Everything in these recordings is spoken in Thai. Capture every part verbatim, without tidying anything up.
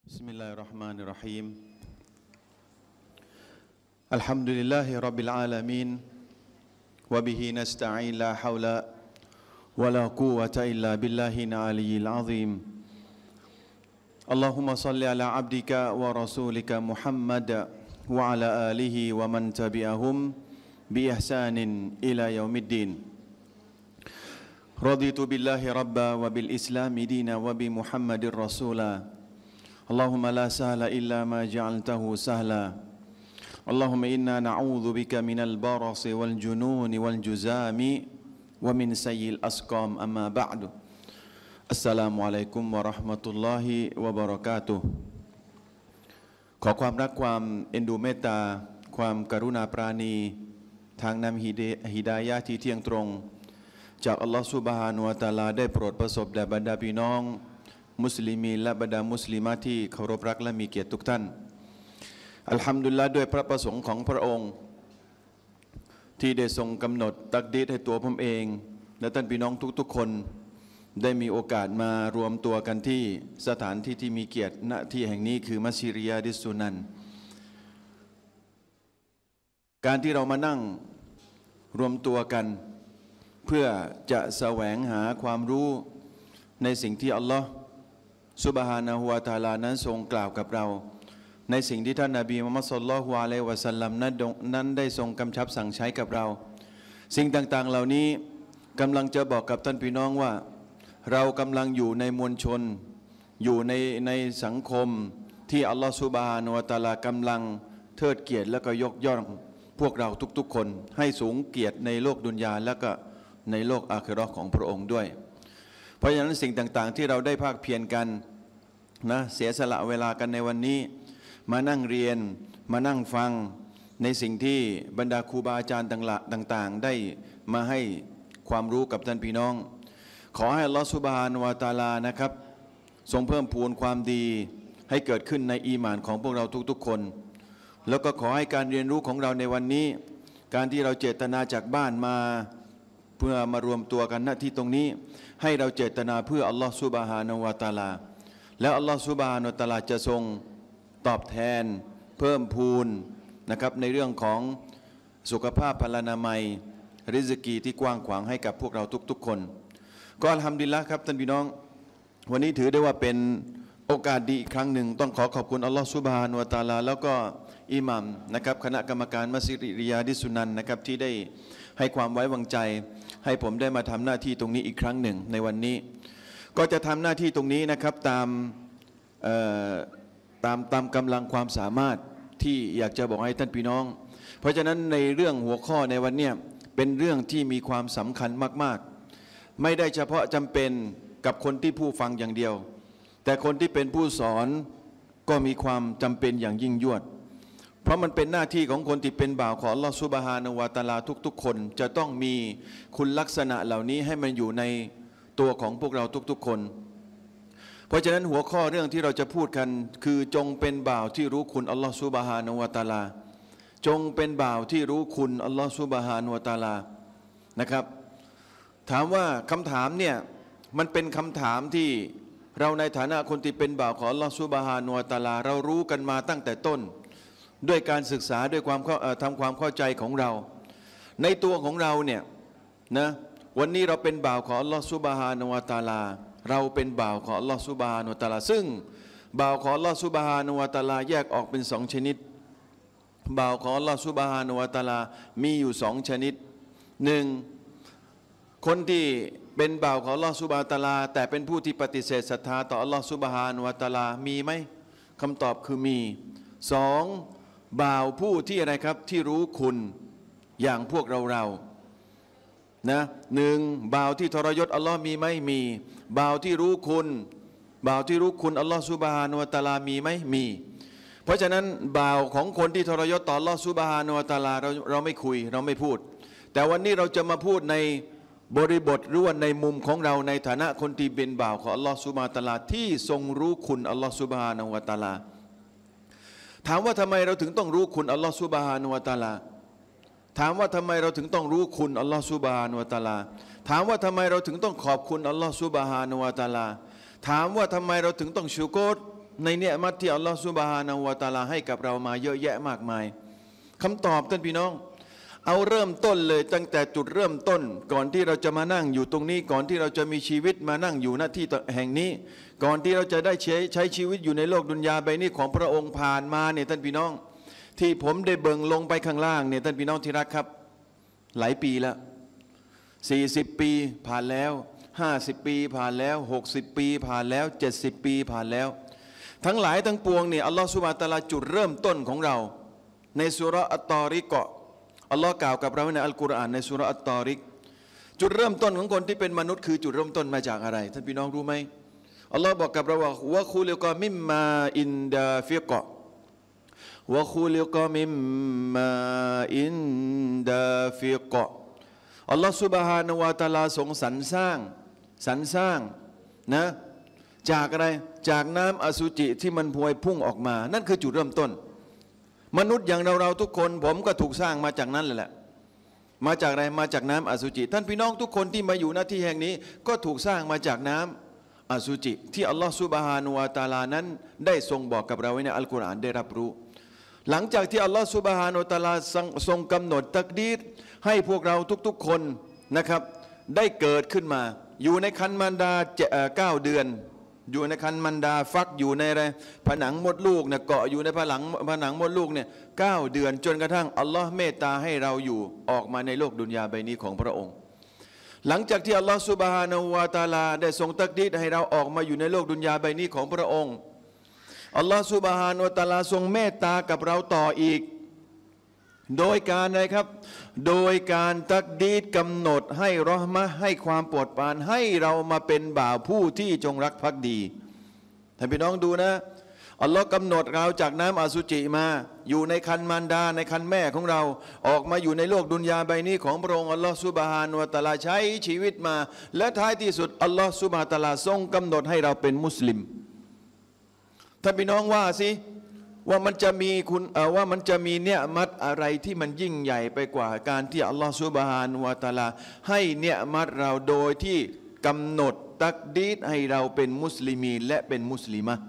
بسم الله الرحمن الرحيم الحمد لله رب العالمين وبه نستعين لا حول ولا قوة إلا بالله العلي العظيم اللهم صل على عبدك ورسولك محمد وعلى آله ومن تبعهم بإحسان إلى يوم الدين رضيت بالله ربا وبالإسلام دينا وبمحمد رسولا اللهم لا سهل إلا ما جعلته سهلا اللهم إنا نعوذ بك من البرص والجنون والجزام ومن سيء الأسقام أما بعد السلام عليكم ورحمة الله وبركاته ขอความรักความเอ็นดูเมตตาความกรุณาปราณีทางนำฮิดายะห์ที่เที่ยงตรงจากอัลลอฮฺซุบฮานะฮูวะตะอาลาได้โปรดประสบแด่บรรดาพี่น้องมุสลิมีและบรรดามุสลิมะที่เคารพรักและมีเกียรติทุกท่านอัลฮัมดุลิลละห์ด้วยพระประสงค์ของพระองค์ที่ได้ทรงกำหนดตักดีรให้ตัวผมเองและท่านพี่น้องทุกๆคนได้มีโอกาสมารวมตัวกันที่สถานที่ที่มีเกียรติณที่แห่งนี้คือมัสยิดริยาดิสซุนันการที่เรามานั่งรวมตัวกันเพื่อจะแสวงหาความรู้ในสิ่งที่อัลลอฮฺซุบฮานะฮูวะตะอาลานั้นทรงกล่าวกับเราในสิ่งที่ท่านนบีมุฮัมมัดศ็อลลัลลอฮุอะลัยฮิวะซัลลัมนั้นได้ทรงกำชับสั่งใช้กับเราสิ่งต่างๆเหล่านี้กำลังจะบอกกับท่านพี่น้องว่าเรากำลังอยู่ในมวลชนอยู่ในในสังคมที่อัลลอฮฺซุบฮานะฮูวะตะอาลากำลังเทิดเกียรติและก็ยกย่องพวกเราทุกๆคนให้สูงเกียรติในโลกดุนยาและก็ในโลกอาคิเราะห์ของพระองค์ด้วยเพราะฉะนั้นสิ่งต่างๆที่เราได้ภาคเพียรกันนะเสียสละเวลากันในวันนี้มานั่งเรียนมานั่งฟังในสิ่งที่บรรดาครูบาอาจารย์ต่างๆได้มาให้ความรู้กับท่านพี่น้องขอให้อัลลอฮฺซุบฮานะฮูวะตะอาลานะครับทรงเพิ่มพูนความดีให้เกิดขึ้นในอีหม่านของพวกเราทุกๆคนแล้วก็ขอให้การเรียนรู้ของเราในวันนี้การที่เราเจตนาจากบ้านมาเพื่อมารวมตัวกันณที่ตรงนี้ให้เราเจตนาเพื่ออัลลอฮฺซุบฮานะฮูวะตะอาลาแล้วอัลลอฮฺซุบฮานะฮูวะตะอาลาจะทรงตอบแทนเพิ่มพูนนะครับในเรื่องของสุขภาพพลานามัยริซกีที่กว้างขวางให้กับพวกเราทุกๆคนก็อัลฮัมดุลิลละห์ครับท่านพี่น้องวันนี้ถือได้ว่าเป็นโอกาสดีอีกครั้งหนึ่งต้องขอขอบคุณอัลลอฮฺซุบฮานะฮูวะตะอาลาแล้วก็อิหมัมนะครับคณะกรรมการมัสยิดริยาดิสซุนันนะครับที่ได้ให้ความไว้วางใจให้ผมได้มาทำหน้าที่ตรงนี้อีกครั้งหนึ่งในวันนี้ก็จะทำหน้าที่ตรงนี้นะครับตามตามตามกำลังความสามารถที่อยากจะบอกให้ท่านพี่น้องเพราะฉะนั้นในเรื่องหัวข้อในวันนี้เป็นเรื่องที่มีความสำคัญมากๆไม่ได้เฉพาะจำเป็นกับคนที่ผู้ฟังอย่างเดียวแต่คนที่เป็นผู้สอนก็มีความจำเป็นอย่างยิ่งยวดเพราะมันเป็นหน้าที่ของคนที่เป็นบ่าวของอัลลอฮฺซุบฮานะฮูวะตะอาลาทุกๆคนจะต้องมีคุณลักษณะเหล่านี้ให้มันอยู่ในตัวของพวกเราทุกๆคนเพราะฉะนั้นหัวข้อเรื่องที่เราจะพูดกันคือจงเป็นบ่าวที่รู้คุณอัลลอฮฺซุบฮานะฮูวะตะอาลาจงเป็นบ่าวที่รู้คุณอัลลอฮฺซุบฮานะฮูวะตะอาลานะครับถามว่าคำถามเนี่ยมันเป็นคำถามที่เราในฐานะคนที่เป็นบ่าวของอัลลอฮฺซุบฮานะฮูวะตะอาลาเรารู้กันมาตั้งแต่ต้นด้วยการศึกษาด้วยความทำความเข้าใจของเราในตัวของเราเนี่ยนะวันนี้เราเป็นบ่าวของอัลลอฮฺซุบฮานะฮูวะตะอาลาเราเป็นบ่าวของอัลลอฮฺซุบฮานะฮูวะตะอาลาซึ่งบ่าวของอัลลอฮฺซุบฮานะฮูวะตะอาลาแยกออกเป็นสองชนิดบ่าวของอัลลอฮฺซุบฮานะฮูวะตะอาลามีอยู่สองชนิดหนึ่งคนที่เป็นบ่าวของอัลลอฮฺซุบฮานะฮูวะตะอาลาแต่เป็นผู้ที่ปฏิเสธศรัทธาต่ออัลลอฮฺซุบฮานะฮูวะตะอาลามีไหมคำตอบคือมีสองบ่าวผู้ที่อะไรครับที่รู้คุณอย่างพวกเราเรานะหนึ่งบ่าวที่ทรยศอัลลอฮ์มีไหมมีบ่าวที่รู้คุณบ่าวที่รู้คุณอัลลอฮ์ซุบฮานะฮูวะตะอาลามีไหมมีเพราะฉะนั้นบ่าวของคนที่ทรยศต่ออัลลอฮ์ซุบฮานะฮูวะตะอาลาเราเราไม่คุยเราไม่พูดแต่วันนี้เราจะมาพูดในบริบทหรือว่าในมุมของเราในฐานะคนที่เป็นบ่าวของอัลลอฮ์ซุบฮานะฮูวะตะอาลาที่ทรงรู้คุณอัลลอฮ์ซุบฮานะฮูวะตะอาลาถามว่าทำไมเราถึงต้องรู้คุณอัลลอฮฺซุบฮานะฮูวะตะอาลาถามว่าทำไมเราถึงต้องรู้คุณอัลลอฮฺซุบฮานะฮูวะตะอาลาถามว่าทำไมเราถึงต้องขอบคุณอัลลอฮฺซุบฮานะฮูวะตะอาลาถามว่าทำไมเราถึงต้องชูโกรในเนืมัดที่อัลลอฮฺซุบฮานะฮูวะตะอาลาให้กับเรามาเยอะแยะมากมายคำตอบท่านพี่น้องเอาเริ่มต้นเลยตั้งแต่จุดเริ่มต้นก่อนที่เราจะมานั่งอยู่ตรงนี้ก่อนที่เราจะมีชีวิตมานั่งอยู่ณที่แห่งนี้ก่อนที่เราจะได้ใช้ใช้ชีวิตอยู่ในโลกดุนยาใบนี้ของพระองค์ผ่านมาเนี่ยท่านพี่น้องที่ผมได้เบิ่งลงไปข้างล่างเนี่ยท่านพี่น้องที่รักครับหลายปีแล้วสี่สิบปีผ่านแล้วห้าสิบปีผ่านแล้วหกสิบปีผ่านแล้วเจ็ดสิบปีผ่านแล้วทั้งหลายทั้งปวงเนี่ยอัลลอฮฺซุบฮานะฮูวะตะอาลาจุดเริ่มต้นของเราในสุเราะห์อัตตอริกะอัลลอฮ์กล่าวกับเราในอัลกุรอานในสุเราะห์อัตตอริกจุดเริ่มต้นของคนที่เป็นมนุษย์คือจุดเริ่มต้นมาจากอะไรท่านพี่น้องรู้ไหมอัลลอฮ์บอกกับเราว่าวะคูลิกะมิมมาอินดาฟิกะวะคูลิกะมิมมาอินดาฟิกะอัลลอฮ์ซุบฮานะฮูวะตะอาลาทรงสรรสร้างสรรสร้างนะจากอะไรจากน้ำอสุจิที่มันพวยพุ่งออกมานั่นคือจุดเริ่มต้นมนุษย์อย่างเราเราทุกคนผมก็ถูกสร้างมาจากนั้นแหละมาจากอะไรมาจากน้ำอสุจิท่านพี่น้องทุกคนที่มาอยู่ณที่แห่งนี้ก็ถูกสร้างมาจากน้ำอสุจิที่อัลลอฮฺซุบฮานะฮูวะตะอาลานั้นได้ทรงบอกกับเราไว้ในอัลกุรอานได้รับรู้หลังจากที่อัลลอฮฺซุบฮานะฮูวะตะอาลาทรงกำหนดตักดีรให้พวกเราทุกๆคนนะครับได้เกิดขึ้นมาอยู่ในคันมารดาเก้าเดือนอยู่ในคันมันดาฟักอยู่ในอะไรผนังมดลูกเนี่ยเกาะอยู่ในผนังผนังมดลูกเนี่ยเก้าเดือนจนกระทั่งอัลลอฮ์เมตตาให้เราอยู่ออกมาในโลกดุนยาใบนี้ของพระองค์หลังจากที่อัลลอฮ์ซุบฮานะฮูวะตะอาลาได้ทรงตักดีรให้เราออกมาอยู่ในโลกดุนยาใบนี้ของพระองค์อัลลอฮ์ซุบฮานะฮูวะตะอาลาทรงเมตตากับเราต่ออีกโดยการอะไรครับโดยการตักดีรกำหนดให้เราะห์มะห์ให้ความโปรดปรานให้เรามาเป็นบ่าวผู้ที่จงรักภักดีท่านพี่น้องดูนะอัลลอฮ์กำหนดเราจากน้ำอสุจิมาอยู่ในคันมารดาในคันแม่ของเราออกมาอยู่ในโลกดุนยาใบนี้ของพระองค์อัลลอฮ์ซุบฮานะฮูวะตะอาลาใช้ชีวิตมาและท้ายที่สุดอัลลอฮ์ซุบฮานะฮูวะตะอาลาทรงกำหนดให้เราเป็นมุสลิมท่านพี่น้องว่าสิว่ามันจะมีคุณว่ามันจะมีเนืมัดอะไรที่มันยิ่งใหญ่ไปกว่าการที่อัลลอฮฺซุบฮานะฮูวะตะอาลาให้เนืมัดเราโดยที่กำหนดตักดีรให้เราเป็นมุสลิมีและเป็นมุสลิมะ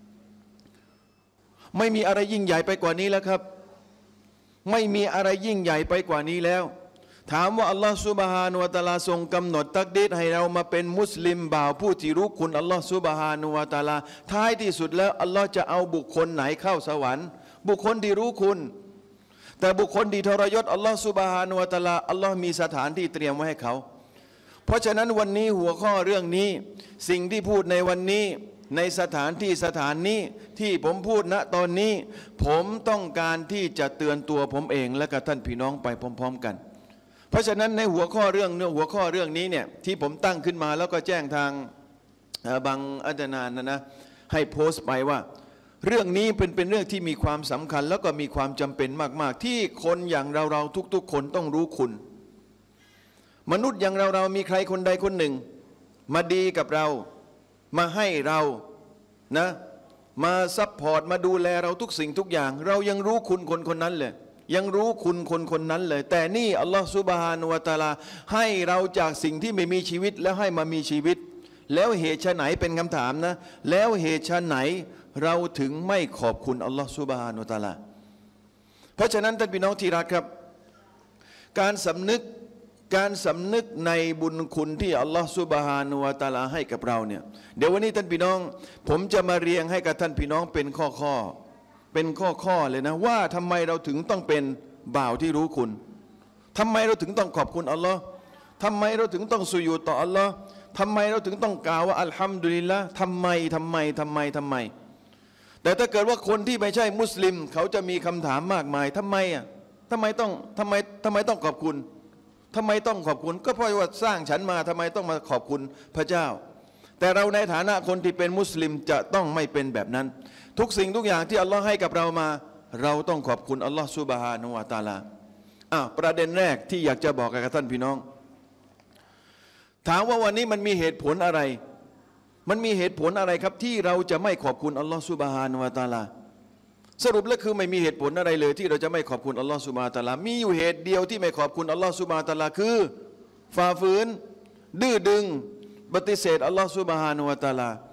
ไม่มีอะไรยิ่งใหญ่ไปกว่านี้แล้วครับไม่มีอะไรยิ่งใหญ่ไปกว่านี้แล้วถามว่าอัลลอฮฺซุบฮานะฮูวะตะอาลาทรงกำหนดตักดีรให้เรามาเป็นมุสลิมบ่าวผู้ที่รู้คุณอัลลอฮฺซุบฮานะฮูวะตะอาลาท้ายที่สุดแล้วอัลลอฮฺจะเอาบุคคลไหนเข้าสวรรค์บุคคลที่รู้คุณแต่บุคคลที่ทรยศอัลลอฮฺซุบฮานะฮูวะตะอาลาอัลลอฮฺมีสถานที่เตรียมไว้ให้เขาเพราะฉะนั้นวันนี้หัวข้อเรื่องนี้สิ่งที่พูดในวันนี้ในสถานที่สถานนี้ที่ผมพูดณตอนนี้ผมต้องการที่จะเตือนตัวผมเองและกับท่านพี่น้องไปพร้อมๆกันเพราะฉะนั้นในหัวข้อเรื่องเนื้อหัวข้อเรื่องนี้เนี่ยที่ผมตั้งขึ้นมาแล้วก็แจ้งทางบางอาจารย์นะนะให้โพสต์ไปว่าเรื่องนี้เป็นเป็นเรื่องที่มีความสำคัญแล้วก็มีความจำเป็นมากๆที่คนอย่างเราเราทุกๆคนต้องรู้คุณมนุษย์อย่างเราเรามีใครคนใดคนหนึ่งมาดีกับเรามาให้เรานะมาซัพพอร์ตมาดูแลเราทุกสิ่งทุกอย่างเรายังรู้คุณคนคนนั้นเลยยังรู้คุณคนคนนั้นเลยแต่นี่อัลลอฮฺซุบฮานะฮูวะตะอาลาให้เราจากสิ่งที่ไม่มีชีวิตแล้วให้มามีชีวิตแล้วเหตุไหนเป็นคำถามนะแล้วเหตุไหนเราถึงไม่ขอบคุณอัลลอฮฺซุบฮานะฮูวะตะอาลาเพราะฉะนั้นท่านพี่น้องที่รักครับการสำนึกการสำนึกในบุญคุณที่อัลลอฮฺซุบฮานะฮูวะตะอาลาให้กับเราเนี่ยเดี๋ยววันนี้ท่านพี่น้องผมจะมาเรียงให้กับท่านพี่น้องเป็นข้อข้อเป็นข้อข้อเลยนะว่าทำไมเราถึงต้องเป็นบ่าวที่รู้คุณทำไมเราถึงต้องขอบคุณอัลลอฮ์ทำไมเราถึงต้องสุญูดต่ออัลลอฮ์ทำไมเราถึงต้องกล่าวว่าอัลฮัมดุลิลละทำไมทำไมทำไมทำไมแต่ถ้าเกิดว่าคนที่ไม่ใช่มุสลิมเขาจะมีคำถามมากมายทำไมอ่ะทำไมต้องทำไมทำไมต้องขอบคุณทำไมต้องขอบคุณก็เพราะว่าสร้างฉันมาทำไมต้องมาขอบคุณพระเจ้าแต่เราในฐานะคนที่เป็นมุสลิมจะต้องไม่เป็นแบบนั้นทุกสิ่งทุกอย่างที่อัลลอฮ์ให้กับเรามาเราต้องขอบคุณอัลลอฮ์ซุบฮานะฮูวะตะอาลาอ่ะประเด็นแรกที่อยากจะบอกกับท่านพี่น้องถามว่าวันนี้มันมีเหตุผลอะไรมันมีเหตุผลอะไรครับที่เราจะไม่ขอบคุณอัลลอฮ์ซุบฮานะฮูวะตะอาลาสรุปแล้วคือไม่มีเหตุผลอะไรเลยที่เราจะไม่ขอบคุณอัลลอฮ์ซุบฮานะฮูวะตะอาลามีอยู่เหตุเดียวที่ไม่ขอบคุณอัลลอฮ์ซุบฮานะฮูวะตะอาลาคือฝ่าฝืนดื้อดึงปฏิเสธอัลลอฮ์ซุบฮานะฮูวะตะอาลา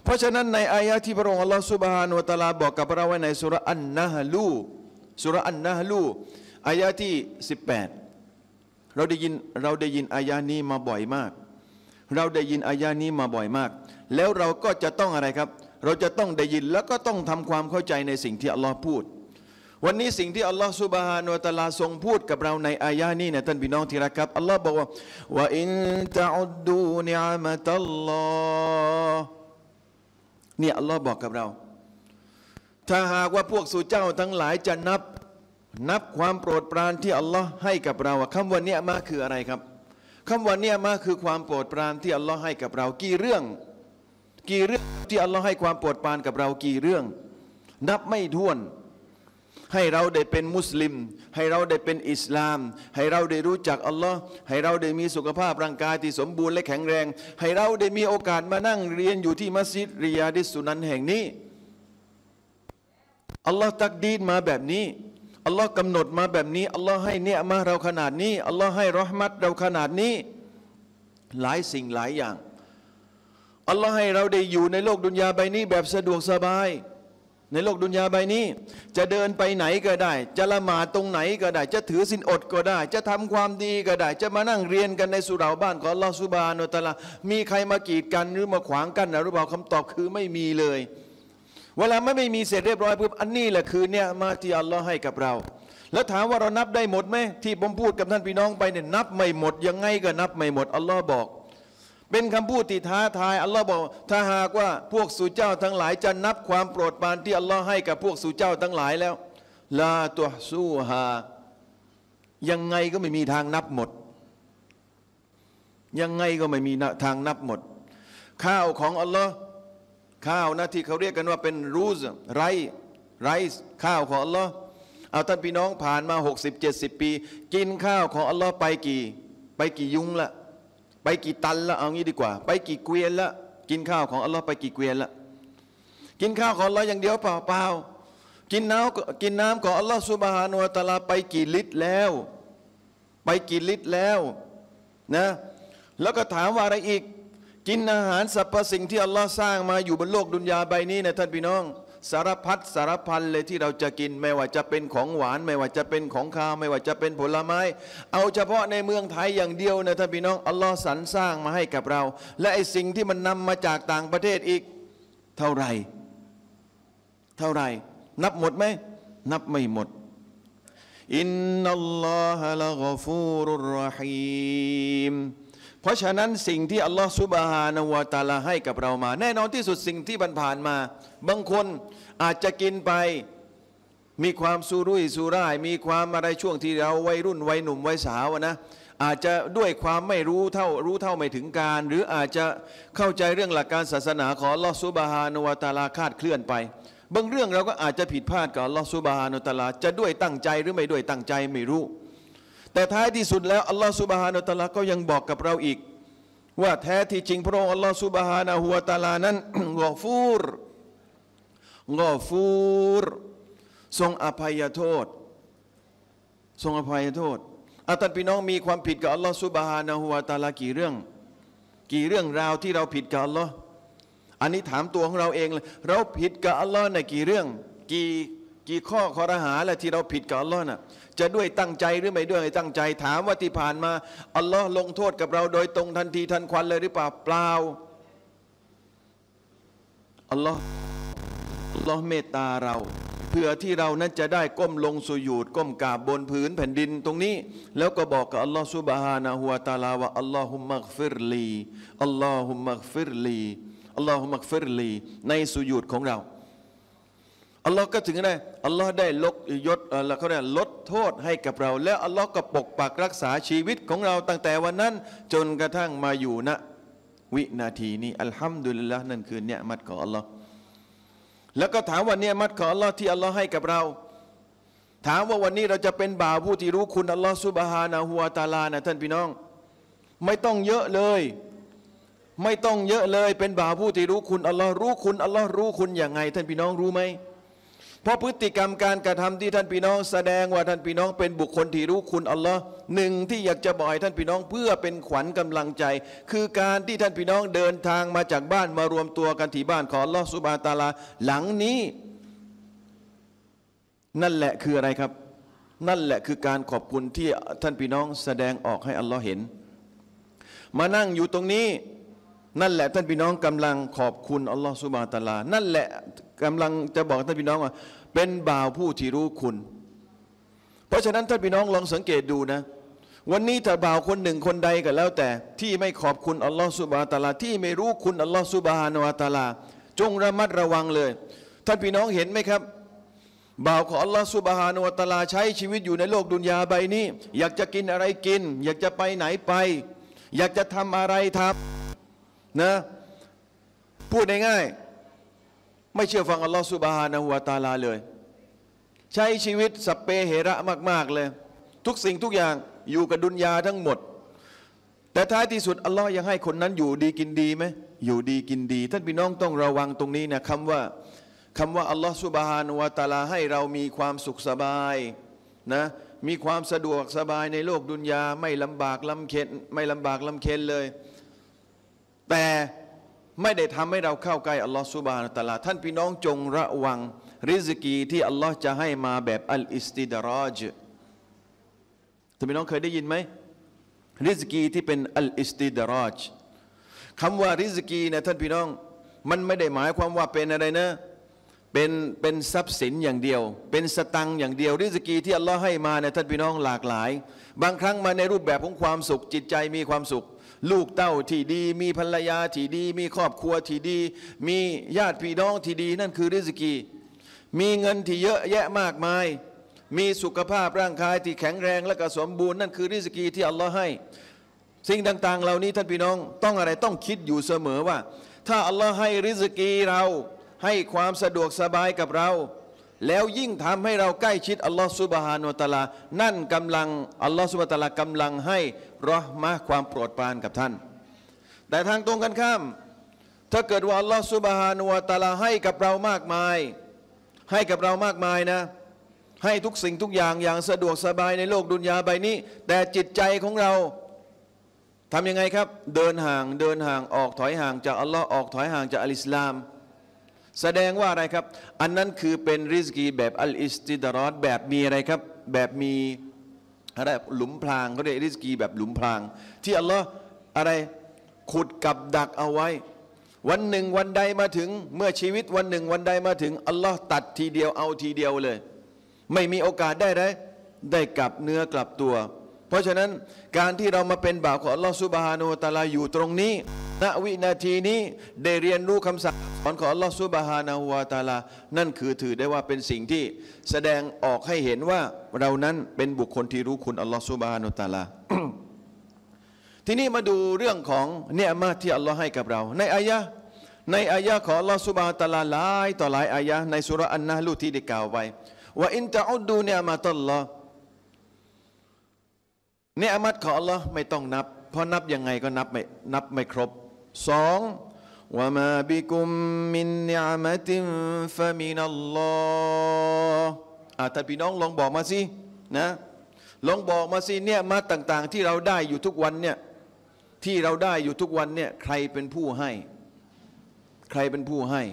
เพราะฉะนั้นในอายะที่พระองค์อัลลอฮฺซุบฮานะฮูวะตะอาลาบอกกับเราไว้ในสุราะห์อันนะฮลูสุราะห์อันนะฮลูอายะที่สิบแปดเราได้ยินเราได้ยินอายะนี้มาบ่อยมากเราได้ยินอายะนี้มาบ่อยมากแล้วเราก็จะต้องอะไรครับเราจะต้องได้ยินแล้วก็ต้องทำความเข้าใจในสิ่งที่อัลลอฮ์พูดวันนี้สิ่งที่อัลลอฮ์ซุบฮานะฮูวะตะอาลาทรงพูดกับเราในอายะนี้เนี่ยท่านพี่น้องที่รักครับอัลลอฮ์บอกว่าว่าอินตะอุดดูนิอามะตัลลอฮ์เนี่ยอัลลอฮ์บอกกับเราถ้าหากว่าพวกสู่เจ้าทั้งหลายจะนับนับความโปรดปรานที่อัลลอฮ์ให้กับเราคำว่าเนี่ยมาคืออะไรครับคำว่าเนี่ยมาคือความโปรดปรานที่อัลลอฮ์ให้กับเรากี่เรื่องกี่เรื่องที่อัลลอฮ์ให้ความโปรดปรานกับเรากี่เรื่องนับไม่ถ้วนให้เราได้เป็นมุสลิมให้เราได้เป็นอิสลามให้เราได้รู้จักอัลลอฮ์ให้เราได้มีสุขภาพร่างกายที่สมบูรณ์และแข็งแรงให้เราได้มีโอกาสมานั่งเรียนอยู่ที่มัสยิดริยาดิสสุนันแห่งนี้อัลลอฮ์ตักดีรมาแบบนี้อัลลอฮ์กำหนดมาแบบนี้อัลลอฮ์ให้เนี่ยมาเราขนาดนี้อัลลอฮ์ให้รอห์มัตเราขนาดนี้หลายสิ่งหลายอย่างอัลลอฮ์ให้เราได้อยู่ในโลกดุนยาใบนี้แบบสะดวกสบายในโลกดุนยาใบนี้จะเดินไปไหนก็ได้จะละหมาดตรงไหนก็ได้จะถือศีลอดก็ได้จะทำความดีก็ได้จะมานั่งเรียนกันในสุเหร่าบ้านของอัลลอฮ์ซุบฮานะฮูวะตะอาลามีใครมากีดกันหรือมาขวางกันหรือเปล่าคำตอบคือไม่มีเลยเวลาไม่ไม่มีเสร็จเรียบร้อยปุ๊บอันนี้แหละคือเนี่ยมาที่อัลลอฮ์ให้กับเราแล้วถามว่าเรานับได้หมดไหมที่ผมพูดกับท่านพี่น้องไปเนี่ยนับไม่หมดยังไงก็นับไม่หมดอัลลอฮ์บอกเป็นคำพูดที่ท้าทายอัลลอฮ์บอกถ้าหากว่าพวกสู่เจ้าทั้งหลายจะนับความโปรดปรานที่อัลลอฮ์ให้กับพวกสู่เจ้าทั้งหลายแล้วลาตุฮซูฮายังไงก็ไม่มีทางนับหมดยังไงก็ไม่มีทางนับหมดข้าวของอัลลอฮ์ข้าวนะที่เขาเรียกกันว่าเป็นรูซไรไรซ์ข้าวของอัลลอฮ์เอาท่านพี่น้องผ่านมาหกสิบเจ็ดสิบปีกินข้าวของอัลลอฮ์ไปกี่ไปกี่ยุงละไปกี่ตันละเอางี้ดีกว่าไปกี่เกวียนละกินข้าวของอัลลอฮ์ไปกี่เกวียนละกินข้าวของอัลลอฮ์อย่างเดียวเปล่าเปล่ากินน้ำกินน้ำของอัลลอฮ์ซุบฮานะฮูวะตะอาลาไปกี่ลิตรแล้วไปกี่ลิตรแล้วนะแล้วก็ถามว่าอะไรอีกกินอาหารสรรพสิ่งที่อัลลอฮ์สร้างมาอยู่บนโลกดุนยาใบนี้นะท่านพี่น้องสารพัดสารพันเลยที่เราจะกินไม่ว่าจะเป็นของหวานไม่ว่าจะเป็นของคาวไม่ว่าจะเป็นผลไม้เอาเฉพาะในเมืองไทยอย่างเดียวนะท่านพี่น้องอัลลอฮ์สรรสร้างมาให้กับเราและไอ้สิ่งที่มันนำมาจากต่างประเทศอีกเท่าไหร่เท่าไหร่นับหมดไหมนับไม่หมดอินนัลลอฮะละฆอฟูรุรเราะฮีมเพราะฉะนั้นสิ่งที่อัลลอฮฺซุบฮานะฮูวะตะอาลาให้กับเรามาแน่นอนที่สุดสิ่งที่ผ่านมาบางคนอาจจะกินไปมีความสุรุ่ยสุร่ายมีความอะไรช่วงที่เราวัยรุ่นวัยหนุ่มวัยสาวนะอาจจะด้วยความไม่รู้เท่ารู้เท่าไม่ถึงการหรืออาจจะเข้าใจเรื่องหลักการศาสนาของอัลลอฮฺซุบฮานะฮูวะตะอาลาคลาดเคลื่อนไปบางเรื่องเราก็อาจจะผิดพลาดกับอัลลอฮฺซุบฮานะฮูวะตะอาลาจะด้วยตั้งใจหรือไม่ด้วยตั้งใจไม่รู้แต่ท้ายที่สุดแล้วอัลลอฮฺซุบฮานะฮูวะตะอาลาก็ยังบอกกับเราอีกว่าแท้ที่จริงพระองค์อัลลอฮฺซุบฮานะฮูวะตะอาลานั้นกอฟูรกอฟูรทรงอภัยโทษทรงอภัยโทษอาท่านพี่น้องมีความผิดกับอัลลอฮฺซุบฮานะฮูวะตะอาลากี่เรื่องกี่เรื่องราวที่เราผิดกับอัลลอฮ์อันนี้ถามตัวของเราเองเลยเราผิดกับอัลลอฮ์ในกี่เรื่องกี่กี่ข้อข้อรหาและที่เราผิดกับอัลลอฮ์น่ะจะด้วยตั้งใจหรือไม่ด้วยตั้งใจถามว่าที่ผ่านมาอัลลอฮ์ลงโทษกับเราโดยตรงทันทีทันควันเลยหรือเปล่าเปล่าอัลลอฮ์อัลลอฮ์เมตตาเราเพื่อที่เรานั้นจะได้ก้มลงสุญูดก้มกราบบนผืนแผ่นดินตรงนี้แล้วก็บอกกับอัลลอฮ์ซุบฮานะฮูวะตะอาลาว่าอัลลอฮุมมักฟิรลีอัลลอฮุมมักฟิรลีอัลลอฮุมมักฟิรลีในสุญูดของเราอัลลอฮ์ก็ถึงได้อัลลอฮ์ได้ลดยศแล้วเขาเรียกลดโทษให้กับเราแล้วอัลลอฮ์ก็ปกปักรักษาชีวิตของเราตั้งแต่วันนั้นจนกระทั่งมาอยู่ณวินาทีนี้อัลฮัมดุลิลละห์นั่นคือเนียมัตของอัลลอฮ์แล้วก็ถามว่าเนียมัตของอัลลอฮ์ที่อัลลอฮ์ให้กับเราถามว่าวันนี้เราจะเป็นบ่าวผู้ที่รู้คุณอัลลอฮ์ซุบฮานะฮูวะตะอาลานะท่านพี่น้องไม่ต้องเยอะเลยไม่ต้องเยอะเลยเป็นบ่าวผู้ที่รู้คุณอัลลอฮ์รู้คุณอัลลอฮ์รู้คุณอย่างไงท่านพี่น้องรู้ไหมเพราะพฤติกรรมการกระทำที่ท่านพี่น้องแสดงว่าท่านพี่น้องเป็นบุคคลที่รู้คุณอัลลอฮ์หนึ่งที่อยากจะบอกให้ท่านพี่น้องเพื่อเป็นขวัญกำลังใจคือการที่ท่านพี่น้องเดินทางมาจากบ้านมารวมตัวกันที่บ้านของอัลลอฮ์ซุบฮานะฮูวะตะอาลาหลังนี้นั่นแหละคืออะไรครับนั่นแหละคือการขอบคุณที่ท่านพี่น้องแสดงออกให้อัลลอฮ์เห็นมานั่งอยู่ตรงนี้นั่นแหละท่านพี่น้องกำลังขอบคุณอัลลอฮ์ซุบฮานะฮูวะตะอาลานั่นแหละกำลังจะบอกท่านพี่น้องว่าเป็นบ่าวผู้ที่รู้คุณเพราะฉะนั้นท่านพี่น้องลองสังเกตดูนะวันนี้ถ้าบ่าวคนหนึ่งคนใดก็แล้วแต่ที่ไม่ขอบคุณอัลลอฮ์ซุบฮานะฮูวะตะอาลาที่ไม่รู้คุณอัลลอฮ์ซุบฮานะฮูวะตะอาลาจงระมัดระวังเลยท่านพี่น้องเห็นไหมครับบ่าวของอัลลอฮ์ซุบฮานะฮูวะตะอาลาใช้ชีวิตอยู่ในโลกดุนยาใบนี้อยากจะกินอะไรกินอยากจะไปไหนไปอยากจะทำอะไรทำนะพูดง่ายๆไม่เชื่อฟังอัลลอฮ์ซุบฮานะฮูวะตะอาลาเลยใช้ชีวิตสัพเพเหระมากๆเลยทุกสิ่งทุกอย่างอยู่กับดุนยาทั้งหมดแต่ท้ายที่สุดอัลลอฮ์ยังให้คนนั้นอยู่ดีกินดีไหมอยู่ดีกินดีท่านพี่น้องต้องระวังตรงนี้นะคำว่าคำว่าอัลลอฮ์ซุบฮานะฮูวะตะอาลาให้เรามีความสุขสบายนะมีความสะดวกสบายในโลกดุนยาไม่ลำบากลำเค็ญไม่ลำบากลำเค็ญเลยแต่ไม่ได้ทำให้เราเข้าใกล้อัลลอฮ์ซุบฮานะฮูวะตะอาลาท่านพี่น้องจงระวังริซกีที่อัลลอฮ์จะให้มาแบบอัลอิสติดรอจท่านพี่น้องเคยได้ยินไหมริซกีที่เป็นอัลอิสติดรอจคำว่าริซกีเนี่ยท่านพี่น้องมันไม่ได้หมายความว่าเป็นอะไรนะเป็นเป็นทรัพย์สินอย่างเดียวเป็นสตังค์อย่างเดียวริซกีที่อัลลอฮ์ให้มาเนี่ยท่านพี่น้องหลากหลายบางครั้งมาในรูปแบบของความสุขจิตใจมีความสุขลูกเต้าที่ดีมีภรรยาที่ดีมีครอบครัวที่ดีมีญาติพี่น้องที่ดีนั่นคือริซกีมีเงินที่เยอะแยะมากมายมีสุขภาพร่างกายที่แข็งแรงและก็สมบูรณ์นั่นคือริซกีที่อัลลอฮ์ให้สิ่งต่างๆเหล่านี้ท่านพี่น้องต้องอะไรต้องคิดอยู่เสมอว่าถ้าอัลลอฮ์ให้ริซกีเราให้ความสะดวกสบายกับเราแล้วยิ่งทำให้เราใกล้ชิดอัลลอฮ์ซุบฮานะฮูวะตะอาลานั่นกำลังอัลลอฮ์ซุบฮานะฮูวะตะอาลากำลังให้เราะห์มะห์ความโปรดปรานกับท่านแต่ทางตรงกันข้ามถ้าเกิดว่าอัลลอฮ์ซุบฮานะฮูวะตะอาลาให้กับเรามากมายให้กับเรามากมายนะให้ทุกสิ่งทุกอย่างอย่างสะดวกสบายในโลกดุนยาใบนี้แต่จิตใจของเราทำยังไงครับเดินห่างเดินห่างออกถอยห่างจากอัลลอฮ์ออกถอยห่างจากอัลอิสลามแสดงว่าอะไรครับอันนั้นคือเป็นริซกีแบบอัลอิสติดรอจแบบมีอะไรครับแบบมีอะไรหลุมพรางเขาเรียกริซกีแบบหลุมพรางที่อัลลอฮ์อะไรขุดกับดักเอาไว้วันหนึ่งวันใดมาถึงเมื่อชีวิตวันหนึ่งวันใดมาถึงอัลลอฮ์ตัดทีเดียวเอาทีเดียวเลยไม่มีโอกาสได้ได้ได้กลับเนื้อกลับตัวเพราะฉะนั้นการที่เรามาเป็นบ่าวของอัลลอฮ์ซุบฮานะฮูวะตะอาลาอยู่ตรงนี้ณวินาทีนี้ได้เรียนรู้คำสั่งสอนของอัลลอฮ์ซุบฮานะฮูวะตะอาลานั่นคือถือได้ว่าเป็นสิ่งที่แสดงออกให้เห็นว่าเรานั้นเป็นบุคคลที่รู้คุณอัลลอฮ์ซุบฮานะฮูวะตะอาลา ทีนี้มาดูเรื่องของเนือมาที่อัลลอฮ์ให้กับเราในอายะห์ในอายะห์ของอัลลอฮ์ซุบฮานะฮูวะตะอาลาหลายต่อหลายอายะห์ในซูเราะห์อันนะห์ลที่ได้กล่าวไว้ว่าอินตะอุดดูเนือมาตัลลอฮ์เนือมัตของอัลลอฮ์ไม่ต้องนับเพราะนับยังไงก็นับไม่นับไม่ครบสองวะมาบิกุมมินนิอมะตินฟะมินัลลอฮ์อ่ะท่านพี่น้องลองบอกมาสินะลองบอกมาสิเนี่ยมาต่างๆที่เราได้อยู่ทุกวันเนี่ยที่เราได้อยู่ทุกวันเนี่ยใครเป็นผู้ให้ใครเป็นผู้ให้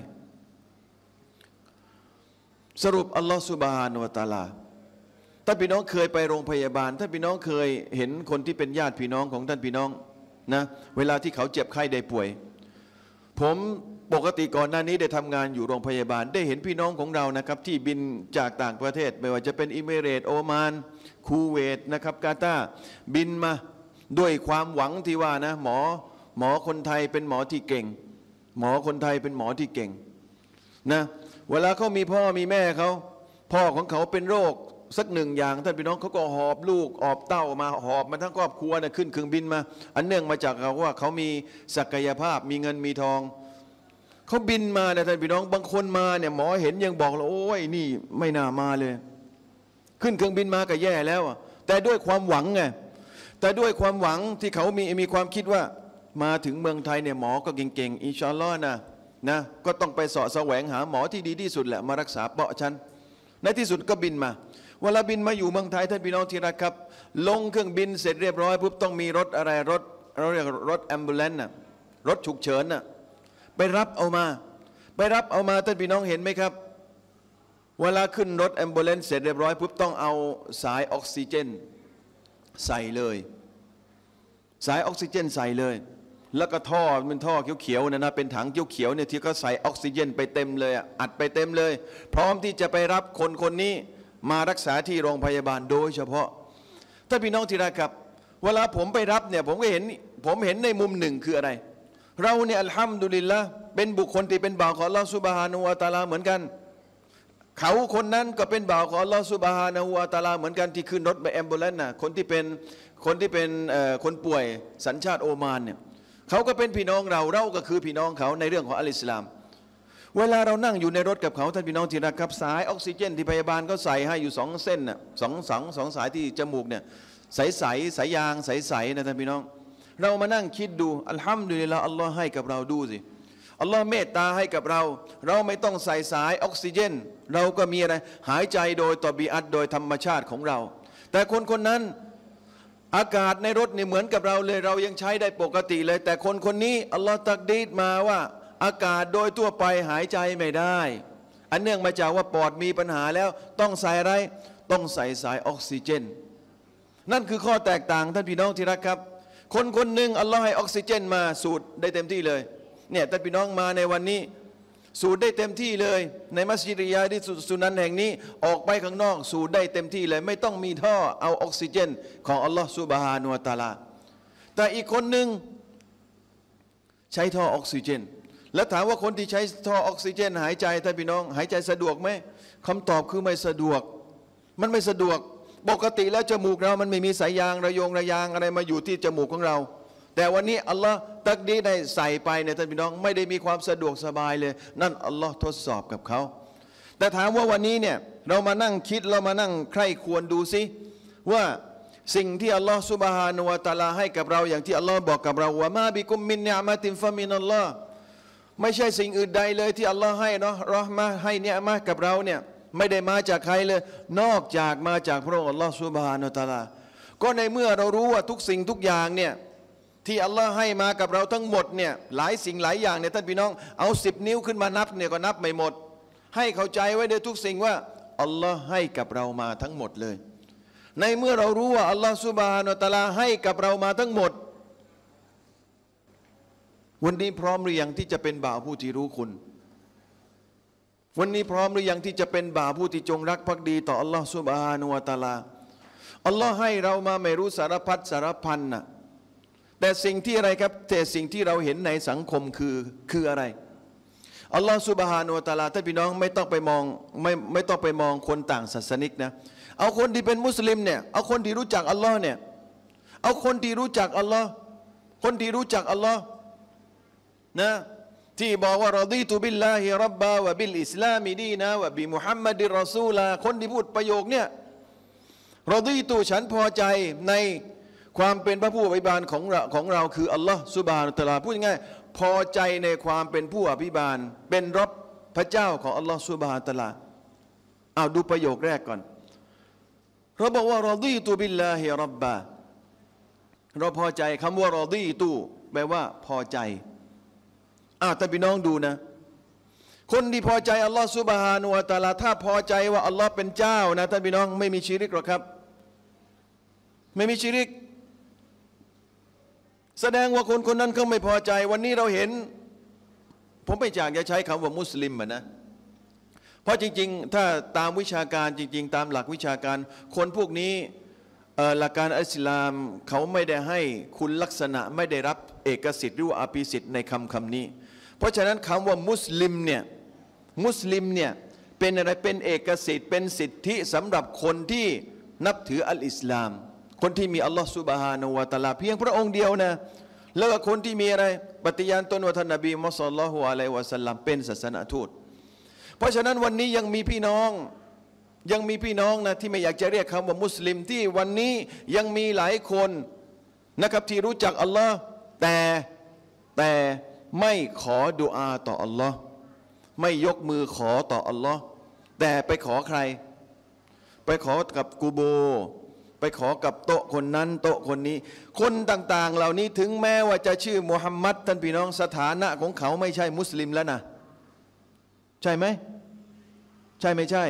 สรุปอัลลอฮ์ซุบฮานะฮูวะตะอาลาท่านพี่น้องเคยไปโรงพยาบาลท่านพี่น้องเคยเห็นคนที่เป็นญาติพี่น้องของท่านพี่น้องนะเวลาที่เขาเจ็บไข้ได้ป่วยผมปกติก่อนหน้านี้ได้ทำงานอยู่โรงพยาบาลได้เห็นพี่น้องของเรานะครับที่บินจากต่างประเทศไม่ว่าจะเป็นอิมิเรตส์โอมานคูเวตนะครับกาตาร์บินมาด้วยความหวังที่ว่านะหมอหมอคนไทยเป็นหมอที่เก่งหมอคนไทยเป็นหมอที่เก่งนะเวลาเขามีพ่อมีแม่เขาพ่อของเขาเป็นโรคสักหนึ่งอย่างท่านพี่น้องเขาก็หอบลูกหอบเต้ามาหอบมาทั้งครอบครัวนะขึ้นเครื่องบินมาอันเนื่องมาจากเขาว่าเขามีศักยภาพมีเงินมีทองเขาบินมานะท่านพี่น้องบางคนมาเนี่ยหมอเห็นยังบอกเลยโอ้ยนี่ไม่น่ามาเลยขึ้นเครื่องบินมาก็แย่แล้วแต่ด้วยความหวังไงแต่ด้วยความหวังที่เขามีมีความคิดว่ามาถึงเมืองไทยเนี่ยหมอก็เก่งๆอินชาอัลลอฮ์นะนะก็ต้องไปเสาะแสวงหาหมอที่ดีที่สุดแหละมารักษาเปาะฉันในที่สุดก็บินมาเวลาบินมาอยู่เมืองไทยท่านพี่น้องที่รักครับลงเครื่องบินเสร็จเรียบร้อยปุ๊บต้องมีรถอะไรรถเราเรียกรถแอมบูเลนต์น่ะรถฉุกเฉินน่ะไปรับเอามาไปรับเอามาท่านพี่น้องเห็นไหมครับเวลาขึ้นรถแอมบูเลนต์เสร็จเรียบร้อยปุ๊บต้องเอาสายออกซิเจนใส่เลยสายออกซิเจนใส่เลยแล้วก็ท่อมันท่อเขียวๆนะนะเป็นถังเขียวๆเนี่ยที่เขาใส่ออกซิเจนไปเต็มเลยอัดไปเต็มเลยพร้อมที่จะไปรับคนคนนี้มารักษาที่โรงพยาบาลโดยเฉพาะถ้าพี่น้องที่รักครับเวลาผมไปรับเนี่ยผมก็เห็นผมเห็นในมุมหนึ่งคืออะไรเราเนี่ยอัลฮัมดุลิลละห์เป็นบุคคลที่เป็นบ่าวของอัลลอฮฺซุบฮานะฮูวะตะอาลาเหมือนกันเขาคนนั้นก็เป็นบ่าวของอัลลอฮฺซุบฮานะฮูวะตะอาลาเหมือนกันที่ขึ้นรถไปแอมบูเลนต์น่ะคนที่เป็นคนที่เป็นคนป่วยสัญชาติโอมานเนี่ยเขาก็เป็นพี่น้องเราเราก็คือพี่น้องเขาในเรื่องของอัลอิสลามเวลาเรานั่งอยู่ในรถกับเขาท่านพี่น้องที่รักครับสายออกซิเจนที่พยาบาลเขาใส่ให้อยู่สองเส้นน่ะสองสองสองสายที่จมูกเนี่ยใสใสสายยางใสใสนะท่านพี่น้องเรามานั่งคิดดูอัลฮัมดุลิลลาห์อัลลอฮ์ให้กับเราดูสิอัลลอฮ์เมตตาให้กับเราเราไม่ต้องใส่สายออกซิเจนเราก็มีอะไรหายใจโดยตอบีอัตโดยธรรมชาติของเราแต่คนคนนั้นอากาศในรถนี่เหมือนกับเราเลยเรายังใช้ได้ปกติเลยแต่คนคนนี้อัลลอฮ์ตักดีดมาว่าอากาศโดยทั่วไปหายใจไม่ได้อันเนื่องมาจากว่าปอดมีปัญหาแล้วต้องใส่อะไรต้องใส่สายออกซิเจนนั่นคือข้อแตกต่างท่านพี่น้องที่รักครับคนคนหนึ่งอัลลอฮ์ให้ออกซิเจนมาสูดได้เต็มที่เลยเนี่ยท่านพี่น้องมาในวันนี้สูดได้เต็มที่เลยในมัสยิดริยาที่สุนันแห่งนี้ออกไปข้างนอกสูดได้เต็มที่เลยไม่ต้องมีท่อเอาออกซิเจนของอัลลอฮ์ซุบฮานะฮูวะตะอาลาแต่อีกคนหนึ่งใช้ท่อออกซิเจนแล้วถามว่าคนที่ใช้ท่อออกซิเจนหายใจท่านพี่น้องหายใจสะดวกไหมคำตอบคือไม่สะดวกมันไม่สะดวกปกติแล้วจมูกเรามันไม่มีสายยางระยงระยางอะไรมาอยู่ที่จมูกของเราแต่วันนี้อัลลอฮ์ตักดีได้ใส่ไปเนี่ยท่านพี่น้องไม่ได้มีความสะดวกสบายเลยนั่นอัลลอฮ์ทดสอบกับเขาแต่ถามว่าวันนี้เนี่ยเรามานั่งคิดเรามานั่งใคร่ควรดูสิว่าสิ่งที่อัลลอฮ์ซุบฮานะฮูวะตะอาลาให้กับเราอย่างที่อัลลอฮ์บอกกับเราว่ามาบิกุมมินนิอ์มะตินฟะมินัลลอฮ์ไม่ใช่สิ่งอื่นใดเลยที่อัลลอฮ์ให้เนาะเราะห์มะห์ให้เนียมะห์กับเราเนี่ยไม่ได้มาจากใครเลยนอกจากมาจากพระองค์อัลลอฮ์ซุบฮานะฮูวะตะอาลาก็ในเมื่อเรารู้ว่าทุกสิ่งทุกอย่างเนี่ยที่อัลลอฮ์ให้มากับเราทั้งหมดเนี่ยหลายสิ่งหลายอย่างเนี่ยท่านพี่น้องเอาสิบนิ้วขึ้นมานับเนี่ยก็นับไม่หมดให้เข้าใจไว้ในทุกสิ่งว่าอัลลอฮ์ให้กับเรามาทั้งหมดเลยในเมื่อเรารู้ว่าอัลลอฮ์ซุบฮานะฮูวะตะอาลาให้กับเรามาทั้งหมดวันนี้พร้อมหรือยังที่จะเป็นบ่าวผู้ที่รู้คุณวันนี้พร้อมหรือยังที่จะเป็นบ่าวผู้ที่จงรักภักดีต่ออัลลอฮ์ซุบฮานะฮูวะตะอาลาอัลลอฮ์ให้เรามาไม่รู้สารพัดสารพันน่ะแต่สิ่งที่อะไรครับแต่สิ่งที่เราเห็นในสังคมคือคืออะไรอัลลอฮ์ซุบฮานะฮูวะตะอาลาท่านพี่น้องไม่ต้องไปมองไม่ไม่ต้องไปมองคนต่างศาสนิกนะเอาคนที่เป็นมุสลิมเนี่ยเอาคนที่รู้จักอัลลอฮ์เนี่ยเอาคนที่รู้จักอัลลอฮ์คนที่รู้จักอัลลอฮ์นะที่บอกว่ารอดีตุบิลลาฮิรับบาวะบิลอิสลามิดีนะวะบิมุฮัมมัดิรรอซูลาคนที่พูดประโยคเนี่ยรอดีตุฉันพอใจในความเป็นพระผู้อภิบาลของเราของเราคืออัลลอฮ์ซุบฮานะฮูวะตะอาลาพูดง่ายพอใจในความเป็นผู้อภิบาลเป็นรบพระเจ้าของอัลลอฮ์ซุบฮานะฮูวะตะอาลาเอาดูประโยคแรกก่อนเราบอกว่ารอดีตุบิลลาฮิรับบาเราพอใจคำว่ารอดีตุแปลว่าพอใจอ่าท่านพี่น้องดูนะคนที่พอใจอัลลอฮ์ซุบฮานะฮูวะตะอาลาถ้าพอใจว่าอัลลอฮ์เป็นเจ้านะท่านพี่น้องไม่มีชิริกหรอกครับไม่มีชิริกแสดงว่าคนคนนั้นเขาไม่พอใจวันนี้เราเห็นผมไม่อยากจะใช้คำว่ามุสลิมนะ เพราะจริงๆถ้าตามวิชาการจริงๆตามหลักวิชาการคนพวกนี้หลักการอิสลามเขาไม่ได้ให้คุณลักษณะไม่ได้รับเอกสิทธิ์หรือว่าอภิสิทธิ์ในคำคำนี้เพราะฉะนั้นคำว่ามุสลิมเนี่ยมุสลิมเนี่ยเป็นอะไรเป็นเอกสิทธิ์เป็นสิทธิสำหรับคนที่นับถืออัลอิสลามคนที่มีอัลลอฮฺซุบฮานะฮูวะตะอาลาเพียงพระองค์เดียวนะแล้วก็คนที่มีอะไรปฏิญาณตนว่าท่านนบีมุฮัมมัดศ็อลลัลลอฮุอะลัยฮิวะซัลลัมเป็นศาสนทูตเพราะฉะนั้นวันนี้ยังมีพี่น้องยังมีพี่น้องนะที่ไม่อยากจะเรียกคำว่ามุสลิมที่วันนี้ยังมีหลายคนนะครับที่รู้จักอัลลอฮ์แต่แต่ไม่ขอดุอาต่ออัลลอฮ์ไม่ยกมือขอต่ออัลลอฮ์แต่ไปขอใครไปขอกับกูโบไปขอกับโต๊ะคนนั้นโต๊ะคนนี้คนต่างๆเหล่านี้ถึงแม้ว่าจะชื่อมุฮัมมัดท่านพี่น้องสถานะของเขาไม่ใช่มุสลิมแล้วนะใช่ไหมใช่ไม่ใช่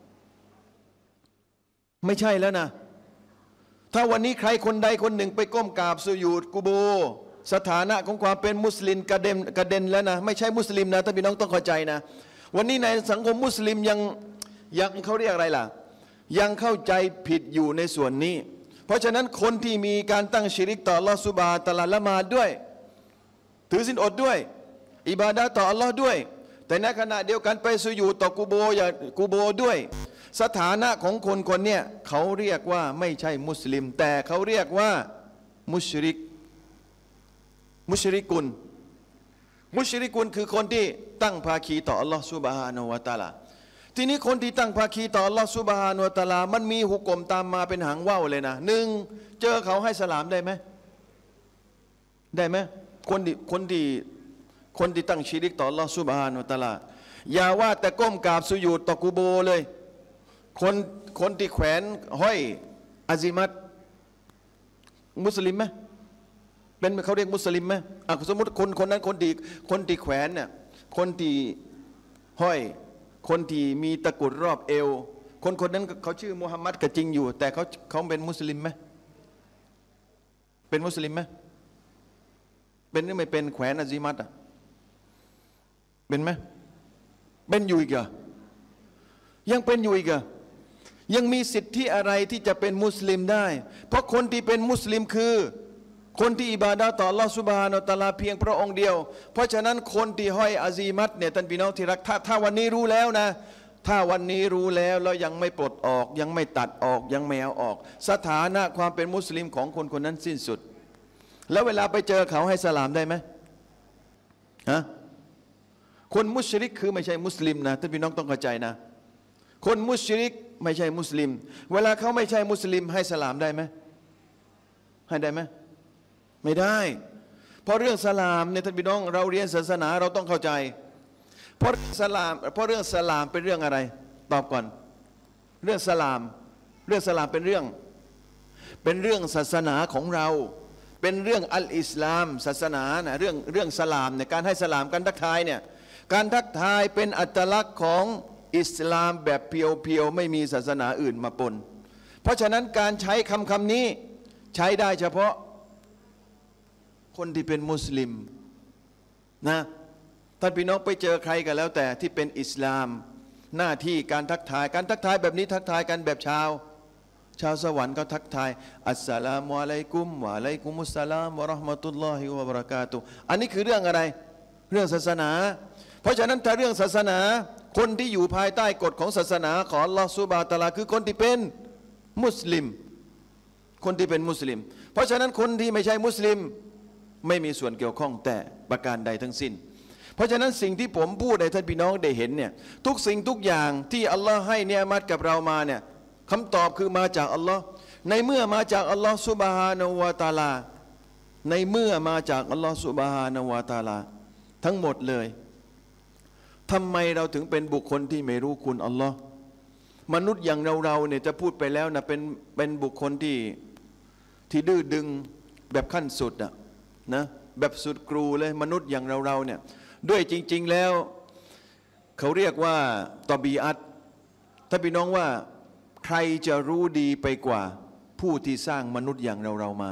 ไม่ใช่แล้วนะถ้าวันนี้ใครคนใดคนหนึ่งไปก้มกราบสุญูดกูโบสถานะของความเป็นมุสลิมกระเด็นกระเด็นแล้วนะไม่ใช่มุสลิมนะท่านพี่น้องต้องเข้าใจนะวันนี้ในสังคมมุสลิมยังยังเขาเรียกอะไรล่ะยังเข้าใจผิดอยู่ในส่วนนี้เพราะฉะนั้นคนที่มีการตั้งชิริกต่ออัลลอฮฺซุบฮานะฮูวะตะอาลาละหมาดด้วยถือศีลอดด้วยอิบาดะห์ต่ออัลลอฮ์ด้วยแต่ในขณะเดียวกันไปสุญูดต่อกูโบอย่ากูโบด้วยสถานะของคนคนเนี้ยเขาเรียกว่าไม่ใช่มุสลิมแต่เขาเรียกว่ามุชริกมุชริกุนมุชริกุนคือคนที่ตั้งภาคีต่ออัลลอฮฺซุบฮานะฮูวะตะอาลาทีนี้คนที่ตั้งภาคีต่ออัลลอฮฺซุบฮานะฮูวะตะอาลามันมีหุกกลมตามมาเป็นหางว่าวเลยนะหนึ่งเจอเขาให้สลามได้ไหมได้ไหมคนที่คนที่คนที่ตั้งชิริกต่ออัลลอฮฺซุบฮานะฮูวะตะอาลาอย่าว่าแต่ก้มกราบสุญูดต่อกูโบเลยคนคนที่แขวนห้อยอาซิมัตมุสลิมไหมเป็นเขาเรียกมุสลิมไหมอ่ะสมมติคนคนนั้นคนที่คนที่แขวนเนี่ยคนที่ห้อยคนที่มีตะกรุดรอบเอวคนคนนั้นเขาชื่อมุฮัมมัดก็จริงอยู่แต่เขาเขาเป็นมุสลิมไหมเป็นมุสลิมไหมเป็นหรือไม่เป็นแขวนอาซิมัตอ่ะเป็นไหมเป็นอยู่อีกเหรอยังเป็นอยู่อีกเหรอยังมีสิทธิอะไรที่จะเป็นมุสลิมได้เพราะคนที่เป็นมุสลิมคือคนที่อิบาดะห์ต่ออัลลอฮฺซุบฮานะฮูวะตะอาลาเพียงพระองค์เดียวเพราะฉะนั้นคนที่ห้อยอาซีมัตเนี่ยท่านพี่น้องที่รักถ้าถ้าวันนี้รู้แล้วนะถ้าวันนี้รู้แล้วแล้วยังไม่ปลดออกยังไม่ตัดออกยังไม่เอาออกสถานะความเป็นมุสลิมของคนคนนั้นสิ้นสุดแล้วเวลาไปเจอเขาให้สลามได้ไหมฮะคนมุชริกคือไม่ใช่มุสลิมนะท่านพี่น้องต้องเข้าใจนะคนมุชริกไม่ใช่มุสลิมเวลาเขาไม่ใช่มุสลิมให้สลามได้ไหมให้ได้ไหมไม่ได้เพราะเรื่องสลามเนี่ยท่านพี่น้องเราเรียนศาสนาเราต้องเข้าใจเพราะสลามเพราะเรื่องสลามเป็นเรื่องอะไรตอบก่อนเรื่องสลามเรื่องสลามเป็นเรื่องเป็นเรื่องศาสนาของเราเป็นเรื่องอัลอิสลามศาสนานะเรื่องเรื่องสลามเนี่ยการให้สลามการทักทายเนี่ยการทักทายเป็นอัตลักษณ์ของอิสลามแบบเพียวๆไม่มีศาสนาอื่นมาปนเพราะฉะนั้นการใช้คำคำนี้ใช้ได้เฉพาะคนที่เป็นมุสลิมนะท่านพี่น้องไปเจอใครกันแล้วแต่ที่เป็นอิสลามหน้าที่การทักทายการทักทายแบบนี้ทักทายกันแบบชาวชาวสวรรค์ก็ทักทายอัสสลามุอะลัยกุมวะอะลัยกุมุสสลามวะเราะห์มะตุลลอฮิวะบะเราะกาตุฮ์อันนี้คือเรื่องอะไรเรื่องศาสนาเพราะฉะนั้นถ้าเรื่องศาสนาคนที่อยู่ภายใต้กฎของศาสนาของอัลลอฮฺซุบฮานะฮูวะตะอาลาคือคนที่เป็นมุสลิมคนที่เป็นมุสลิมเพราะฉะนั้นคนที่ไม่ใช่มุสลิมไม่มีส่วนเกี่ยวข้องแต่ประการใดทั้งสิ้นเพราะฉะนั้นสิ่งที่ผมพูดให้ท่านพี่น้องได้เห็นเนี่ยทุกสิ่งทุกอย่างที่อัลลอฮ์ให้เนียมัตกับเรามาเนี่ยคำตอบคือมาจากอัลลอฮ์ในเมื่อมาจากอัลลอฮ์ซุบฮานะฮูวะตะอาลาในเมื่อมาจากอัลลอฮ์ซุบฮานะฮูวะตะอาลาทั้งหมดเลยทำไมเราถึงเป็นบุคคลที่ไม่รู้คุณอัลลอฮ์มนุษย์อย่างเราเราเนี่ยจะพูดไปแล้วนะเป็นเป็นบุคคลที่ที่ดื้อดึงแบบขั้นสุดอะนะแบบสุดกรูเลยมนุษย์อย่างเราเราเนี่ยด้วยจริงๆแล้วเขาเรียกว่าตอบีอัตถ้าพี่น้องว่าใครจะรู้ดีไปกว่าผู้ที่สร้างมนุษย์อย่างเราเรามา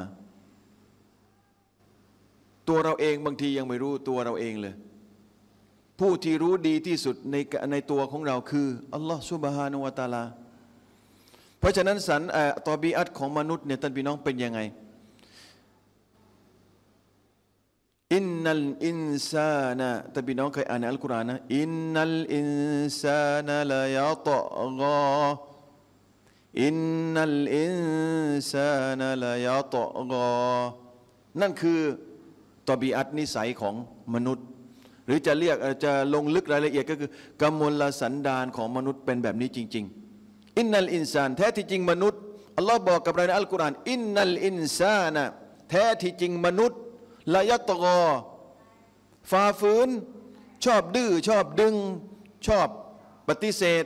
ตัวเราเองบางทียังไม่รู้ตัวเราเองเลยผู้ที่รู้ดีที่สุดในในตัวของเราคืออัลลอฮฺซุบฮานะฮูวะตะอาลาเพราะฉะนั้นสันตอบีอัตของมนุษย์เนี่ยท่านพี่น้องเป็นยังไงอินนัลอินซานะท่านพี่น้องเคยอ่านในอัลกุรอานนะอินนัลอินซานะลายะตะกาอินนัลอินซานะลายะตะกานั่นคือตอบีอัตนิสัยของมนุษย์หรือจะเรียกจะลงลึกรายละเอียดก็คือกมลสันดานของมนุษย์เป็นแบบนี้จริงๆอินนัลอินซานแท้ที่จริงมนุษย์อัลลอฮ์บอกกับเราในอัลกุรอานอินนัลอินซานะแท้ที่จริงมนุษย์ละยัตกอฝ่าฝืนชอบดื้อชอบดึงชอบปฏิเสธ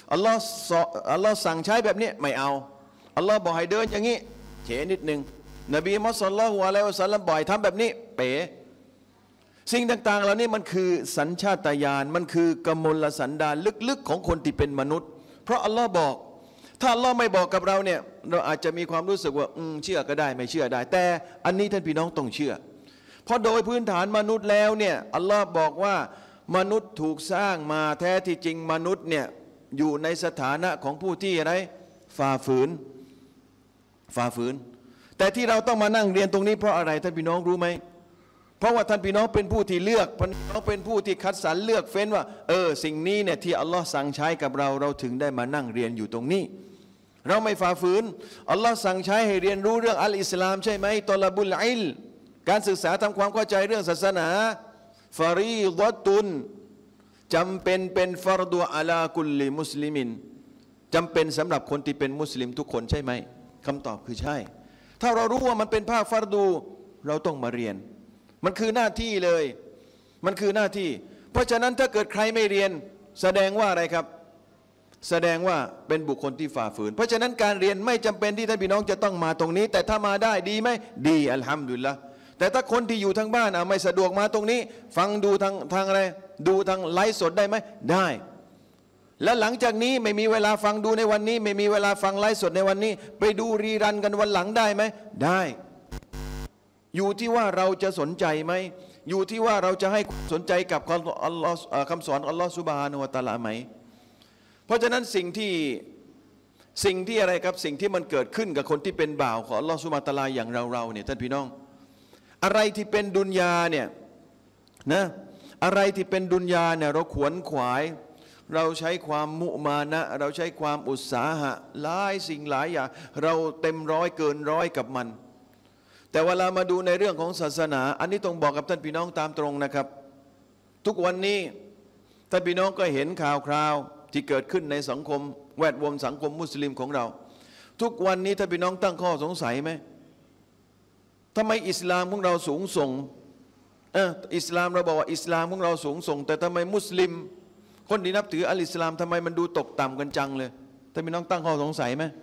อัลลอฮ์อัลลอฮ์สั่งใช้แบบนี้ไม่เอาอัลลอฮ์บอกให้เดินอย่างนี้เฉยนิดหนึ่งนบีมุฮัมมัดศ็อลลัลลอฮุอะลัยฮิวะซัลลัมบ่อยทำแบบนี้เป๋สิ่งต่างๆเหล่านี้มันคือสัญชาตญาณมันคือกมลสันดานลึกๆของคนที่เป็นมนุษย์เพราะอัลลอฮ์บอกถ้าอัลลอฮ์ไม่บอกกับเราเนี่ยเราอาจจะมีความรู้สึกว่าอืมเชื่อก็ได้ไม่เชื่อได้แต่อันนี้ท่านพี่น้องต้องเชื่อเพราะโดยพื้นฐานมนุษย์แล้วเนี่ยอัลลอฮ์บอกว่ามนุษย์ถูกสร้างมาแท้ที่จริงมนุษย์เนี่ยอยู่ในสถานะของผู้ที่อะไรฝ่าฝืนฝ่าฝืนแต่ที่เราต้องมานั่งเรียนตรงนี้เพราะอะไรท่านพี่น้องรู้ไหมเพราะว่าท่านพี่น้องเป็นผู้ที่เลือกท่านพี่น้องเป็นผู้ที่คัดสรรเลือกเฟ้นว่าเออสิ่งนี้เนี่ยที่อัลลอฮ์สั่งใช้กับเราเราถึงได้มานั่งเรียนอยู่ตรงนี้เราไม่ฝ่าฝืนอัลลอฮ์สั่งใช้ให้เรียนรู้เรื่องอัลอิสลามใช่ไหมตอลาบุลอิลการศึกษาทำความเข้าใจเรื่องศาสนาฟารีฎอตุนจำเป็นเป็นฟารดูอะลากุลลิมุสลิมินจำเป็นสำหรับคนที่เป็นมุสลิมทุกคนใช่ไหมคำตอบคือใช่ถ้าเรารู้ว่ามันเป็นภาคฟารดูเราต้องมาเรียนมันคือหน้าที่เลยมันคือหน้าที่เพราะฉะนั้นถ้าเกิดใครไม่เรียนแสดงว่าอะไรครับแสดงว่าเป็นบุคคลที่ฝ่าฝืนเพราะฉะนั้นการเรียนไม่จำเป็นที่ท่านพี่น้องจะต้องมาตรงนี้แต่ถ้ามาได้ดีไหมดีอัลฮัมดุลิลละห์แต่ถ้าคนที่อยู่ทางบ้านอ่ะไม่สะดวกมาตรงนี้ฟังดูทางทางอะไรดูทางไลฟ์สดได้ไหมได้และหลังจากนี้ไม่มีเวลาฟังดูในวันนี้ไม่มีเวลาฟังไลฟ์สดในวันนี้ไปดูรีรันกันวันหลังได้ไหมได้อยู่ที่ว่าเราจะสนใจไหมอยู่ที่ว่าเราจะให้สนใจกับอัลลอฮ์คำสอนอัลลอฮ์ซุบฮานะฮูวะตะอาลาไหมเพราะฉะนั้นสิ่งที่สิ่งที่อะไรครับสิ่งที่มันเกิดขึ้นกับคนที่เป็นบ่าวของอัลลอฮ์ซุบฮานะฮูวะตะอาลาอย่างเราเราเนี่ยท่านพี่น้องอะไรที่เป็นดุนยาเนี่ยนะอะไรที่เป็นดุนยาเนี่ยเราขวนขวายเราใช้ความมุมานะเราใช้ความอุตสาหะหลายสิ่งหลายอย่างเราเต็มร้อยเกินร้อยกับมันแต่เวลามาดูในเรื่องของศาสนาอันนี้ต้องบอกกับท่านพี่น้องตามตรงนะครับทุกวันนี้ท่านพี่น้องก็เห็นข่าวคราวที่เกิดขึ้นในสังคมแวดวงสังคมมุสลิมของเราทุกวันนี้ท่านพี่น้องตั้งข้อสงสัยไหมทำไมอิสลามของเราสูงส่งเอออิสลามเราบอกว่าอิสลามของเราสูงส่งแต่ทำไมมุสลิมคนที่นับถืออัลอิสลามทำไมมันดูตกต่ำกันจังเลยท่านพี่น้องตั้งข้อสงสัยไหม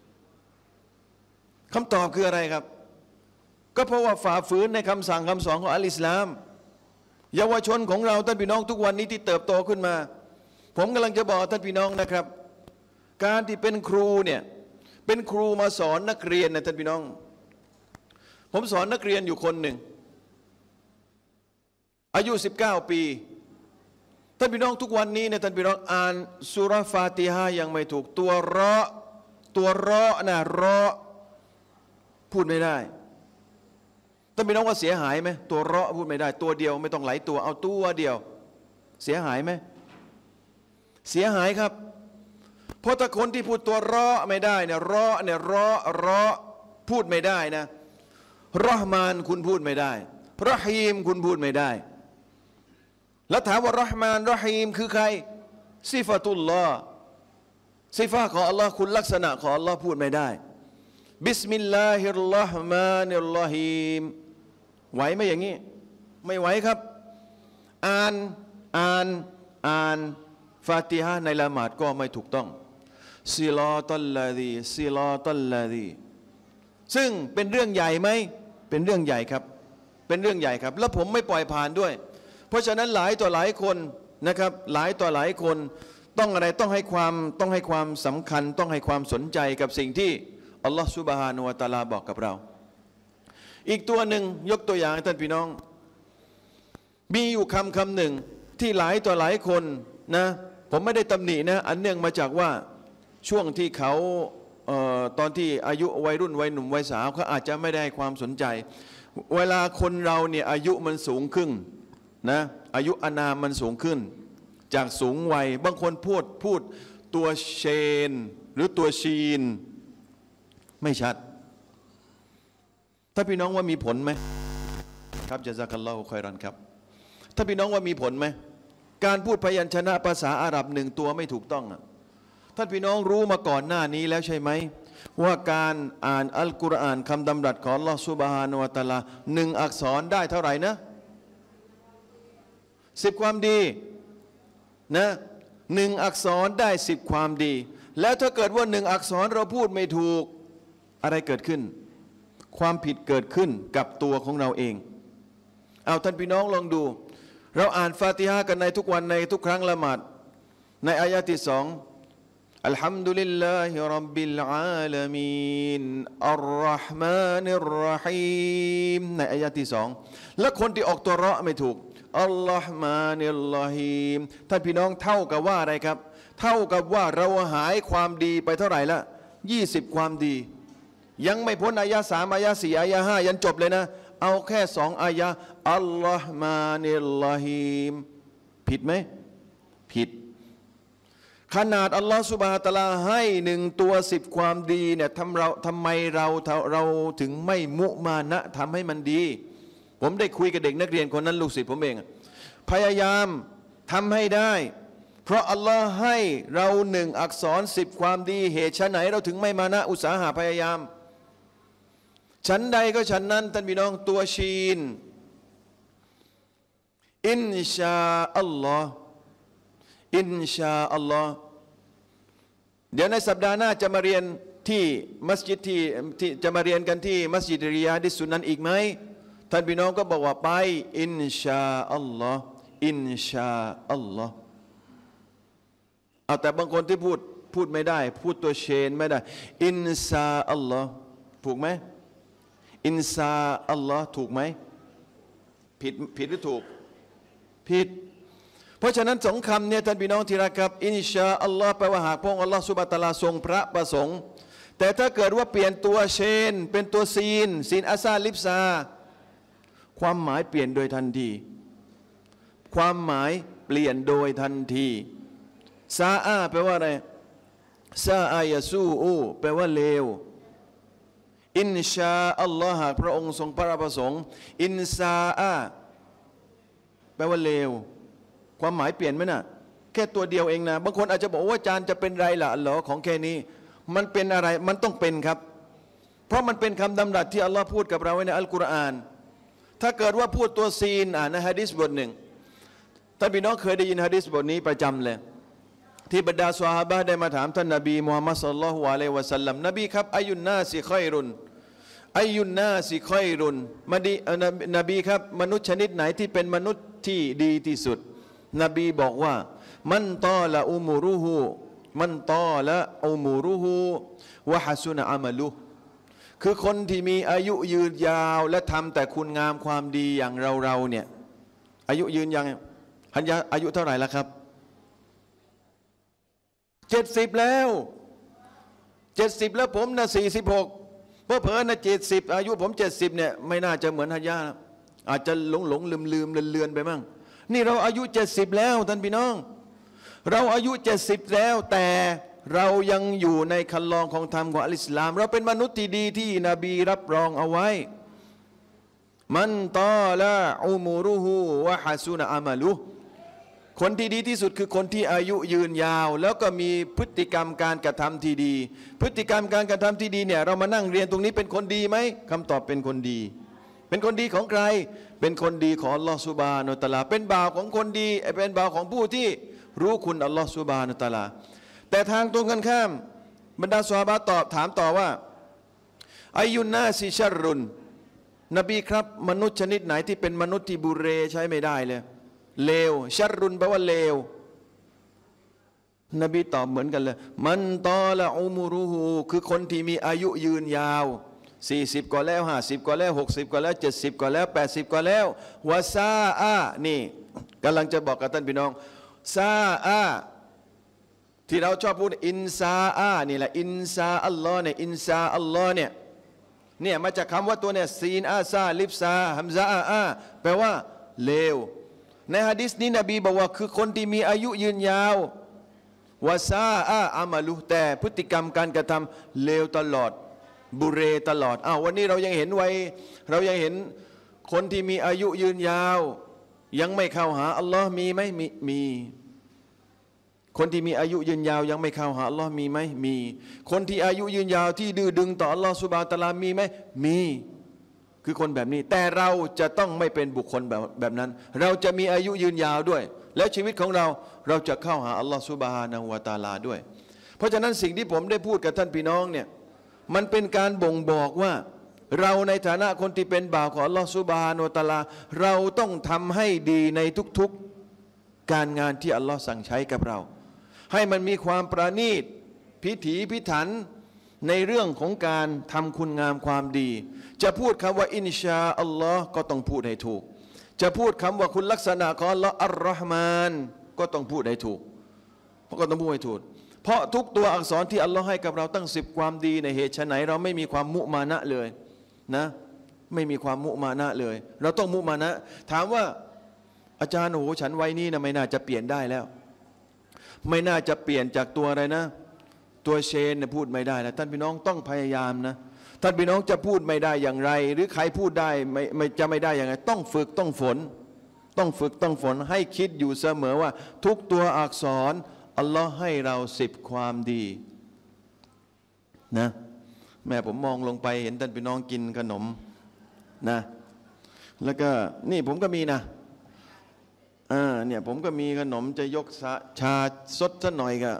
คำตอบคืออะไรครับก็เพราะว่าฝ่าฝืนในคำสั่งคำสอนของอัลอิสลามเยาวชนของเราท่านพี่น้องทุกวันนี้ที่เติบโตขึ้นมาผมกำลังจะบอกท่านพี่น้องนะครับการที่เป็นครูเนี่ยเป็นครูมาสอนนักเรียนนะท่านพี่น้องผมสอนนักเรียนอยู่คนหนึ่งอายุสิบเก้าปีท่านพี่น้องทุกวันนี้เนี่ยท่านพี่น้องอ่านซูเราะห์ฟาติฮะห์ยังไม่ถูกตัวเราะตัวเราะนะเราะพูดไม่ได้ท่านพี่น้องว่าเสียหายไหมตัวเราะพูดไม่ได้ตัวเดียวไม่ต้องหลายตัวเอาตัวเดียวเสียหายไหมเสียหายครับเพราะถ้าคนที่พูดตัวเราะไม่ได้เนี่ยเราะเนี่ยเราะเราะพูดไม่ได้นะรอห์มานคุณพูดไม่ได้รอฮีมคุณพูดไม่ได้แล้วถามว่ารอห์มานรอฮีมคือใครซิฟะตุลลอฮ์ซิฟะของอัลลอฮ์คุณลักษณะของอัลลอฮ์พูดไม่ได้บิสมิลลาฮิรเราะห์มานิรเราะฮีมไหวไหมอย่างนี้ไม่ไหวครับอ่านอ่านอ่านฟาติฮะห์ในละหมาดก็ไม่ถูกต้องซิลาตัลลาดีซิลาตัลลาดีซึ่งเป็นเรื่องใหญ่ไหมเป็นเรื่องใหญ่ครับเป็นเรื่องใหญ่ครับแล้วผมไม่ปล่อยผ่านด้วยเพราะฉะนั้นหลายต่อหลายคนนะครับหลายต่อหลายคนต้องอะไรต้องให้ความต้องให้ความสำคัญต้องให้ความสนใจกับสิ่งที่อัลลอฮฺซุบฮานะฮูวะตะอาลาบอกกับเราอีกตัวหนึ่งยกตัวอย่างให้ท่านพี่น้องมีอยู่คำคำหนึ่งที่หลายต่อหลายคนนะผมไม่ได้ตำหนินะอันเนื่องมาจากว่าช่วงที่เขาเอ่อตอนที่อายุวัยรุ่นวัยหนุ่มวัยสาวเขาอาจจะไม่ได้ความสนใจเวลาคนเราเนี่ยอายุมันสูงขึ้นนะอายุอานามมันสูงขึ้นจากสูงวัยบางคนพูดพูดตัวเชนหรือตัวชีนไม่ชัดถ้าพี่น้องว่ามีผลไหมครับญะซากัลลอฮุค็อยรอนครับถ้าพี่น้องว่ามีผลไหมการพูดพยัญชนะภาษาอาหรับหนึ่งตัวไม่ถูกต้องท่านพี่น้องรู้มาก่อนหน้านี้แล้วใช่ไหมว่าการอ่านอัลกุรอานคำดำรัสของอัลลอฮฺซุบฮานะฮูวะตะอาลาหนึ่งอักษรได้เท่าไหร่นะสิบความดีนะหนึ่งอักษรได้สิบความดีแล้วถ้าเกิดว่าหนึ่งอักษรเราพูดไม่ถูกอะไรเกิดขึ้นความผิดเกิดขึ้นกับตัวของเราเองเอาท่านพี่น้องลองดูเราอ่านฟาติฮะห์กันในทุกวันในทุกครั้งละหมาดในอายะที่สองอัลฮัมดุลิลลาฮิร็อบบิลอาลามีนอัรเราะห์มานิรเราะฮีมในอายะที่สองและคนที่ออกตัวเราะห์ไม่ถูกอัลลอฮ์มานิรเราะฮีมท่านพี่น้องเท่ากับว่าอะไรครับเท่ากับว่าเราหายความดีไปเท่าไหร่ละยี่สิบความดียังไม่พ้นอายะสามอายะสี่อายะห้ายันจบเลยนะเอาแค่สองอายะอัลลอฮ์มานิรเราะฮีมผิดไหมผิดขนาดอัลลอฮฺซุบฮานะฮูวะตะอาลาให้หนึ่งตัวสิบความดีเนี่ยทำเราทำไมเราเราถึงไม่มุมานะทำให้มันดีผมได้คุยกับเด็กนักเรียนคนนั้นลูกศิษย์ผมเองพยายามทำให้ได้เพราะอัลลอฮ์ให้เราหนึ่งอักษรสิบความดีเหตุฉันไหนเราถึงไม่มานะอุตสาหะพยายามฉันใดก็ฉันนั้นท่านพี่น้องตัวชีนอินชาอัลลอฮ์อินชาอัลลอฮ์เดี๋ยวในสัปดาห์หน้าจะมาเรียนที่มัสยิดที่ที่จะมาเรียนกันที่มัสยิดริยาดิสุนันอีกไหมท่านพี่น้องก็บอกว่าไปอินชาอัลลอฮ์อินชาอัลลอฮ์เอาแต่บางคนที่พูดพูดไม่ได้พูดตัวเชนไม่ได้อินซาอัลลอฮ์ถูกไหมอินซาอัลลอฮ์ถูกไหมผิดผิดหรือถูกผิดเพราะฉะนั้นสองคำเนี่ยท่านพี่น้องที่รักครับอินชาอัลลอฮ์แปลว่าหากพระองค์อัลลอฮ์ซุบฮานะฮูวะตะอาลาทรงพระประสงค์แต่ถ้าเกิดว่าเปลี่ยนตัวเชนเป็นตัวซีนซีนอาซาลิบซาความหมายเปลี่ยนโดยทันทีความหมายเปลี่ยนโดยทันทีซาอาแปลว่าอะไรซาอายาซูอูแปลว่าเลวอินชาอัลลอฮ์หากพระองค์ทรงพระประสงค์อินซาอาแปลว่าเลวความหมายเปลี่ยนไหมนะแค่ตัวเดียวเองนะบางคนอาจจะบอกว่าอาจารย์จะเป็นไรล่ะอัลลอฮ์ของแค่นี้มันเป็นอะไรมันต้องเป็นครับเพราะมันเป็นคำดำรัสที่อัลลอฮ์พูดกับเราไว้ในอัลกุรอานถ้าเกิดว่าพูดตัวซีนอ่านในฮะดิษบทหนึ่งท่านพี่น้องเคยได้ยินฮะดิษบทนี้ประจำเลยที่บรรดาซอฮาบะห์ได้มาถามท่านนบีมุฮัมมัดศ็อลลัลลอฮุอะลัยฮิวะซัลลัมนบีครับอายุนนาสิค็อยรุนอายุนนาสิค็อยรุนมดีนบีครับมนุษย์ชนิดไหนที่เป็นมนุษย์ที่ดีที่สุดนบีบอกว่ามันตอละอุมูรุฮูมันตอละอุมูรุฮูวะฮัสุนอะมะลุคือคนที่มีอายุยืนยาวและทำแต่คุณงามความดีอย่างเราเราเนี่ยอายุยืนยังฮันยาอายุเท่าไหร่แล้วครับเจ็ดสิบแล้วเจ็ดสิบแล้วผมนะสี่สิบหกเพราะเผลอนะเจ็ดสิบอายุผมเจ็ดสิบเนี่ยไม่น่าจะเหมือนฮันยาอาจจะหลงหลงลืมลืมเลือนเลือนไปมั่งนี่เราอายุเจ็ดสิบแล้วท่านพี่น้องเราอายุเจ็ดสิบแล้วแต่เรายังอยู่ในคันลองของธรรมของอัลอิสลามเราเป็นมนุษย์ที่ดีที่นบีรับรองเอาไว้มันตอละอุมูรุฮูวะฮัสุนอะมะลุคนที่ดีที่สุดคือคนที่อายุยืนยาวแล้วก็มีพฤติกรรมการกระทำที่ดีพฤติกรรมการกระทำที่ดีเนี่ยเรามานั่งเรียนตรงนี้เป็นคนดีไหมคำตอบเป็นคนดีเป็นคนดีของใครเป็นคนดีของอัลลอฮฺซุบฮานะฮูวะตะอาลาเป็นบ่าวของคนดีเป็นบ่าวของผู้ที่รู้คุณอัลลอฮฺซุบฮานะฮูวะตะอาลาแต่ทางตรงกันข้ามบรรดาซอฮาบะห์ตอบถามต่อว่าอายุนนาซิชัรรุนนบีครับมนุษย์ชนิดไหนที่เป็นมนุษย์ที่บุเรใช้ไม่ได้เลยเลวชัรรุนแปลว่าเลวนบีตอบเหมือนกันเลยมันตอละอุมูรุฮูคือคนที่มีอายุยืนยาวสี่สิบกว่าแล้วห้าสิบกว่าแล้วหกสิบกว่าแล้วเจ็ดสิบกว่าแล้วแปดสิบกว่าแล้ววะซาอานี่กำลังจะบอกกับท่านพี่น้องซาอาที่เราชอบพูดอินซาอานี่แหละอินซาอัลลอฮ์เนี่ยอินซาอัลลอฮ์เนี่ยเนี่ยมาจากคำว่าตัวเนี่ยซีนอาซาลิบซาฮัมซาอาอาแปลว่าเลวในหะดีษนี้นบีบอกว่าคือคนที่มีอายุยืนยาววะซาอาอามาลุแต่พฤติกรรมการกระทำเลวตลอดบุเรตลอดอ้าววันนี้เรายังเห็นไว้เรายังเห็นคนที่มีอายุยืนยาวยังไม่เข้าหาอัลลอฮ์มีไหมมีมีคนที่มีอายุยืนยาวยังไม่เข้าหาอัลลอฮ์มีไหมมีคนที่อายุยืนยาวที่ดื้อดึงต่ออัลลอฮ์ซุบฮานะฮูวะตะอาลามีไหมมีคือคนแบบนี้แต่เราจะต้องไม่เป็นบุคคลแบบแบบนั้นเราจะมีอายุยืนยาวด้วยแล้วชีวิตของเราเราจะเข้าหาอัลลอฮฺซุบฮานะฮูวะตะอาลาด้วยเพราะฉะนั้นสิ่งที่ผมได้พูดกับท่านพี่น้องเนี่ยมันเป็นการบ่งบอกว่าเราในฐานะคนที่เป็นบ่าวของอัลลอฮฺซุบฮานะฮูวะตะอาลาเราต้องทำให้ดีในทุกๆการงานที่อัลลอฮฺสั่งใช้กับเราให้มันมีความประณีตพิถีพิถันในเรื่องของการทำคุณงามความดีจะพูดคำว่าอินชาอัลลอฮ์ก็ต้องพูดให้ถูกจะพูดคำว่าคุณลักษณะของอัลลอฮ์อัลลอฮ์มานก็ต้องพูดให้ถูกก็ต้องพูดให้ถูกเพราะทุกตัวอักษรที่อัลลอฮ์ให้กับเราตั้งสิบความดีในเหตุไฉนเราไม่มีความมุมานะเลยนะไม่มีความมุมานะเลยเราต้องมุมานะถามว่าอาจารย์โอ้โหฉันวัยนี้นะไม่น่าจะเปลี่ยนได้แล้วไม่น่าจะเปลี่ยนจากตัวอะไรนะตัวเชนเนี่ยพูดไม่ได้นะท่านพี่น้องต้องพยายามนะท่านพี่น้องจะพูดไม่ได้อย่างไรหรือใครพูดได้ไม่ไม่จะไม่ได้อย่างไรต้องฝึกต้องฝนต้องฝึกต้องฝนให้คิดอยู่เสมอว่าทุกตัวอักษรอัลลอฮ์ให้เราสิบความดีนะแม่ผมมองลงไปเห็นท่านพี่น้องกินขนมนะแล้วก็นี่ผมก็มีนะอ่าเนี่ยผมก็มีขนมจะยกชาสดซะหน่อยก็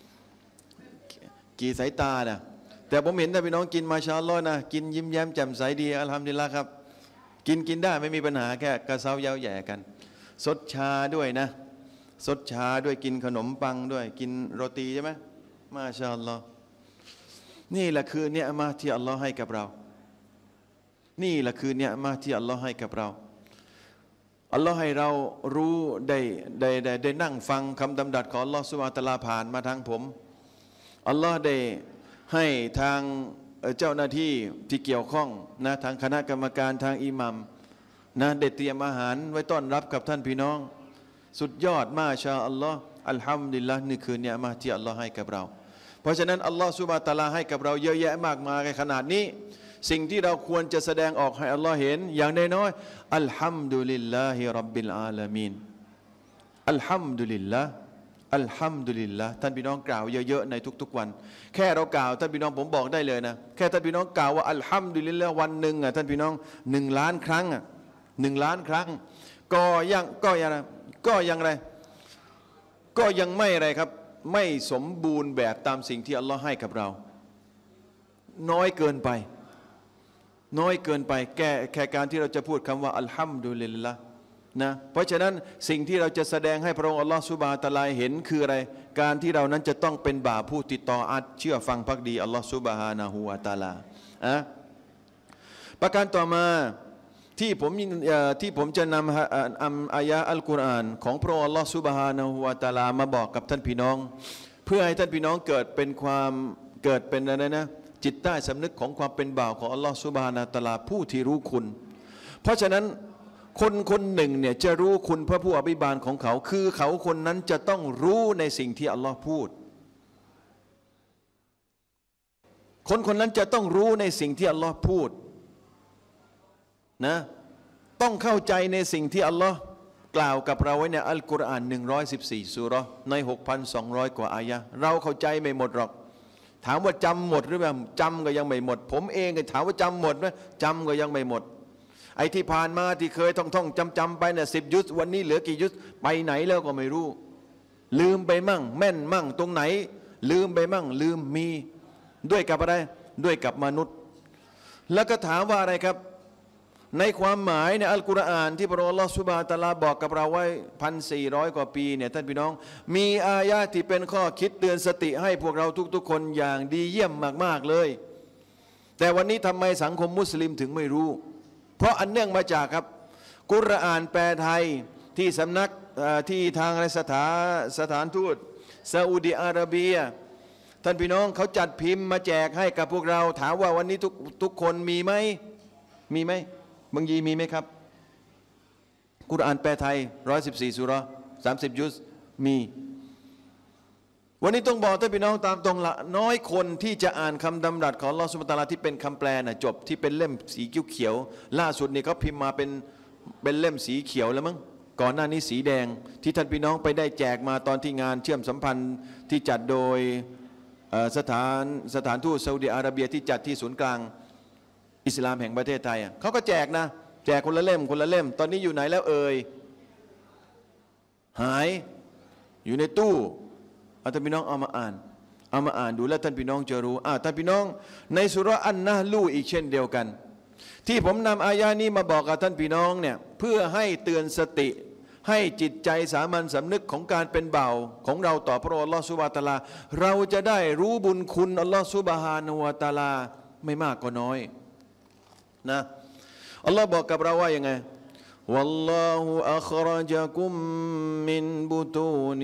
กี่สายตานะแต่ผมเห็นท่านพี่น้องกินมาชาอัลลอฮ์นะกินยิ้มแย้มแจ่มใสดีอัลฮัมดุลิลละห์ครับกินกินได้ไม่มีปัญหาแค่กระเซาเย้าแย่กันสดชาด้วยนะสดชาด้วยกินขนมปังด้วยกินโรตีใช่ไหมมาชาอัลลอฮ์นี่แหละคือเนี่ยมาที่อัลลอฮ์ให้กับเรานี่แหละคือเนี่ยมาที่อัลลอฮ์ให้กับเราอัลลอฮ์ให้เรารู้ได้ได้ได้ได้นั่งฟังคำดำรัสของอัลลอฮ์ซุบฮานะฮูวะตะอาลาผ่านมาทางผมอัลลอฮ์ได้ให้ทางเจ้าหน้าที่ที่เกี่ยวข้องนะทางคณะกรรมการทางอิหมัมนะได้เตรียมอาหารไว้ต้อนรับกับท่านพี่น้องสุดยอดมาชาอัลลอฮ์อัลฮัมดุลิลละห์นี่คือเนี่ยมาที่อัลลอฮ์ให้กับเราเพราะฉะนั้นอัลลอฮ์ซุบฮานะฮูวะตะอาลาให้กับเราเยอะแยะมากมายขนาดนี้สิ่งที่เราควรจะแสดงออกให้อัลลอฮ์เห็นอย่างน้อยๆอัลฮัมดุลิลลาฮิร็อบบิลอาลามีนอัลฮัมดุลิลละห์อัลฮัมดุลิลละห์ท่านพี่น้องกล่าวเยอะๆในทุกๆวันแค่เรากล่าวท่านพี่น้องผมบอกได้เลยนะแค่ท่านพี่น้องกล่าวว่าอัลฮัมดุลิลละห์วันหนึ่งอ่ะท่านพี่น้องหนึ่งล้านครั้งอ่ะหนึ่งล้านครั้งก็ยังก็ยังก็ยังไรก็ยังไม่อะไรครับไม่สมบูรณ์แบบตามสิ่งที่อัลลอฮ์ให้กับเราน้อยเกินไปน้อยเกินไปแค่แค่การที่เราจะพูดคำว่าอัลฮัมดุลิลละห์นะเพราะฉะนั้นสิ่งที่เราจะแสดงให้พระองค์อัลลอฮฺซุบฮานะฮูวะตะอาลาเห็นคืออะไรการที่เรานั้นจะต้องเป็นบ่าวผู้ติดต่ออัดเชื่อฟังภักดีอัลลอฮฺซุบฮานะฮูวะตะอาลาอะประการต่อมาที่ผมที่ผมจะนำอายะอัลกุรอานของพระองค์อัลลอฮฺซุบฮานะฮูวะตะอาลามาบอกกับท่านพี่น้องเพื่อให้ท่านพี่น้องเกิดเป็นความเกิดเป็นอะไรนะจิตใต้สำนึกของความเป็นบ่าวของอัลลอฮฺซุบฮานะฮูวะตะอาลาผู้ที่รู้คุณเพราะฉะนั้นคนคนหนึ่งเนี่ยจะรู้คุณพระผู้อภิบาลของเขาคือเขาคนนั้นจะต้องรู้ในสิ่งที่อัลลอฮ์พูดคนคนนั้นจะต้องรู้ในสิ่งที่อัลลอฮ์พูดนะต้องเข้าใจในสิ่งที่อัลลอฮ์กล่าวกับเราไว้ในอัลกุรอานหนึ่งร้อยสิบสี่ซูเราะห์ใน หกพันสองร้อย กว่าอายะห์เราเข้าใจไม่หมดหรอกถามว่าจำหมดหรือเปล่าจำก็ยังไม่หมดผมเองก็ถามว่าจำหมดไหมจำก็ยังไม่หมดไอ้ที่ผ่านมาที่เคยท่องท่องจำจำไปเนี่ยสิบยุสวันนี้เหลือกี่ยุสไปไหนแล้วก็ไม่รู้ลืมไปมั่งแม่นมั่งตรงไหนลืมไปมั่งลืมมีด้วยกับอะไรด้วยกับมนุษย์แล้วก็ถามว่าอะไรครับในความหมายในอัลกุรอานที่พระองค์อัลลอฮฺซุบฮานะฮูวะตะอาลาบอกกับเราไว้พันสี่ร้อยกว่าปีเนี่ยท่านพี่น้องมีอายะที่เป็นข้อคิดเตือนสติให้พวกเราทุกๆคนอย่างดีเยี่ยมมากๆเลยแต่วันนี้ทำไมสังคมมุสลิมถึงไม่รู้เพราะอันเนื่องมาจากครับกุรอานแปลไทยที่สำนักที่ทางสถานสถานทูตซาอุดิอาระเบียท่านพี่น้องเขาจัดพิมพ์มาแจกให้กับพวกเราถามว่าวันนี้ทุกทุกคนมีไหมมีไหมบางยีมีไหมครับกุรอานแปลไทยหนึ่งร้อยสิบสี่ซูเราะห์สามสิบยุสมีวันนี้ต้องบอกท่านพี่น้องตามตรงละน้อยคนที่จะอ่านคำดำรัสของอัลลอฮฺซุบฮานะฮูวะตะอาลาที่เป็นคำแปลน่ะจบที่เป็นเล่มสีเขียวๆล่าสุดนี่เขาพิมพ์มาเป็นเป็นเล่มสีเขียวแล้วมั้งก่อนหน้านี้สีแดงที่ท่านพี่น้องไปได้แจกมาตอนที่งานเชื่อมสัมพันธ์ที่จัดโดยสถานสถานทูตซาอุดิอาระเบียที่จัดที่ศูนย์กลางอิสลามแห่งประเทศไทยเขาก็แจกนะแจกคนละเล่มคนละเล่มตอนนี้อยู่ไหนแล้วเอ่ยหายอยู่ในตู้ท่านพี่น้องเอามาอ่านเอามาอ่านดูแล้วท่านพี่น้องจะรู้อ่าท่านพี่น้องในสุราะห์อันนะลูอีกเช่นเดียวกันที่ผมนำอายะนี้มาบอกกับท่านพี่น้องเนี่ยเพื่อให้เตือนสติให้จิตใจสามัญสำนึกของการเป็นบ่าวของเราต่อพระองค์อัลลอฮฺซุบฮานะฮูวะตะอาลาเราจะได้รู้บุญคุณอัลลอฮฺซุบฮานะฮูวะตะอาลาไม่มากก็น้อยนะอัลลอฮ์บอกกับเราว่ายังไงوالله أخرجكم من بطون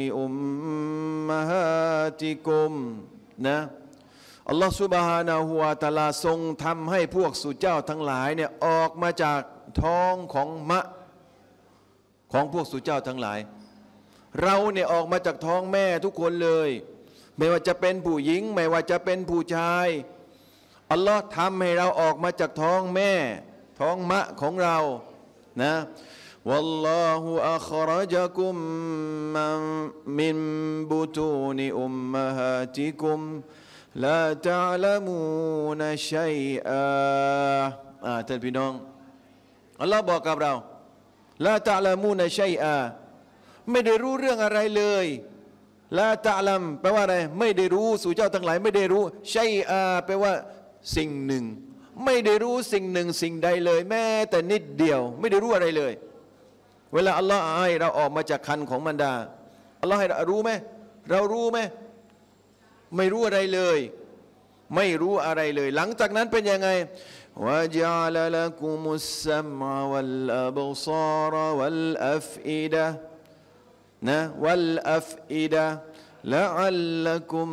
أمهاتكم นะอัลลอฮฺซุบฮานะฮูวะตะอาลาทรงทำให้พวกสุเจ้าทั้งหลายเนี่ยออกมาจากท้องของมะของพวกสุเจ้าทั้งหลายเราเนี่ยออกมาจากท้องแม่ทุกคนเลยไม่ว่าจะเป็นผู้หญิงไม่ว่าจะเป็นผู้ชายอัลลอฮ์ทำให้เราออกมาจากท้องแม่ท้องมะของเรานะ والله أخرجكم من بطون أمهاتكم لا تعلمون شيئا อ่าท่านพี่น้องอัลลอฮ์บอกกับเราลาตะลามูนชัยอาไม่ได้รู้เรื่องอะไรเลยลาตะลัมแปลว่าอะไรไม่ได้รู้สู่เจ้าทั้งหลายไม่ได้รู้ชัยอาแปลว่าสิ่งหนึ่งไม่ได้รู้สิ่งหนึ่งสิ่งใดเลยแม้แต่นิดเดียวไม่ได้รู้อะไรเลยเวลาอัลลอฮ์ให้เราออกมาจากคันของมารดาอัลลอฮ์ให้เรารู้ไหมเรารู้ไหมไม่รู้อะไรเลยไม่รู้อะไรเลยหลังจากนั้นเป็นยังไงوجعل لكم السمع والأبصار والأفئدة นะ والأفئدة لعلكم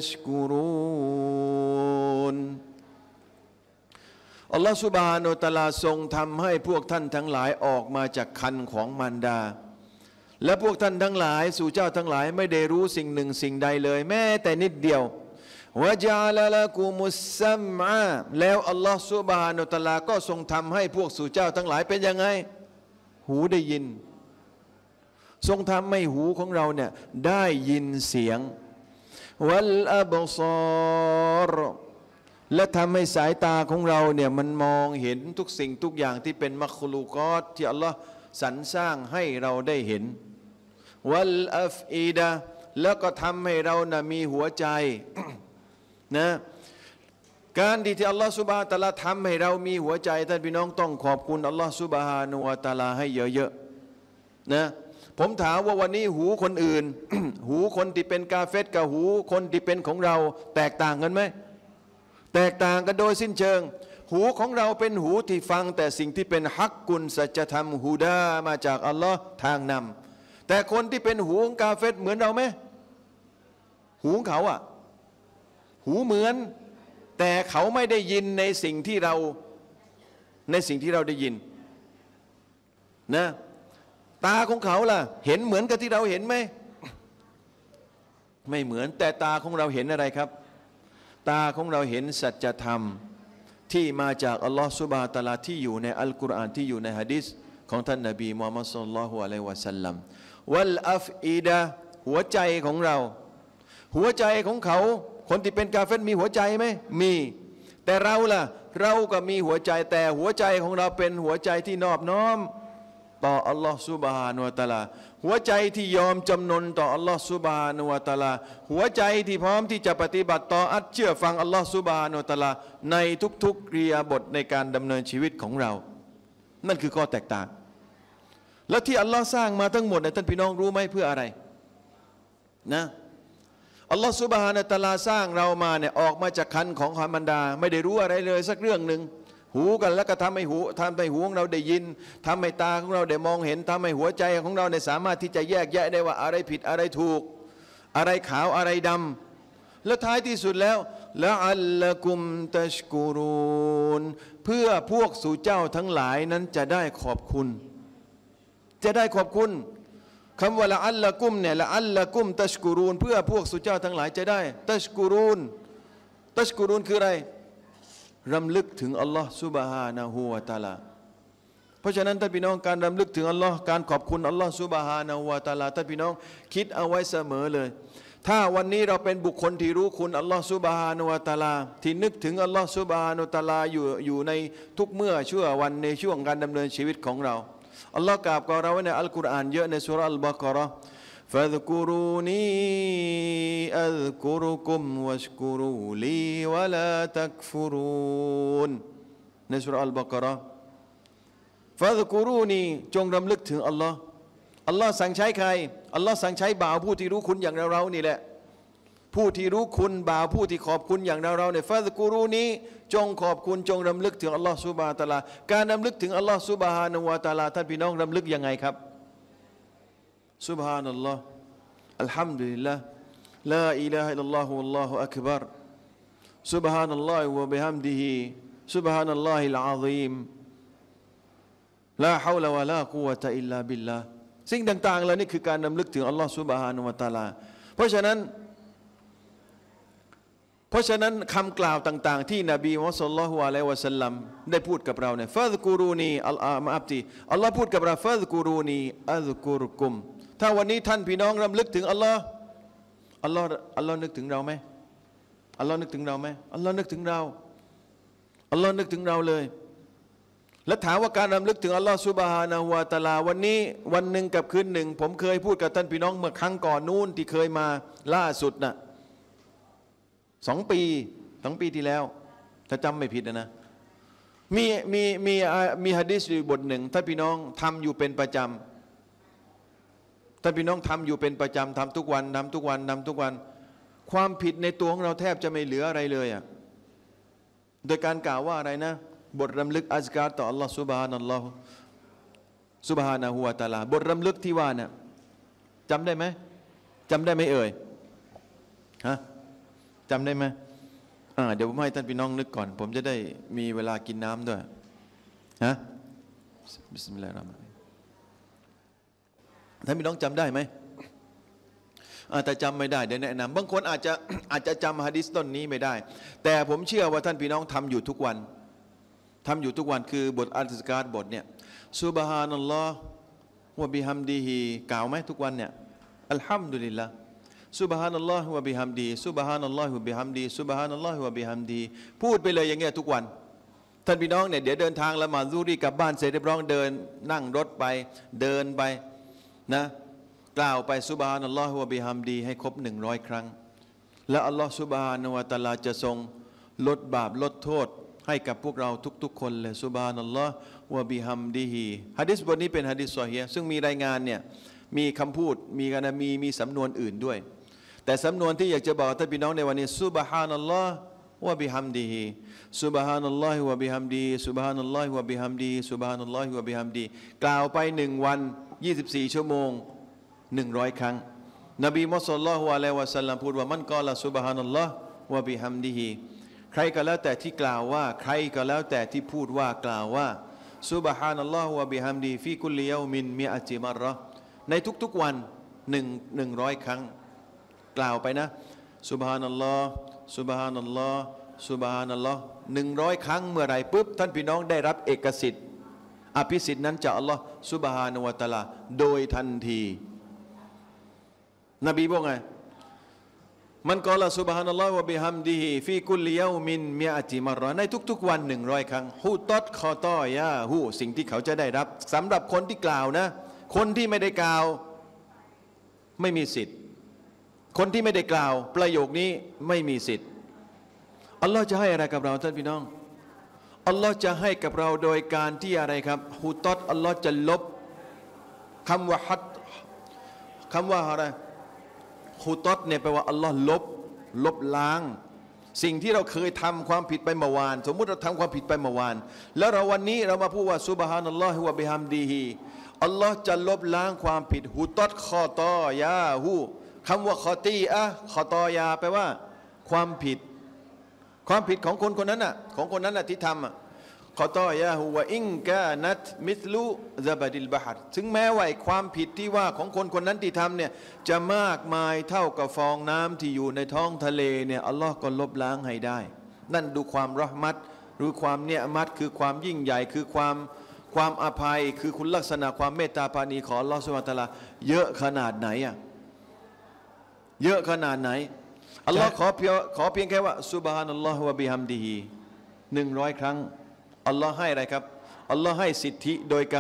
تشكرون อัลลอฮฺซุบฮานะฮูวะตะอาลาทรงทำให้พวกท่านทั้งหลายออกมาจากคันของมารดาและพวกท่านทั้งหลายสู่เจ้าทั้งหลายไม่ได้รู้สิ่งหนึ่งสิ่งใดเลยแม้แต่นิดเดียววะจาลละกุมุสซัมอะแล้วอัลลอฮฺซุบฮานะฮูวะตะอาลาก็ทรงทำให้พวกสู่เจ้าทั้งหลายเป็นยังไงหูได้ยินทรงทำให้หูของเราเนี่ยได้ยินเสียงวัลอับซอรและทำให้สายตาของเราเนี่ยมันมองเห็นทุกสิ่งทุกอย่างที่เป็นมัคลูกอตที่อัลลอฮฺสรรสร้างให้เราได้เห็นวัลอัฟอีดะแล้วก็ทำให้เรานะมีหัวใจนะการดีที่อัลลอฮฺซุบฮานะฮูวะตะอาลาทำให้เรามีหัวใจท่านพี่น้องต้องขอบคุณอัลลอฮฺซุบฮานะฮูวะตะอาลาให้เยอะๆนะผมถามว่าวันนี้หูคนอื่น หูคนที่เป็นกาเฟรกับหูคนที่เป็นของเราแตกต่างกันไหมแตกต่างกันโดยสิ้นเชิงหูของเราเป็นหูที่ฟังแต่สิ่งที่เป็นฮักกุลสัจธรรมฮูดามาจากอัลลอฮ์ทางนำแต่คนที่เป็นหูของกาเฟรเหมือนเราไหมหูของเขาอะหูเหมือนแต่เขาไม่ได้ยินในสิ่งที่เราในสิ่งที่เราได้ยินนะตาของเขาล่ะเห็นเหมือนกับที่เราเห็นไหมไม่เหมือนแต่ตาของเราเห็นอะไรครับตาของเราเห็นสัจธรรมที่มาจากอัลลอฮฺซุบฮานะฮูวะตะอาลาที่อยู่ในอัลกุรอานที่อยู่ในหะดีษของท่านนบีมุฮัมมัดศ็อลลัลลอฮุอะลัยฮิวะซัลลัมวัลอัฟอีดะหัวใจของเราหัวใจของเขาคนที่เป็นกาเฟรมีหัวใจไหมมีแต่เราล่ะเราก็มีหัวใจแต่หัวใจของเราเป็นหัวใจที่นอบน้อมต่ออัลลอฮฺซุบฮานะฮูวะตะอาลาหัวใจที่ยอมจำนนต่ออัลลอฮฺซุบฮานะฮูวะตะอาลาหัวใจที่พร้อมที่จะปฏิบัติต่ออัตเชื่อฟังอัลลอฮฺซุบฮานะฮูวะตะอาลาในทุกๆเรียบทในการดำเนินชีวิตของเรานั่นคือข้อแตกต่างแล้วที่อัลลอฮ์สร้างมาทั้งหมดเนี่ยท่านพี่น้องรู้ไหมเพื่ออะไรนะอัลลอฮ์ซุบฮานะฮูวะตะอาลาสร้างเรามาเนี่ยออกมาจากคันของมารดาไม่ได้รู้อะไรเลยสักเรื่องหนึ่งหูกันแล้วก็ทำให้หูทำให้หูของเราได้ยินทำให้ตาของเราได้มองเห็นทำให้หัวใจของเราเนี่ยสามารถที่จะแยกแยะได้ว่าอะไรผิดอะไรถูกอะไรขาวอะไรดำและท้ายที่สุดแล้วละอัลละกุมตัชกุรูนเพื่อพวกสู่เจ้าทั้งหลายนั้นจะได้ขอบคุณจะได้ขอบคุณคำว่าละอัลละกุมเนี่ยละอัลละกุมตัชกุรูนเพื่อพวกสู่เจ้าทั้งหลายจะได้ตัชกุรูนตัชกุรูนคืออะไรรำลึกถึงอัลลอฮ์ซุบฮานะฮูวะตะอาลาเพราะฉะนั้นท่านพี่น้องการรำลึกถึงอัลลอฮ์การขอบคุณอัลลอฮ์ซุบฮานะฮูวะตะอาลาท่านพี่น้องคิดเอาไว้เสมอเลยถ้าวันนี้เราเป็นบุคคลที่รู้คุณอัลลอฮ์ซุบฮานะฮูวะตะอาลาที่นึกถึงอัลลอฮ์ซุบฮานะฮูวะตะอาลาอยู่อยู่ในทุกเมื่อชั่ววันในช่วงการดำเนินชีวิตของเราอัลลอฮ์กล่าวกับเราในอัลกุรอานเยอะในสุราอัลบะเกาะห์ฟะซกุรูนีอัซกุรุกุมวัชกุรูลีวะลาตักฟุรูนในสุราอัลบะเกาะห์ฟะซกุรูนีจงรำลึกถึงอัลลอฮ์อัลลอฮ์สั่งใช้ใครอัลลอฮ์สั่งใช้บ่าวผู้ที่รู้คุณอย่างเราเรานี่แหละผู้ที่รู้คุณบ่าวผู้ที่ขอบคุณอย่างเราเราเนี่ยฟาซกูรูนี้จงขอบคุณจงรำลึกถึงอัลลอฮ์ซุบฮานะฮูวะตะอาลาการรำลึกถึงอัลลอฮ์ซุบฮานะฮูวะตะอาลาท่านพี่น้องรำลึกยังไงครับซุบฮานัลลอฮ์อัลฮัมดุลิลลาห์ลาอิลาฮะอิลลัลลอฮุวัลลอฮุอักบัรซุบฮานัลลอฮ์วะบิฮัมดิฮิซุบฮานัลลอฮิลอะซีมลาฮาวละวะลากุวะตะอิลลาบิลลาห์สิ่งต่างๆเหล่านี้คือการรำลึกถึงอัลลอฮ์ซุบฮานะฮูวะตะอาลาเพราะฉะนั้นเพราะฉะนั้นคำกล่าวต่างๆที่นบีมุฮัมมัดศ็อลลัลลอฮุอะลัยฮิวะซัลลัมได้พูดกับเราเนี่ยฟาซกูรูนีอัลอามาอับตีอัลลอฮ์พูดกับเราฟาซกูรูนีอัซกุรุกุมถ้าวันนี้ท่านพี่น้องรำลึกถึงอัลลอฮ์อัลลอฮ์อัลลอฮ์นึกถึงเราไหมอัลลอฮ์นึกถึงเราไหมอัลลอฮ์นึกถึงเราอัลลอฮ์นึกถึงเราเลยและถามว่าการรำลึกถึงอัลลอฮ์ซุบฮานะฮูวะตะอาลาวันนี้วันหนึ่งกับคืนหนึ่งผมเคยพูดกับท่านพี่น้องเมื่อครั้งก่อนนู้นที่เคยมาล่าสุดน่ะสองปีสองปีที่แล้วถ้าจำไม่ผิดนะมีมีมีมีหะดีษอยู่บทหนึ่งถ้าพี่น้องทำอยู่เป็นประจำถ้าพี่น้องทำอยู่เป็นประจำทำทุกวันทำทุกวันทำทุกวันความผิดในตัวของเราแทบจะไม่เหลืออะไรเลยอ่ะโดยการกล่าวว่าอะไรนะบทรำลึกอัซการต่ออัลลอฮ์ซุบฮานัลลอฮ์ซุบฮานะฮูวะตะอาลาบทรำลึกที่ว่าเนี่ยจำได้ไหมจำได้ไหมเอ่ยฮะจำได้ไหมอ่าเดี๋ยวผมให้ท่านพี่น้องนึกก่อนผมจะได้มีเวลากินน้ำด้วยฮะบิสมิลลาฮิรเราะห์มานิรเราะห์ท่านพี่น้องจำได้ไหมแต่จำไม่ได้เดี๋ยวแนะนำบางคนอาจจะอาจจะจำหะดีษต้นนี้ไม่ได้แต่ผมเชื่อว่าท่านพี่น้องทำอยู่ทุกวันทำอยู่ทุกวันคือบทอัลซิการบทเนี่ยซุบฮานัลลอฮ์วะบิฮัมดิฮิกล่าวไหมทุกวันเนี่ยอัลฮัมดุลิลลาห์ซุบฮานัลลอฮ์วะบิฮัมดีซุบฮานัลลอฮ์วะบิฮัมดีซุบฮานัลลอฮ์วะบิฮัมดีพูดไปเลยอย่างเงี้ยทุกวันท่านพี่น้องเนี่ยเดี๋ยวเดินทางละหมาดซุฮรีกลับบ้านเสร็จเรียบร้อยเดินนั่งรถไปเดินไปนะกล่าวไปซุบฮานัลลอฮ์วะบิฮัมดีให้ครบหนึ่งร้อยครั้งแล้วอัลลอฮ์ซุบฮานะฮูวะตะอาลาจะทรงลดบาปลดโทษให้กับพวกเราทุกๆคนเลยซุบฮานัลลอฮ์วะบิฮัมดิฮิหะดีษบทนี้เป็นหะดีษซอฮีฮ์ซึ่งมีรายงานเนี่ยมีคำพูดมีกันมีมีสำนวนอื่นด้วยแต่สำนวนที่อยากจะบอกท่านพี่น้องในวันนี้ซุบฮานัลลอฮ์วะบิฮัมดิฮิซุบฮานัลลอฮ์วะบิฮัมดีซุบฮานัลลอฮ์วะบิฮัมดีซุบฮานัลลอฮ์วะบิฮัมดีกล่าวไปหนึ่งวันยี่สิบสี่ชั่วโมงหนึ่งร้อยครั้งนบีมุฮัมมัดศ็อลลัลลอฮุอะลัยฮิวะซัลลัมพูดว่ามันกอละซุบฮานัลลอฮ์วะบิฮัมดิฮิใครก็แล้วแต่ที่กล่าวว่าใครก็แล้วแต่ที่พูดว่ากล่าวว่าซุบฮานัลลอฮ์วะบิฮัมดีฟีกุลิยามินมิอะติมัรเราะห์ในทุกๆวันหนึ่งหนึ่งร้อยครั้งกล่าวไปนะซุบฮานัลลอฮ์ซุบฮานัลลอฮ์ซุบฮานัลลอฮ์หนึ่งร้อยครั้งเมื่อไรปุ๊บท่านพี่น้องได้รับเอกสิทธิ์อภิสิทธิ์นั้นจากอัลลอฮ์ซุบฮานะฮูวะตะอาลาโดยทันทีนบีบอกไงมันกล่าวซุบฮานัลลอฮ์วะบิฮัมดิฮิฟีกุลิยามินมิอะติมัรเราะห์ในทุกๆวันหนึ่งร้อยครั้งฮูตัดคอตอยาฮูสิ่งที่เขาจะได้รับสำหรับคนที่กล่าวนะคนที่ไม่ได้กล่าวไม่มีสิทธิ์คนที่ไม่ได้กล่าวประโยคนี้ไม่มีสิทธิ์อัลลอฮ์จะให้อะไรกับเราท่านพี่น้องอัลลอฮ์จะให้กับเราโดยการที่อะไรครับฮูตัดอัลลอฮ์จะลบคำว่าฮัดคำว่าอะไรฮูตัดเนี่ยแปลว่าอัลลอฮ์ลบลบล้างสิ่งที่เราเคยทำความผิดไปเมื่อวานสมมุติเราทำความผิดไปเมื่อวานแล้วเราวันนี้เรามาพูดว่าซุบฮานัลลอฮ์วะบิฮัมดีฮิอัลลอฮ์จะลบล้างความผิดฮูตัดคอตอยาฮูคำว่าคอตีอะคอตอยาแปลว่าความผิดความผิดของคนคนนั้นน่ะของคนนั้นน่ะที่ทำอ่ะคอตอยาฮูวะอิงกานัตมิสลูซะบะดิลบะฮัรถึงแม้ว่าความผิดที่ว่าของคนคนนั้นที่ทำเนี่ยจะมากมายเท่ากับฟองน้ำที่อยู่ในท้องทะเลเนี่ยอัลลอฮ์ก็ลบล้างให้ได้นั่นดูความเราะห์มัตหรือความเนียมัตคือความยิ่งใหญ่คือความความอภัยคือคุณลักษณะความเมตตาปราณีของอัลลอฮ์ซุบฮานะฮูวะตะอาลาเยอะขนาดไหนอ่ะเยอะขนาดไหนอัลลอฮ์ขอเพียงขอเพียงแค่ว่าซุบฮานัลลอฮ์วะบิฮัมดิฮิหนึ่งร้อยครั้งอัลลอฮ์ให้อะไรครับอัลลอฮ์ให้สิทธิโดยการ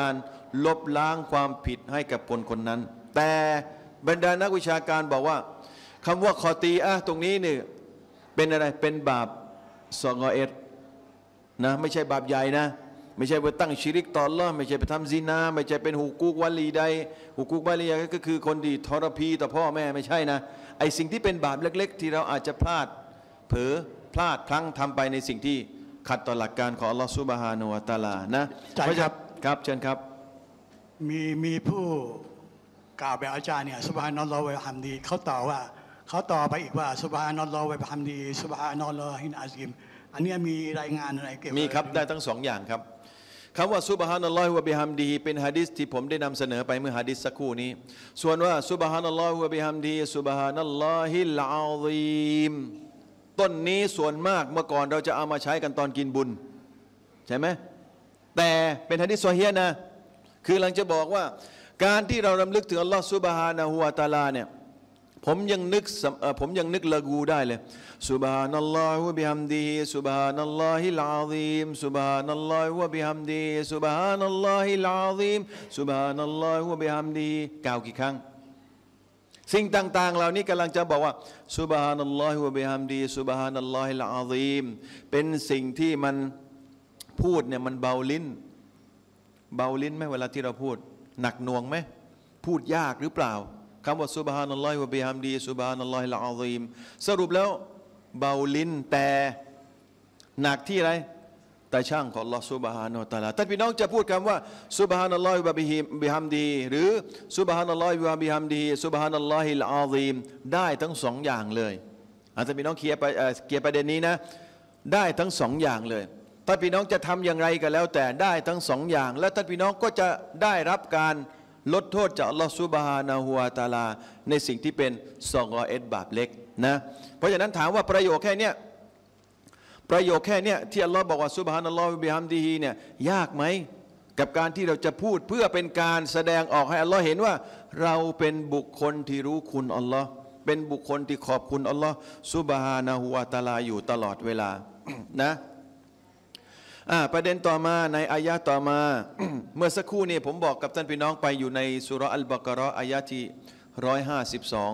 ลบล้างความผิดให้กับคนคนนั้นแต่บรรดานักวิชาการบอกว่าคำว่าคอตีอะตรงนี้นี่เป็นอะไรเป็นบาปซองอเอตนะไม่ใช่บาปใหญ่นะไม่ใช่ไปตั้งชิริกต่ออัลเลาะห์ไม่ใช่ไปทำซินาไม่ใช่เป็นหูกุกวะลีใดหูกุกวะลีก็คือคนที่ทรพีต่อพ่อแม่ไม่ใช่นะไอสิ่งที่เป็นบาปเล็กๆที่เราอาจจะพลาดเผลอพลาดพลั้งทำไปในสิ่งที่ขัดต่อหลักการของอัลลอฮฺซุบฮานะฮูวะตะอาลานะใช่ครับครับเชิญครับมีมีผู้กล่าวแบบอาจารย์เนี่ยซุบฮานัลลอฮฺวะบิฮัมดีเขาต่อว่าเขาต่อไปอีกว่าซุบฮานัลลอฮฺวะบิฮัมดีซุบฮานัลลอฮิลอาซีมอันนี้มีรายงานอะไรเกี่ยวกับมีครับได้ทั้งสองอย่างครับคำว่าซุบฮานัลลอฮฺวะบิฮัมดีเป็นหะดีษที่ผมได้นำเสนอไปเมื่อหะดีษสักครู่นี้ส่วนว่าซุบฮานัลลอฮฺวะบิฮัมดีซุบฮานัลลอฮิลอาซีมต้นนี้ส่วนมากเมื่อก่อนเราจะเอามาใช้กันตอนกินบุญใช่ไหมแต่เป็นหะดีษซอฮีฮ์นะคือหลังจะบอกว่าการที่เรารำลึกถึงอัลลอฮฺซุบฮานะฮูวะตะอาลาเนี่ยผมยังนึกผมยังนึกละกูได้เลยซุบฮานัลลอฮฺวะบิฮัมดีซุบฮานัลลอฮิลอาซีมซุบฮานัลลอฮฺวะบิฮัมดีซุบฮานัลลอฮิลอาซีมซุบฮานัลลอฮฺวะบิฮัมดีกล่าวกี่ครั้งสิ่งต่างๆเหล่านี้กำลังจะบอกว่าซุบฮานัลลอฮิวะบิฮัมดีซุบฮานัลลอฮิลอาซีมเป็นสิ่งที่มันพูดเนี่ยมันเบาลิ้นเบาลิ้นไหมเวลาที่เราพูดหนักหน่วงไหมพูดยากหรือเปล่าคำว่าซุบฮานัลลอฮิวะบิฮัมดีซุบฮานัลลอฮิลอาซีมสรุปแล้วเบาลิ้นแต่หนักที่อะไรแต่ช่างของอัลลอฮฺซุบฮานะฮูวะตะอาลาท่านพี่น้องจะพูดคำว่าซุบฮานัลลอฮิวะบิฮัมดีหรือซุบฮานัลลอฮิวะบิฮัมดีซุบฮานัลลอฮิลอาซีมได้ทั้งสองอย่างเลยท่านพี่น้องเคลียร์ไปเคลียร์ประเด็นนี้นะได้ทั้งสองอย่างเลยท่านพี่น้องจะทำอย่างไรก็แล้วแต่ได้ทั้งสองอย่างและท่านพี่น้องก็จะได้รับการลดโทษจากอัลลอฮฺซุบฮานะฮูวะตะอาลาในสิ่งที่เป็นซองอเอตบาปเล็กนะเพราะฉะนั้นถามว่าประโยคแค่เนี้ยประโยคแค่นี้ที่อัลลอฮ์บอกว่าซุบฮานัลลอฮฺบิฮัมดีฮีเนี่ยยากไหมกับการที่เราจะพูดเพื่อเป็นการแสดงออกให้อัลลอฮ์เห็นว่าเราเป็นบุคคลที่รู้คุณอัลลอฮ์เป็นบุคคลที่ขอบคุณอัลลอฮ์ซุบฮานะฮูวะตะอาลาอยู่ตลอดเวลา นะประเด็นต่อมาในอายะต่อมา เมื่อสักครู่นี้ผมบอกกับท่านพี่น้องไปอยู่ในสุเราะห์อัลบะเกาะฮ์อายะที่ร้อยห้าสิบสอง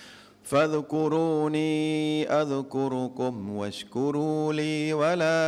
فاذكروني أذكركم واشكروا لي ولا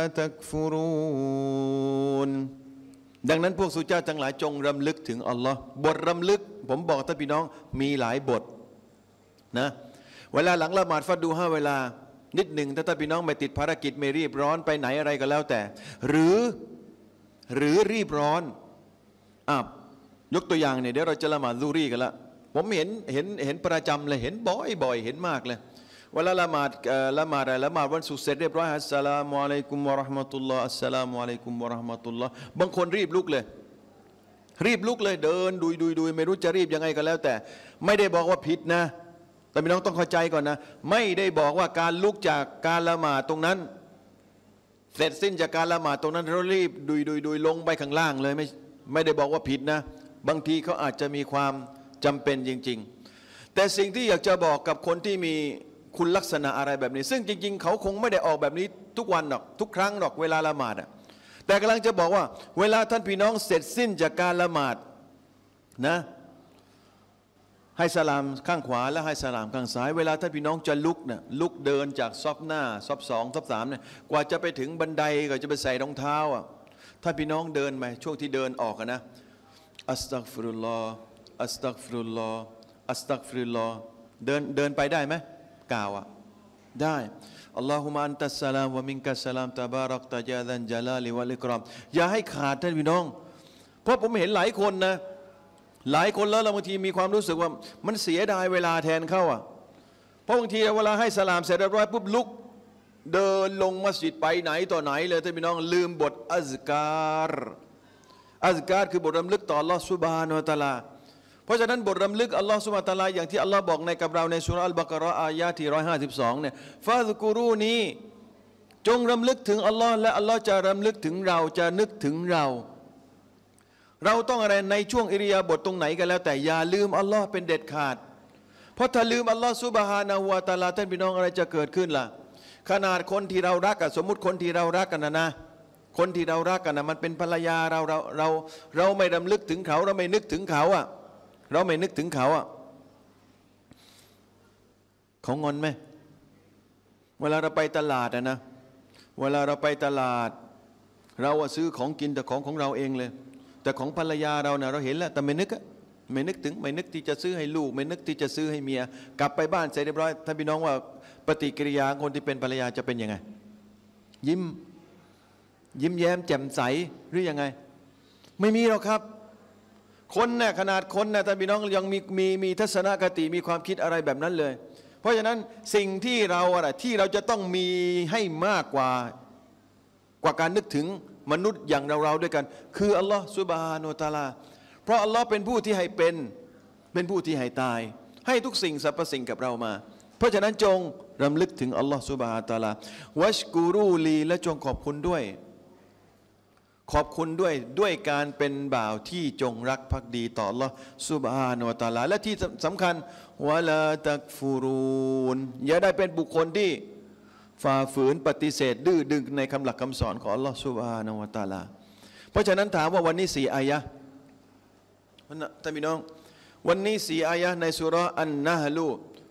تكفرون ดังนั้นพวกสุเจ้าทั้งหลายจงรำลึกถึงอัลลอฮ์บทรำลึกผมบอกท่านพี่น้องมีหลายบทนะเวลาหลังละหมาดฟัดดูห้าเวลานิดหนึ่งถ้าท่านพี่น้องไม่ติดภารกิจไม่รีบร้อนไปไหนอะไรก็แล้วแต่หรือหรือรีบร้อนอ่ะยกตัวอย่างเนี่ยเดี๋ยวเราจะละหมาดซุฮรีกันละผมเห็นเห็นเห็นประจำเลยเห็นบ่อยบ่อยเห็นมากเลยเวลาละหมาดละหมาดอะไรละหมาดวันศุกร์เสร็จเรียบร้อยอัสสลามุอะลัยกุมวะเราะห์มะตุลลอฮ์อัสสลามุอะลัยกุมวะเราะห์มะตุลลอฮ์บางคนรีบลุกเลยรีบลุกเลยเดินดุยดุยดุยไม่รู้จะรีบยังไงก็แล้วแต่ไม่ได้บอกว่าผิดนะแต่พี่น้องต้องเข้าใจก่อนนะไม่ได้บอกว่าการลุกจากการละหมาดตรงนั้นเสร็จสิ้นจากการละหมาดตรงนั้นเรารีบดุยดุยดุยลงไปข้างล่างเลยไม่ไม่ได้บอกว่าผิดนะบางทีเขาอาจจะมีความจำเป็นจริงๆแต่สิ่งที่อยากจะบอกกับคนที่มีคุณลักษณะอะไรแบบนี้ซึ่งจริงๆเขาคงไม่ได้ออกแบบนี้ทุกวันหรอกทุกครั้งหรอกเวลาละหมาดแต่กำลังจะบอกว่าเวลาท่านพี่น้องเสร็จสิ้นจากการละหมาดนะให้สลามข้างขวาและให้สลามข้างซ้ายเวลาท่านพี่น้องจะลุกเนี่ยลุกเดินจากซอฟหน้าซอฟสองซอฟสามเนี่ยกว่าจะไปถึงบันไดก็จะไปใส่รองเท้าอ่ะท่านพี่น้องเดินไปช่วงที่เดินออกนะอัสตัฆฟิรุลลอฮ์อัสตัฆฟิรุลลอฮ์อัสตัฆฟิรุลลอฮ์เดินเดินไปได้ไหมกล่าวอ่ะได้อัลลอฮุมะอันตัสสลามวะมินกัสสลามตะบารักตะญาซันญะลาลิวัลอิกรามอย่าให้ขาดท่านพี่น้องเพราะผมเห็นหลายคนนะหลายคนแล้วเราบางทีมีความรู้สึกว่ามันเสียดายเวลาแทนเขาอ่ะเพราะบางทีเวลาให้สลามเสร็จเรียบร้อยปุ๊บลุกเดินลงมัสยิดไปไหนต่อไหนเลยท่านพี่น้องลืมบทอัซการอัซการคือบทรำลึกต่ออัลลอฮฺซุบฮานะฮูวะตะอาลาเพราะฉะนั้นบทรำลึกอัลลอฮฺซุบฮานะฮูวะตะอาลาอย่างที่อัลลอฮ์บอกในกับเราในสุเราะห์อัลบะเกาะฮ์อายะที่ร้อยห้าสิบสองเนี่ยฟาซุกูรูนีจงรำลึกถึงอัลลอฮ์และอัลลอฮ์จะรำลึกถึงเราจะนึกถึงเราเราต้องอะไรในช่วงอิริยาบถตรงไหนกันแล้วแต่อย่าลืมอัลลอฮ์เป็นเด็ดขาดเพราะถ้าลืมอัลลอฮ์ซุบฮานะฮูวะตะอาลาท่านพี่น้องอะไรจะเกิดขึ้นล่ะขนาดคนที่เรารักอะสมมุติคนที่เรารักกันนะนะคนที่เรารักกันนะมันเป็นภรรยาเราเราเราเราไม่รำลึกถึงเขาเราไม่นึกถึงเขาอ่ะเราไม่นึกถึงเขาอ่ะเขางอนไหมเวลาเราไปตลาดอะนะเวลาเราไปตลาดเราซื้อของกินแต่ของของเราเองเลยแต่ของภรรยาเราเนี่ยเราเห็นแล้วแต่ไม่นึกอะไม่นึกถึงไม่นึกที่จะซื้อให้ลูกไม่นึกที่จะซื้อให้เมียกลับไปบ้านเสร็จเรียบร้อยท่านพี่น้องว่าปฏิกิริยาคนที่เป็นภรรยาจะเป็นยังไงยิ้มยิ้มแย้มแจ่มใสหรือยังไงไม่มีหรอกครับคนเนี่ยขนาดคนเนี่ยท่านพี่น้องยังมีมีมีทัศนคติมีความคิดอะไรแบบนั้นเลยเพราะฉะนั้นสิ่งที่เราอะไรที่เราจะต้องมีให้มากกว่ากว่าการนึกถึงมนุษย์อย่างเราๆด้วยกันคืออัลลอฮฺซุบฮานะฮูวะตะอาลาเพราะอัลลอฮ์เป็นผู้ที่ให้เป็นเป็นผู้ที่ให้ตายให้ทุกสิ่งสรรพสิ่งกับเรามาเพราะฉะนั้นจงรำลึกถึงอัลลอฮ์ซุบฮานะฮูวะตะอาลาวัชกูรูลีและจงขอบคุณด้วยขอบคุณด้วยด้วยการเป็นบ่าวที่จงรักภักดีต่ออัลลอฮ์ซุบฮานะฮูวะตะอาลาและที่สำคัญวะลาตักฟูรูนอย่าได้เป็นบุคคลที่ฝ่าฝืนปฏิเสธดื้อดึงในคำหลักคำสอนของอัลลอฮ์ซุบฮานะฮูวะตะอาลาเพราะฉะนั้นถามว่าวันนี้สี่อายะห์ท่านพี่น้องวันนี้สี่อายะห์ในสุเราะห์อันนะฮลุ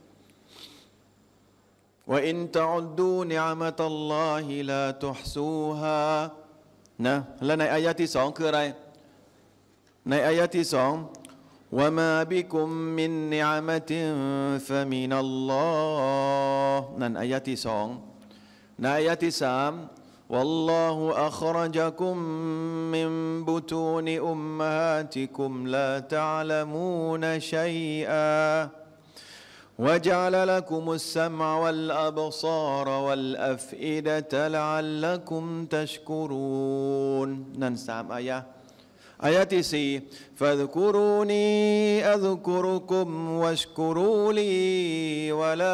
วะอินตะอุดดูนิอมะตัลลอฮิลาตุฮซูฮานะและในอายะห์ที่สองคืออะไรในอายะห์ที่สองวะมาบิกุมมินนิอมะตินฟะมินัลลอฮ์นั่นอายะห์ที่สองในอายะห์ที่สามوالله أخرجكم من بطون أمهاتكم لا تعلمون شيئا وجعل لكم السمع والأبصار والأفئدة لعلكم تشكرون นั่นสามอายะห์อายะที่สี่فاذكروني أذكركم واشكروا لي ولا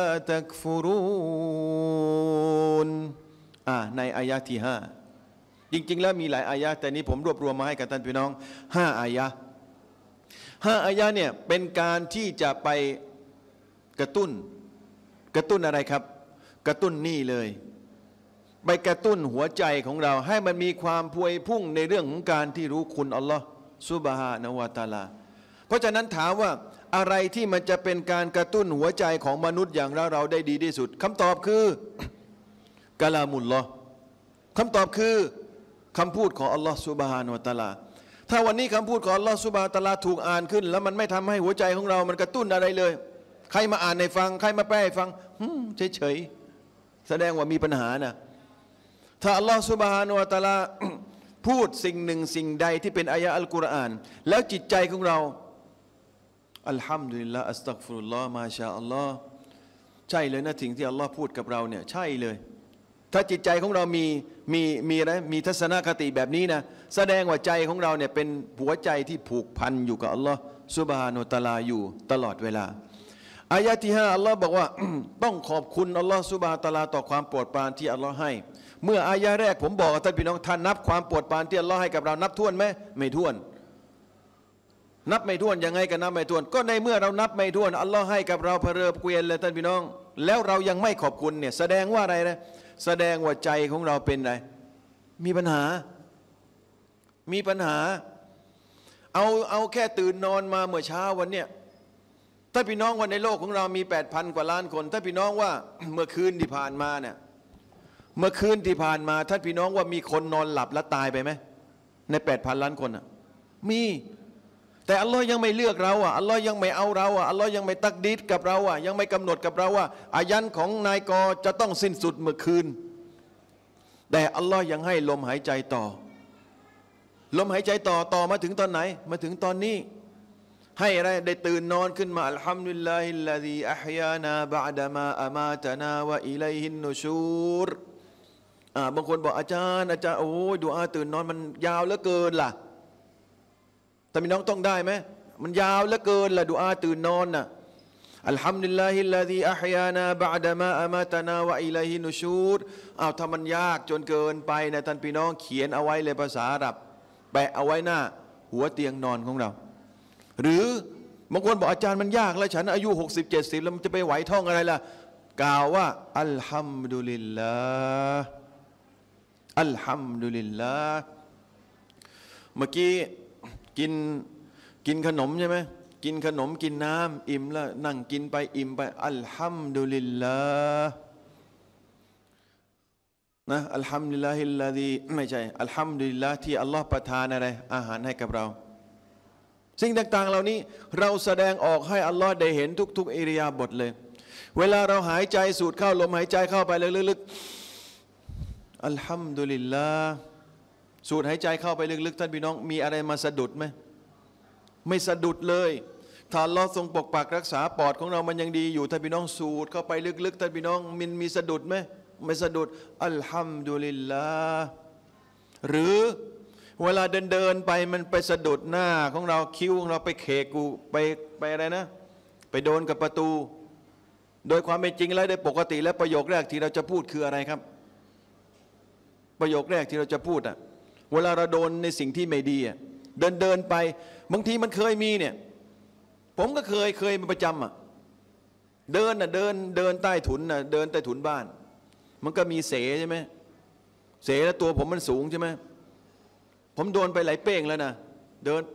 تكفرونในอายะที่ห้าจริงๆแล้วมีหลายอายะแต่นี้ผมรวบรวมมาให้กับท่านพี่น้องห้าอายะห้าอายะเนี่ยเป็นการที่จะไปกระตุ้นกระตุ้นอะไรครับกระตุ้นนี่เลยไปกระตุ้นหัวใจของเราให้มันมีความพวยพุ่งในเรื่องของการที่รู้คุณอัลลอฮ์ซุบฮานะฮูวะตะอาลาเพราะฉะนั้นถามว่าอะไรที่มันจะเป็นการกระตุ้นหัวใจของมนุษย์อย่างเราเราได้ดีที่สุดคำตอบคือกะลามุลลอฮ์คำตอบคือคำพูดของอัลลอฮ์ซุบฮานะฮูวะตะอาลาถ้าวันนี้คำพูดของอัลลอฮ์ซุบฮานะฮูวะตะอาลาถูกอ่านขึ้นแล้วมันไม่ทำให้หัวใจของเรามันกระตุ้นอะไรเลยใครมาอ่านให้ฟังใครมาแปลให้ฟังเฉยๆแสดงว่ามีปัญหานะถ้าอัลลอฮ์ซุบฮานะฮูวะตะอาลา พูดสิ่งหนึ่งสิ่งใดที่เป็นอายะอัลกุรอานแล้วจิตใจของเราอัลฮัมดุลิลลาห์อัสตัฆฟิรุลลอฮ์มาชาอัลลอฮ์ใช่เลยนะสิ่งที่อัลลอฮ์พูดกับเราเนี่ยใช่เลยถ้าจิตใจของเรามีมีมีอะไรมีทัศนคติแบบนี้นะแสดงว่าใจของเราเนี่ยเป็นหัวใจที่ผูกพันอยู่กับอัลลอฮ์ซุบฮานะฮูวะตะอาลาอยู่ตลอดเวลาอายะที่ห้าอัลลอฮ์บอกว่า ต้องขอบคุณอัลลอฮ์ซุบฮานะฮูวะตะอาลาต่อความโปรดปรานที่อัลลอฮ์ให้เมื่ออายะแรกผมบอกกับท่านพี่น้องท่านนับความโปรดปรานที่อัลลอฮ์ให้กับเรานับถ้วนไหมไม่ถ้วนนับไม่ถ้วนยังไงกันนับไม่ถ้วนก็ในเมื่อเรานับไม่ถ้วนอัลลอฮ์ให้กับเราเพลิดเพลินเลยท่านพี่น้องแล้วเรายังไม่ขอบคุณเนี่ยแสดงว่าอะไรนะแสดงว่าใจของเราเป็นอะไรมีปัญหามีปัญหาเอาเอาแค่ตื่นนอนมาเมื่อเช้าวันเนี้ยถ้าพี่น้องว่าในโลกของเรามี แปดพัน กว่าล้านคนถ้าพี่น้องว่าเมื่อคืนที่ผ่านมาเนี่ยเมื่อคืนที่ผ่านมาท่านพี่น้องว่ามีคนนอนหลับแล้วตายไปไหมใน แปดพัน ล้านคนอ่ะมีแต่อัลลอฮ์ยังไม่เลือกเราอ่ะอัลลอฮ์ยังไม่เอาเราอ่ะอัลลอฮ์ยังไม่ตักดีดกับเราอ่ะยังไม่กำหนดกับเราว่าอายันของนายกจะต้องสิ้นสุดเมื่อคืนแต่อัลลอฮ์ยังให้ลมหายใจต่อลมหายใจต่อต่อมาถึงตอนไหนมาถึงตอนนี้ให้อะไรได้ตื่นนอนขึ้นมาอัลฮัมดุลิลลาฮิลลาซีอะฮยานาบะอ์ดะมาอะมาตะนาวะอิลัยฮินนุชูรอ่าบางคนบอกอาจารย์อาจารย์โอ้ยดุอาตื่นนอนมันยาวเหลือเกินล่ะแต่พี่น้องต้องได้ไหมมันยาวเหลือเกินล่ะดุอาตื่นนอนน่ะอัลฮัมดุลิลลาฮิลลาซีอะฮยานาบะอ์ดะมาอะมาตะนาวะอิลัยฮินนุชูรอ้าวถ้ามันยากจนเกินไปนะท่านพี่น้องเขียนเอาไว้เลยภาษาอาหรับแปะเอาไว้หน้าหัวเตียงนอนของเราหรือบางคนบอกอาจารย์มันยากแล้วฉันอายุหกสิบ เจ็ดสิบแล้วมันจะไปไหวท่องอะไรล่ะกล่าวว่าอัลฮัมดุลิลลาห์อัลฮัมดุลิลลาห์เมื่อกี้กินกินขนมใช่ไหมกินขนมกินน้ำอิ่มแล้วนั่งกินไปอิ่มไปอัลฮัมดุลิลลาห์นะอัลฮัมดุลิลลาฮิลลาดีไม่ใช่อัลฮัมดุลิลลาห์ที่อัลลอฮ์ประทานอะไรอาหารให้กับเราสิ่งต่างๆเหล่านี้เราแสดงออกให้อัลลอฮ์ได้เห็นทุกๆอิริยาบถเลยเวลาเราหายใจสูดเข้าลมหายใจเข้าไปลึกๆอัลฮัมดุลิลลาห์สูดหายใจเข้าไปลึกๆท่านพี่น้องมีอะไรมาสะดุดไหมไม่สะดุดเลยถ้าอัลลอฮ์ทรงปกปักรักษาปอดของเรามันยังดีอยู่ท่านพี่น้องสูดเข้าไปลึกๆท่านพี่น้องมันมีสะดุดไหมไม่สะดุดอัลฮัมดุลิลลาห์หรือเวลาเดินเดินไปมันไปสะดุดหน้าของเราคิ้วของเราไปเขกกูไปไปอะไรนะไปโดนกับประตูโดยความเป็นจริงแล้วโดยปกติแล้วประโยคแรกที่เราจะพูดคืออะไรครับประโยคแรกที่เราจะพูดอ่ะเวลาเราโดนในสิ่งที่ไม่ดีอ่ะเดินเดินไปบางทีมันเคยมีเนี่ยผมก็เคยเคยเป็นประจำอ่ะเดินอ่ะเดินเดินใต้ถุนอ่ะเดินใต้ถุนบ้านมันก็มีเสใช่ไหมเสแล้วตัวผมมันสูงใช่ไหมผมโดนไปหลายเป้งแล้วนะเดิน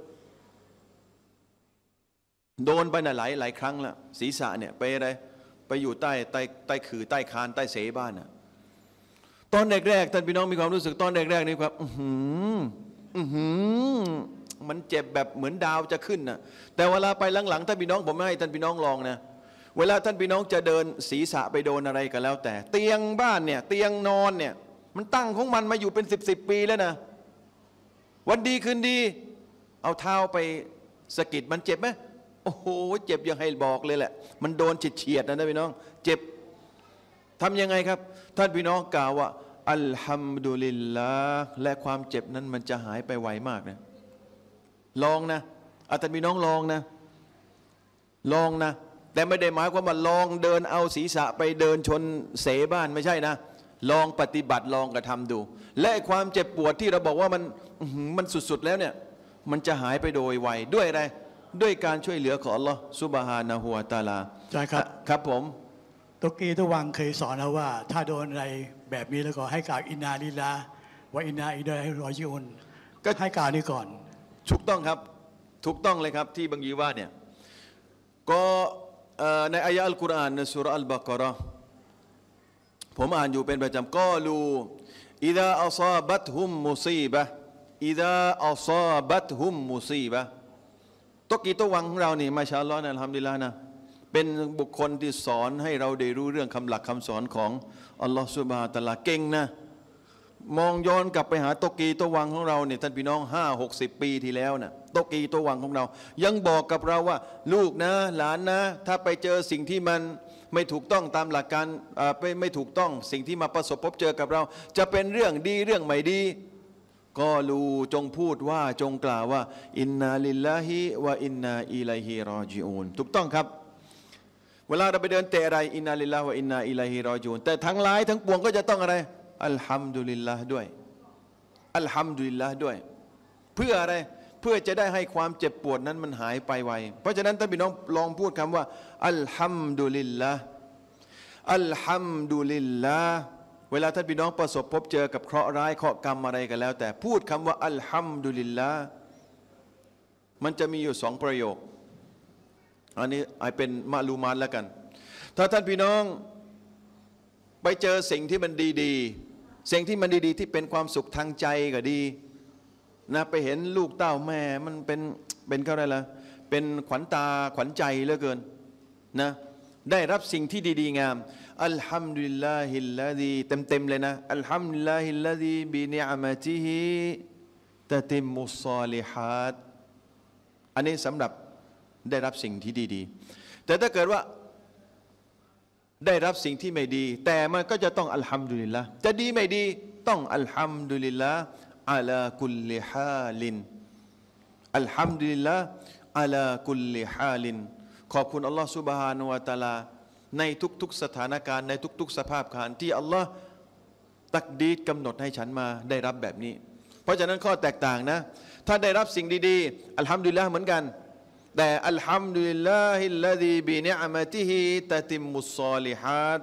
โดนไปน่ะหลายหลายครั้งละศีรษะเนี่ยไปอะไรไปอยู่ใต้ใต้ใต้ขื่อใต้คานใต้เสบ้านน่ะตอนแรกๆท่านพี่น้องมีความรู้สึกตอนแรกๆนี่ครับอือหืออือหือมันเจ็บแบบเหมือนดาวจะขึ้นน่ะแต่เวลาไปหลังๆท่านพี่น้องผมไม่ให้ท่านพี่น้องลองนะเวลาท่านพี่น้องจะเดินศีรษะไปโดนอะไรก็แล้วแต่เตียงบ้านเนี่ยเตียงนอนเนี่ยมันตั้งของมันมาอยู่เป็นสิบสิบปีแล้วนะวันดีคืนดีเอาเท้าไปสะกิดมันเจ็บไหมโอ้โหเจ็บยังให้บอกเลยแหละมันโดนเฉียดๆนะท่านพี่น้องเจ็บทำยังไงครับท่านพี่น้องกล่าวว่าอัลฮัมดุลิลลาห์และความเจ็บนั้นมันจะหายไปไวมากนะลองนะอาท่านพี่น้องลองนะลองนะแต่ไม่ได้หมายความว่าลองเดินเอาศีรษะไปเดินชนเสบ้านไม่ใช่นะลองปฏิบัติลองกระทำดูและความเจ็บปวดที่เราบอกว่ามันมันสุดๆแล้วเนี่ยมันจะหายไปโดยไวด้วยอะไรด้วยการช่วยเหลือของอัลลอฮฺซุบฮานะฮูวะตะอาลาใช่ครับครับผมตุกีทุกวังเคยสอนเราว่าถ้าโดนอะไรแบบนี้แล้วก็ให้กล่าวอินนาลิลลาห์วะอินนาอิลัยฮิรอญิอูนก็ให้กล่าวนี้ก่อนถูกต้องครับถูกต้องเลยครับที่บางยีว่าเนี่ยก็ในอายะอัลกุรอานในสุราะห์อัลบะเกาะเราะห์ผมอ่านอยู่เป็นประจำกอลูอิดะอัศาบัตฮุมมุซีบะห์อิดะอัศาบัตฮุมมุซีบะห์ตกีตวังของเรานี่มาชาอัลลอฮ์นะอัลฮัมดุลิลละห์นะเป็นบุคคลที่สอนให้เราได้รู้เรื่องคำหลักคำสอนของอัลลอฮ์ซุบฮานะฮูวะตะอาลาเก่งนะมองย้อนกลับไปหาตกีตวังของเราเนี่ยท่านพี่น้องห้าหกสิบปีที่แล้วนะตกีตวังของเรายังบอกกับเราว่าลูกนะหลานนะถ้าไปเจอสิ่งที่มันไม่ถูกต้องตามหลักการไม่ไม่ถูกต้องสิ่งที่มาประสบพบเจอกับเราจะเป็นเรื่องดีเรื่องไม่ดีก็รู้จงพูดว่าจงกล่าวว่าอินนาลิลลาฮิวะอินนาอิลัยฮิรอญิอูนถูกต้องครับเวลาเราไปเดินเตะอะไรอินนาลิลลาฮิวะอินนาอิลัยฮิรอญิอูนแต่ทั้งหลายทั้งปวงก็จะต้องอะไรอัลฮัมดุลิลลาห์ด้วยอัลฮัมดุลิลลาห์ด้วยเพื่ออะไรเพื่อจะได้ให้ความเจ็บปวดนั้นมันหายไปไวเพราะฉะนั้นท่านพี่น้องลองพูดคำว่าอัลฮัมดุลิลลาห์อัลฮัมดุลิลลาห์เวลาท่านพี่น้องประสบพบเจอกับเคราะห์ร้ายเคราะห์กรรมอะไรกันแล้วแต่พูดคำว่าอัลฮัมดุลิลลาห์มันจะมีอยู่สองประโยคอันนี้ไอเป็นมะลูมานแล้วกันถ้าท่านพี่น้องไปเจอสิ่งที่มันดีๆสิ่งที่มันดีๆที่เป็นความสุขทางใจก็ดีนะไปเห็นลูกเต้าแม่มันเป็นเป็นเขาอะไรล่ะเป็นขวัญตาขวัญใจเหลือเกินนะได้รับสิ่งที่ดีๆงามอัลฮัมดุลิลลาฮิลลาดีเต็มๆเลยนะอัลฮัมดุลิลลาฮิลลาดีบินิอะมะติฮิตะติมมุศศอลิฮาตอันนี้สำหรับได้รับสิ่งที่ดีๆแต่ถ้าเกิดว่าได้รับสิ่งที่ไม่ดีแต่มันก็จะต้องอัลฮัมดุลิลละจะดีไม่ดีต้องอัลฮัมดุลิลละอัลากุลลิฮาลินอัลฮัมดุลิลละอัลากุลลิฮาลินขอบคุณอัลลอฮฺซุบฮานะฮูวะตะอาลาในทุกๆสถานการณ์ในทุกๆสภาพการที่อัลลอฮฺตักดีดกำหนดให้ฉันมาได้รับแบบนี้เพราะฉะนั้นข้อแตกต่างนะถ้าได้รับสิ่งดีๆอัลฮัมดุลิลละเหมือนกันแต่อัลฮัมดุลิลลาฮิลลาดีบินิอะมะติฮิตะติมมุศศอลิฮาต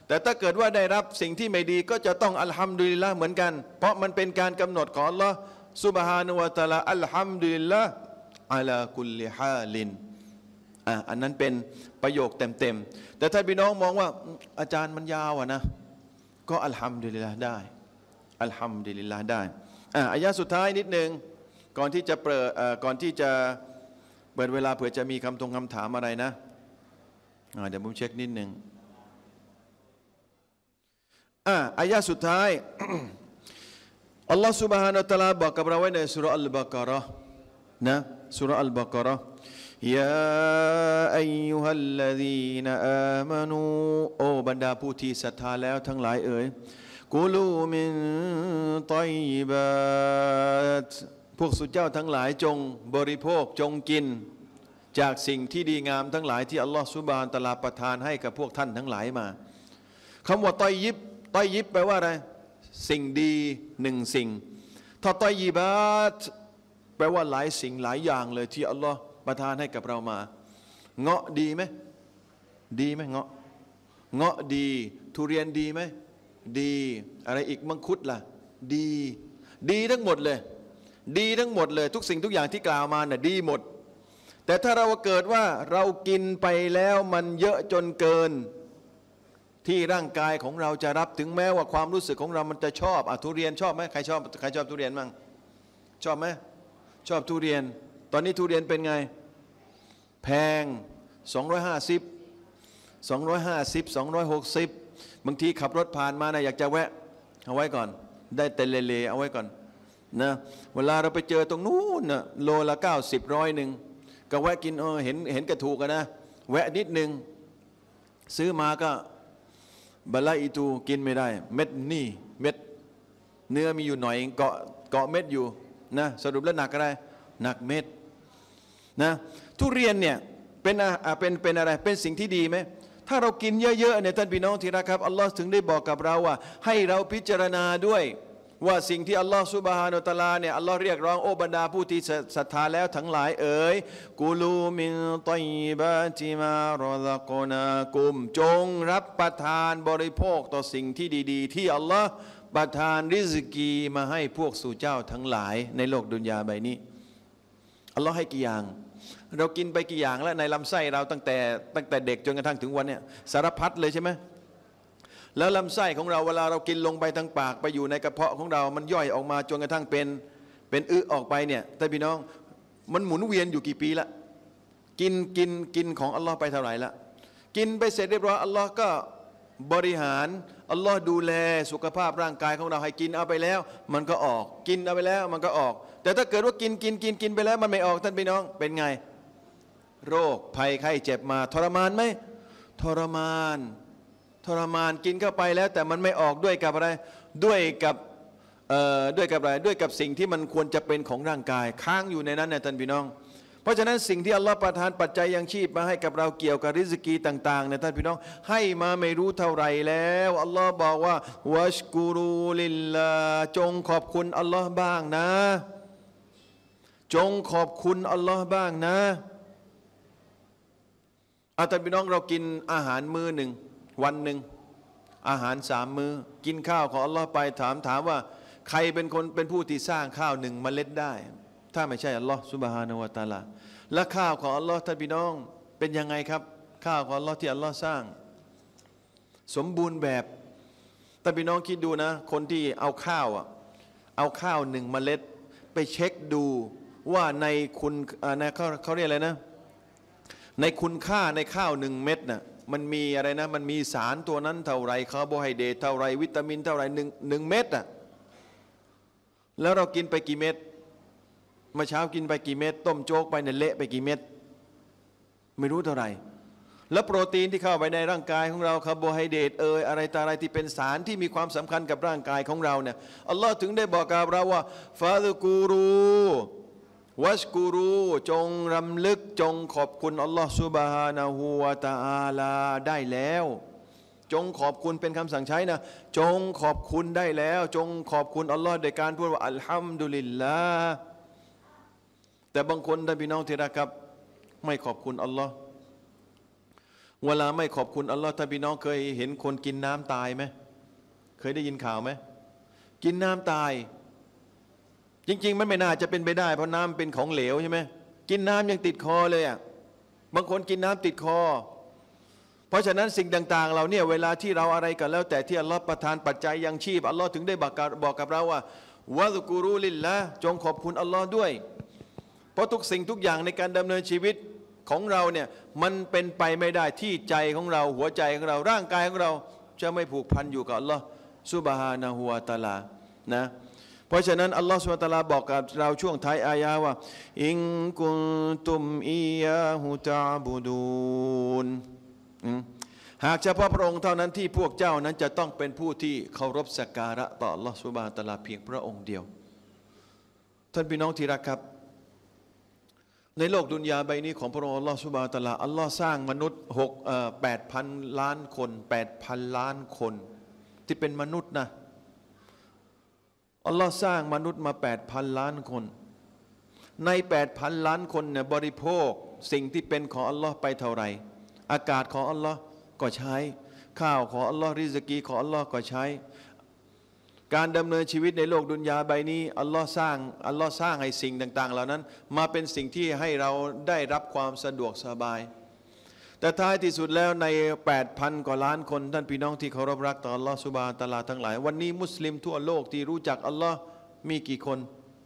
แต่ถ้าเกิดว่าได้รับสิ่งที่ไม่ดีก็จะต้องอัลฮัมดุลิลละห์เหมือนกันเพราะมันเป็นการกำหนดของอัลลอฮ์ซุบฮานะฮูวะตะอาลาอัลฮัมดุลิลละห์อะลากุลลิฮาลินอ่ะอันนั้นเป็นประโยคเต็มๆแต่ถ้าพี่น้องมองว่าอาจารย์มันยาวอะนะก็อัลฮัมดุลิลละห์ได้อัลฮัมดุลิลละห์ได้อ่ะอายะสุดท้ายนิดนึงก่อนที่จะเปิดก่อนที่จะเปิดเวลาเผื่อจะมีคำตรงคำถามอะไรนะอ่ะเดี๋ยวผมเช็คนิดนึงอ่ะอายะสุดท้าย อัลลอฮฺ سبحانه และ تعالى บอกกับเราไว้ในสุราอัลบากะเราะห์นะสุราอัลบากะเราะห์ยาอัยยูฮัลลซีนอามานูโอ้บรรดาผู้ที่ศรัทธาแล้วทั้งหลายเอ๋ยกุลูมินฏอยยิบาตพวกสุดเจ้าทั้งหลายจงบริโภคจงกินจากสิ่งที่ดีงามทั้งหลายที่อัลลอฮฺซุบฮานะฮูวะตะอาลาประทานให้กับพวกท่านทั้งหลายมาคำว่าฏอยยิบฏอยยิบแปลว่าอะไรสิ่งดีหนึ่งสิ่งถ้าฏอยยิบาตแปลว่าหลายสิ่งหลายอย่างเลยที่อัลลอฮฺประทานให้กับเรามาเงาะดีไหมดีไหมเงาะเงาะดีทุเรียนดีไหมดีอะไรอีกมังคุดล่ะดีดีทั้งหมดเลยดีทั้งหมดเลยทุกสิ่งทุกอย่างที่กล่าวมาน่ะดีหมดแต่ถ้าเราเกิดว่าเรากินไปแล้วมันเยอะจนเกินที่ร่างกายของเราจะรับถึงแม้ว่าความรู้สึกของเรามันจะชอบอ่ะทุเรียนชอบไหมใครชอบใครชอบทุเรียนบ้างชอบไหมชอบทุเรียนตอนนี้ทุเรียนเป็นไงแพงสองร้อยห้าสิบ สองร้อยห้าสิบ สองร้อยหกสิบบางทีขับรถผ่านมานะอยากจะแวะเอาไว้ก่อนได้แต่เลๆเอาไว้ก่อนนะเวลาเราไปเจอตรงนู้นนะโลละเก้าสิบร้อยหนึ่งก็แวะกินเออเห็นเห็นกระถูกกันนะแวะนิดนึงซื้อมาก็บะละอีตูกินไม่ได้เม็ดนี่เม็ดเนื้อมีอยู่หน่อยเกาะเกาะเม็ดอยู่นะสรุปแล้วหนักอะไรหนักเม็ดนะทุเรียนเนี่ยเป็นเป็นเป็นอะไรเป็นสิ่งที่ดีไหมถ้าเรากินเยอะๆเนี่ยท่านพี่น้องที่รักครับอัลลอฮ์ถึงได้บอกกับเราว่าให้เราพิจารณาด้วยว่าสิ่งที่อัลลอฮ์ซุบฮานะฮูวะตะอาลาเนี่ยอัลลอฮ์เรียกร้องโอ้บรรดาผู้ที่ศรัทธาแล้วทั้งหลายเอ๋ยกุลูมินฏอยยิบาติมารอซักนากุมจงรับประทานบริโภคต่อสิ่งที่ดีๆที่อัลลอฮ์ประทานริซกีมาให้พวกสู่เจ้าทั้งหลายในโลกดุนยาใบนี้อัลลอฮ์ให้กี่อย่างเรากินไปกี่อย่างแล้วในลำไส้เราตั้งแต่ตั้งแต่เด็กจนกระทั่งถึงวันเนี้ยสารพัดเลยใช่ไหมแล้วลำไส้ของเราเวลาเรากินลงไปทางปากไปอยู่ในกระเพาะของเรามันย่อยออกมาจนกระทั่งเป็นเป็นอึออกไปเนี่ยแต่พี่น้องมันหมุนเวียนอยู่กี่ปีละกินกินกินของอัลลอฮ์ไปเท่าไหร่ละกินไปเสร็จเรียบร้อยอัลลอฮ์ก็บริหารอัลลอฮ์ดูแลสุขภาพร่างกายของเราให้กินเอาไปแล้วมันก็ออกกินเอาไปแล้วมันก็ออกแต่ถ้าเกิดว่ากินกินกินกินไปแล้วมันไม่ออกท่านพี่น้องเป็นไงโรคภัยไข้เจ็บมาทรมานไหมทรมานทรมานกินเข้าไปแล้วแต่มันไม่ออกด้วยกับอะไรด้วยกับเอ่อด้วยกับอะไรด้วยกับสิ่งที่มันควรจะเป็นของร่างกายค้างอยู่ในนั้นเนี่ยท่านพี่น้องเพราะฉะนั้นสิ่งที่อัลลอฮฺประทานปัจจัยยังชีพมาให้กับเราเกี่ยวกับริสกีต่างๆเนี่ยท่านพี่น้องให้มาไม่รู้เท่าไหร่แล้วอัลลอฮฺบอกว่าวัชกูรูลิลลาจงขอบคุณอัลลอฮฺบ้างนะจงขอบคุณอัลลอฮฺบ้างนะอาท่านพี่น้องเรากินอาหารมื้อหนึ่งวันหนึ่งอาหารสามมื้อกินข้าวของอัลลอฮ์ไปถามถามว่าใครเป็นคนเป็นผู้ที่สร้างข้าวหนึ่งเมล็ดได้ถ้าไม่ใช่อัลลอฮ์ซุบฮานะฮูวะตะอาลาและข้าวของอัลลอฮ์ท่านพี่น้องเป็นยังไงครับข้าวของอัลลอฮ์ที่อัลลอฮ์สร้างสมบูรณ์แบบท่านพี่น้องคิดดูนะคนที่เอาข้าวอ่ะเอาข้าวหนึ่งเมล็ดไปเช็คดูว่าในคุณนะเขาเขาเรียกอะไรนะในคุณค่าในข้าวหนึ่งเม็ดน่ะมันมีอะไรนะมันมีสารตัวนั้นเท่าไรคาร์โบไฮเดรตเท่าไรวิตามินเท่าไรหนึ่งหนึ่งเม็ดอ่ะแล้วเรากินไปกี่เม็ดเมื่อเช้ากินไปกี่เม็ดต้มโจ๊กไปเนี่ยเละไปกี่เม็ดไม่รู้เท่าไหร่แล้วโปรตีนที่เข้าไปในร่างกายของเราคาร์โบไฮเดรตเอ่ยอะไรต่ออะไรที่เป็นสารที่มีความสำคัญกับร่างกายของเราเนี่ยอัลลอฮ์ถึงได้บอกกับเราว่าฟาซุกูรูวัชกูรูจงรำลึกจงขอบคุณอัลลอฮ์ซุบฮานะฮูวะตะอาลาได้แล้วจงขอบคุณเป็นคำสั่งใช้นะจงขอบคุณได้แล้วจงขอบคุณอัลลอฮ์โดยการพูดว่าอัลฮัมดุลิลลาห์แต่บางคนท่านพี่น้องที่รักครับไม่ขอบคุณอัลลอฮ์เวลาไม่ขอบคุณอัลลอฮ์ท่านพี่น้องเคยเห็นคนกินน้ำตายไหมเคยได้ยินข่าวไหมกินน้ำตายจริงๆมันไม่น่าจะเป็นไปได้เพราะน้ำเป็นของเหลวใช่ไหมกินน้ำยังติดคอเลยอ่ะบางคนกินน้ำติดคอเพราะฉะนั้นสิ่งต่างๆเราเนี่ยเวลาที่เราอะไรกันแล้วแต่ที่อัลลอฮ์ประทานปัจจัยยังชีพอัลลอฮ์ถึงได้บอกกับบอกกับเราว่าวะซุกูรุลิลละจงขอบคุณอัลลอฮ์ด้วยเพราะทุกสิ่งทุกอย่างในการดำเนินชีวิตของเราเนี่ยมันเป็นไปไม่ได้ที่ใจของเราหัวใจของเราร่างกายของเราจะไม่ผูกพันอยู่กับอัลลอฮ์ซุบฮานะฮูวะตะอาลานะเพราะฉะนั้นอัลลอฮฺซุบฮานะฮูวะตะอาลาบอกกับเราช่วงท้ายอายะว่าอิงกุนตุมอียาฮุตะบุดูนหากเฉพาะพระองค์เท่านั้นที่พวกเจ้านั้นจะต้องเป็นผู้ที่เคารพสักการะต่ออัลลอฮฺซุบฮานะฮูวะตะอาลาเพียงพระองค์เดียวท่านพี่น้องที่รักครับในโลกดุนยาใบนี้ของพระองค์อัลลอฮฺซุบฮานะฮูวะตะอาลาอัลลอฮ์สร้างมนุษย์หกเอ่อแปดพันล้านคนแปดพันล้านคนที่เป็นมนุษย์นะอัลลอฮ์สร้างมนุษย์มาแปดพันล้านคนในแปดพันล้านคนเนี่ยบริโภคสิ่งที่เป็นของอัลลอฮ์ไปเท่าไหร่อากาศของอัลลอฮ์ก็ใช้ข้าวของอัลลอฮ์ริซกีของอัลลอฮ์ก็ใช้การดำเนินชีวิตในโลกดุนยาใบนี้อัลลอฮ์สร้างอัลลอฮ์สร้างให้สิ่งต่างๆเหล่านั้นมาเป็นสิ่งที่ให้เราได้รับความสะดวกสบายแต่ท้ายที่สุดแล้วใน แปดพัน กว่าล้านคนท่านพี่น้องที่เคารพรักต่ออัลลอฮ์ซุบฮานะฮูวะตะอาลาทั้งหลายวันนี้มุสลิมทั่วโลกที่รู้จักอัลลอฮ์มีกี่คน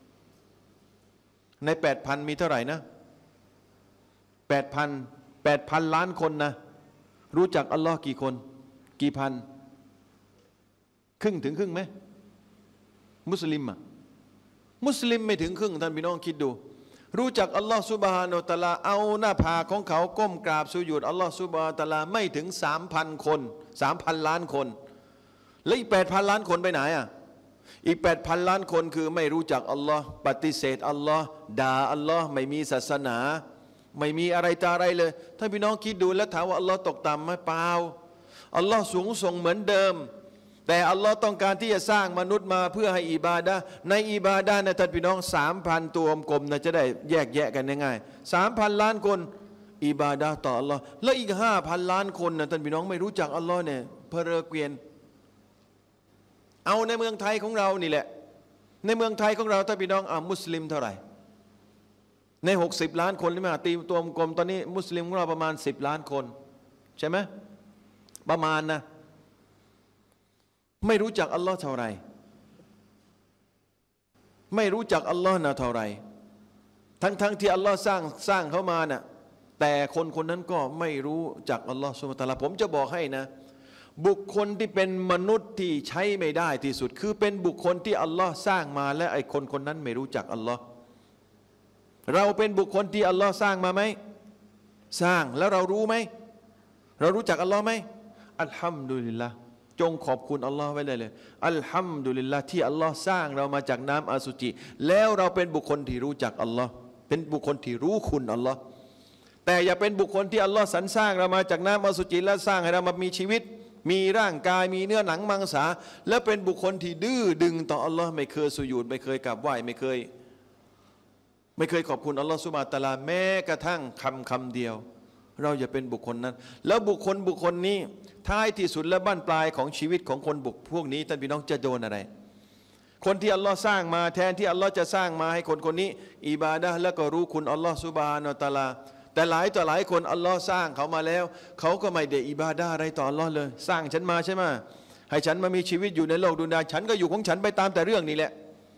ใน แปดพัน มีเท่าไหร่นะ แปดพัน แปดพัน ล้านคนนะรู้จักอัลลอฮ์กี่คนกี่พันครึ่งถึงครึ่งไหมมุสลิมอ่ะมุสลิมไม่ถึงครึ่งท่านพี่น้องคิดดูรู้จักอัลลอฮ์ซุบฮานะฮูวะตะอาลาเอาหน้าผากของเขาก้มกราบสุญูดอัลลอฮ์ซุบฮานะฮูวะตะอาลาไม่ถึง สามพัน คน สามพัน ล้านคนแล้วอีก แปดพัน ล้านคนไปไหนอ่ะอีก แปดพัน ล้านคนคือไม่รู้จักอัลลอฮ์ปฏิเสธอัลลอฮ์ด่าอัลลอฮ์ไม่มีศาสนาไม่มีอะไรตาอะไรเลยท่านพี่น้องคิดดูแล้วถามว่าอัลลอฮ์ตกต่ำไหมเปล่าอัลลอฮ์สูงส่งเหมือนเดิมแต่อัลลอฮ์ต้องการที่จะสร้างมนุษย์มาเพื่อให้อิบาดะห์ในอิบาดะห์นะท่านพี่น้อง สามพัน ตัวกลมๆนะจะได้แยกแยะกันง่ายๆ สามพัน ล้านคนอิบาดะห์ต่ออัลลอฮ์แล้วอีก ห้าพัน ล้านคนนะท่านพี่น้องไม่รู้จักอัลลอฮ์เนี่ยเพอเรอเกวียนเอาในเมืองไทยของเรานี่แหละในเมืองไทยของเราท่านพี่น้องอ่ามุสลิมเท่าไหร่ในหกสิบล้านคนนี่มาตีตัวกลมตอนนี้มุสลิมของเราประมาณสิบล้านคนใช่ไหมประมาณนะไม่รู้จักอัลลอฮ์เท่าไรไม่รู้จักอัลลอฮ์นะเท่าไรทั้งๆ ท, ที่อัลลอฮ์สร้างสร้างเขามานะ่ะแต่คนคนนั้นก็ไม่รู้จักอัลลอฮ์ซุบฮานะฮูวะตะอาลาผมจะบอกให้นะบุคคลที่เป็นมนุษย์ที่ใช้ไม่ได้ที่สุดคือเป็นบุคคลที่อัลลอฮ์สร้างมาและไอ้คนคนนั้นไม่รู้จักอัลลอฮ์เราเป็นบุคคลที่อัลลอฮ์สร้างมาไหมสร้างแล้วเรารู้ไหมเรารู้จักอัลลอฮ์ไหมอัลฮัมดุลิลละห์จงขอบคุณอัลลอฮ์ไว้เลยเลยอัลฮัมดุลิลละห์ที่อัลลอฮ์สร้างเรามาจากน้ำอสุจิแล้วเราเป็นบุคคลที่รู้จักอัลลอฮ์เป็นบุคคลที่รู้คุณอัลลอฮ์แต่อย่าเป็นบุคคลที่อัลลอฮ์สรรสร้างเรามาจากน้ำอสุจิและสร้างให้เรามามีชีวิตมีร่างกายมีเนื้อหนังมังสาและเป็นบุคคลที่ดื้อดึงต่ออัลลอฮ์ไม่เคยสุญูดไม่เคยกราบไหว้ไม่เคยไม่เคยขอบคุณอัลลอฮ์ซุบฮานะฮูวะตะอาลาแม้กระทั่งคำคำเดียวเราอย่าเป็นบุคคลนั้นแล้วบุคคลบุคคลนี้ท้ายที่สุดและบั้นปลายของชีวิตของคนบุคพวกนี้ท่านพี่น้องจะโดนอะไรคนที่อัลลอฮ์สร้างมาแทนที่อัลลอฮ์จะสร้างมาให้คนคนนี้อิบาดะห์แล้วก็รู้คุณอัลลอฮ์ซุบฮานะฮูวะตะอาลาแต่หลายต่อหลายคนอัลลอฮ์สร้างเขามาแล้วเขาก็ไม่ได้อิบาดะห์อะไรต่ออัลลอฮ์เลยสร้างฉันมาใช่ไหมให้ฉันมามีชีวิตอยู่ในโลกดุนยาฉันก็อยู่ของฉันไปตามแต่เรื่องนี้แหละ